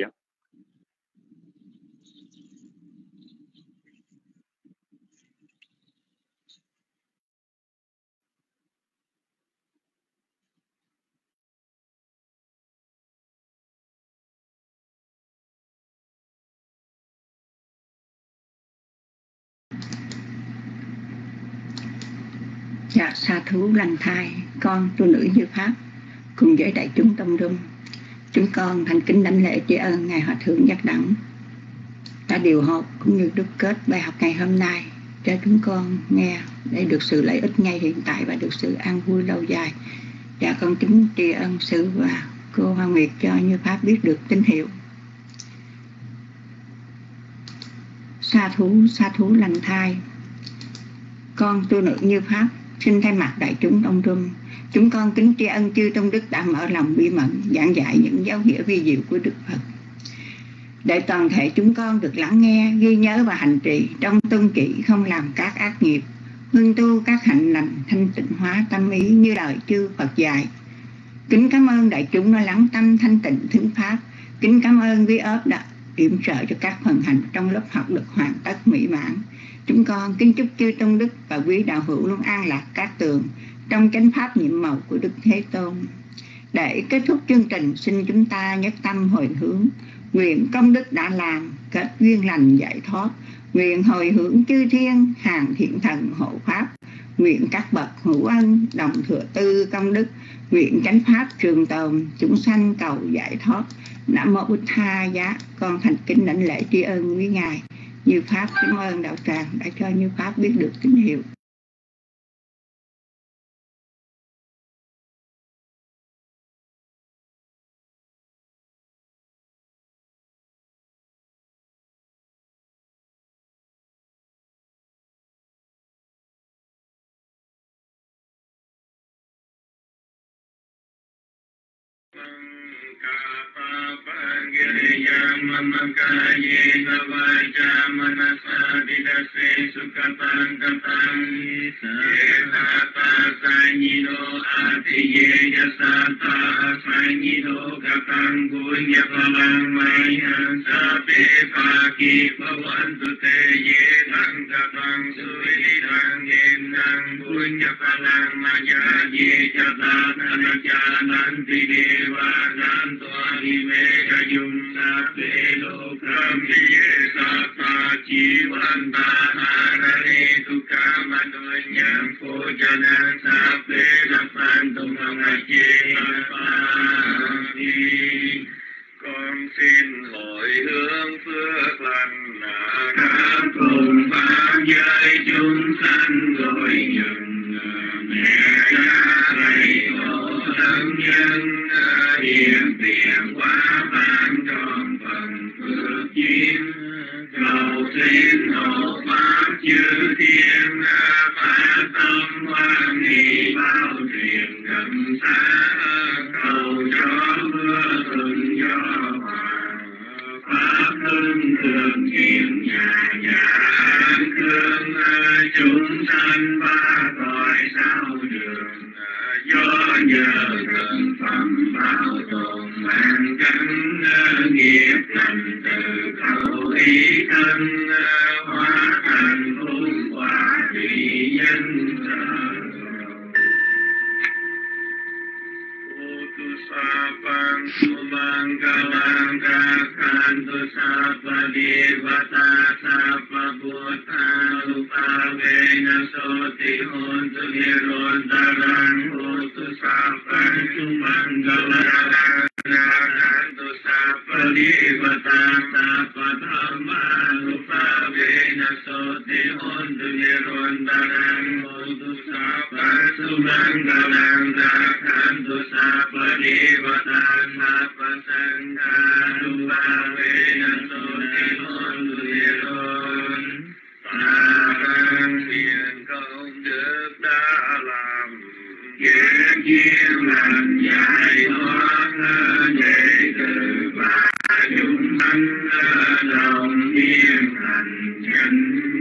Speaker 8: Dạ sa thú lành thai, con tu nữ Như Pháp cùng với đại chúng tâm rung, chúng con thành kính đảnh lễ tri ân ngài Hòa thượng Giác Đẳng đã điều học cũng như đúc kết bài học ngày hôm nay cho chúng con nghe để được sự lợi ích ngay hiện tại và được sự an vui lâu dài. Dạ con kính tri ân sư và cô Hoa Nguyệt cho Như Pháp biết được tín hiệu. Sa thú lành thai, con tu nữ Như Pháp xin thay mặt đại chúng đông rung, chúng con kính tri ân chư Tôn Đức đã mở lòng bi mẫn giảng dạy những giáo nghĩa vi diệu của Đức Phật, để toàn thể chúng con được lắng nghe, ghi nhớ và hành trì trong tuân chỉ, không làm các ác nghiệp, hương tu các hạnh lành, thanh tịnh hóa tâm ý như lời chư Phật dạy. Kính cảm ơn đại chúng đã lắng tâm thanh tịnh thính pháp. Kính cảm ơn quý ốp đã yểm trợ cho các phần hành trong lớp học được hoàn tất mỹ mãn. Chúng con kính chúc chư Tôn Đức và quý đạo hữu luôn an lạc cát tường trong chánh pháp nhiệm màu của Đức Thế Tôn. Để kết thúc chương trình, xin chúng ta nhất tâm hồi hướng, nguyện công đức đã làm kết duyên lành giải thoát, nguyện hồi hướng chư thiên hàng thiện thần hộ pháp, nguyện các bậc hữu ân đồng thừa tư công đức, nguyện chánh pháp trường tồn, chúng sanh cầu giải thoát. Nam mô Bụt Tha Giá. Con thành kính đảnh lễ tri ân quý ngài Như Pháp. Cảm ơn đạo tràng đã cho Như Pháp biết được tín hiệu.
Speaker 9: Con xin hồi hướng phước lành đã cùng pháp giới chúng sanh gọi nhường mẹ cha thầy tổ thân nhân hiện tiền quá ban tròn phần phước duyên cầu xin hộ pháp chư thiên phát tâm hoan hỷ bao truyền gần xa cầu cho mưa thuận gió hòa pháp luân thường hiện nhà an cương chúng sanh ba cõi sao đường do nhờ thần phẩm bảo tồn mang cánh nghiệp lành từ khẩu ý thân hóa thành phúc quả vị nhân Sapang sumanggalang kakhantu sapa devata sapa buddha upavena soti hontu nirontarang hotu sapang sumanggalang kakhantu sapa devata sapa dhamma upavena soti hontu nirontarang hotu sapang sumanggalang kakhantu sapa devata sapa sangha upavena soti hontu niron tarang nguyện công đức đã làm việc duyên lành giải thoát đệ tử và chúng sanh đồng yên thành chánh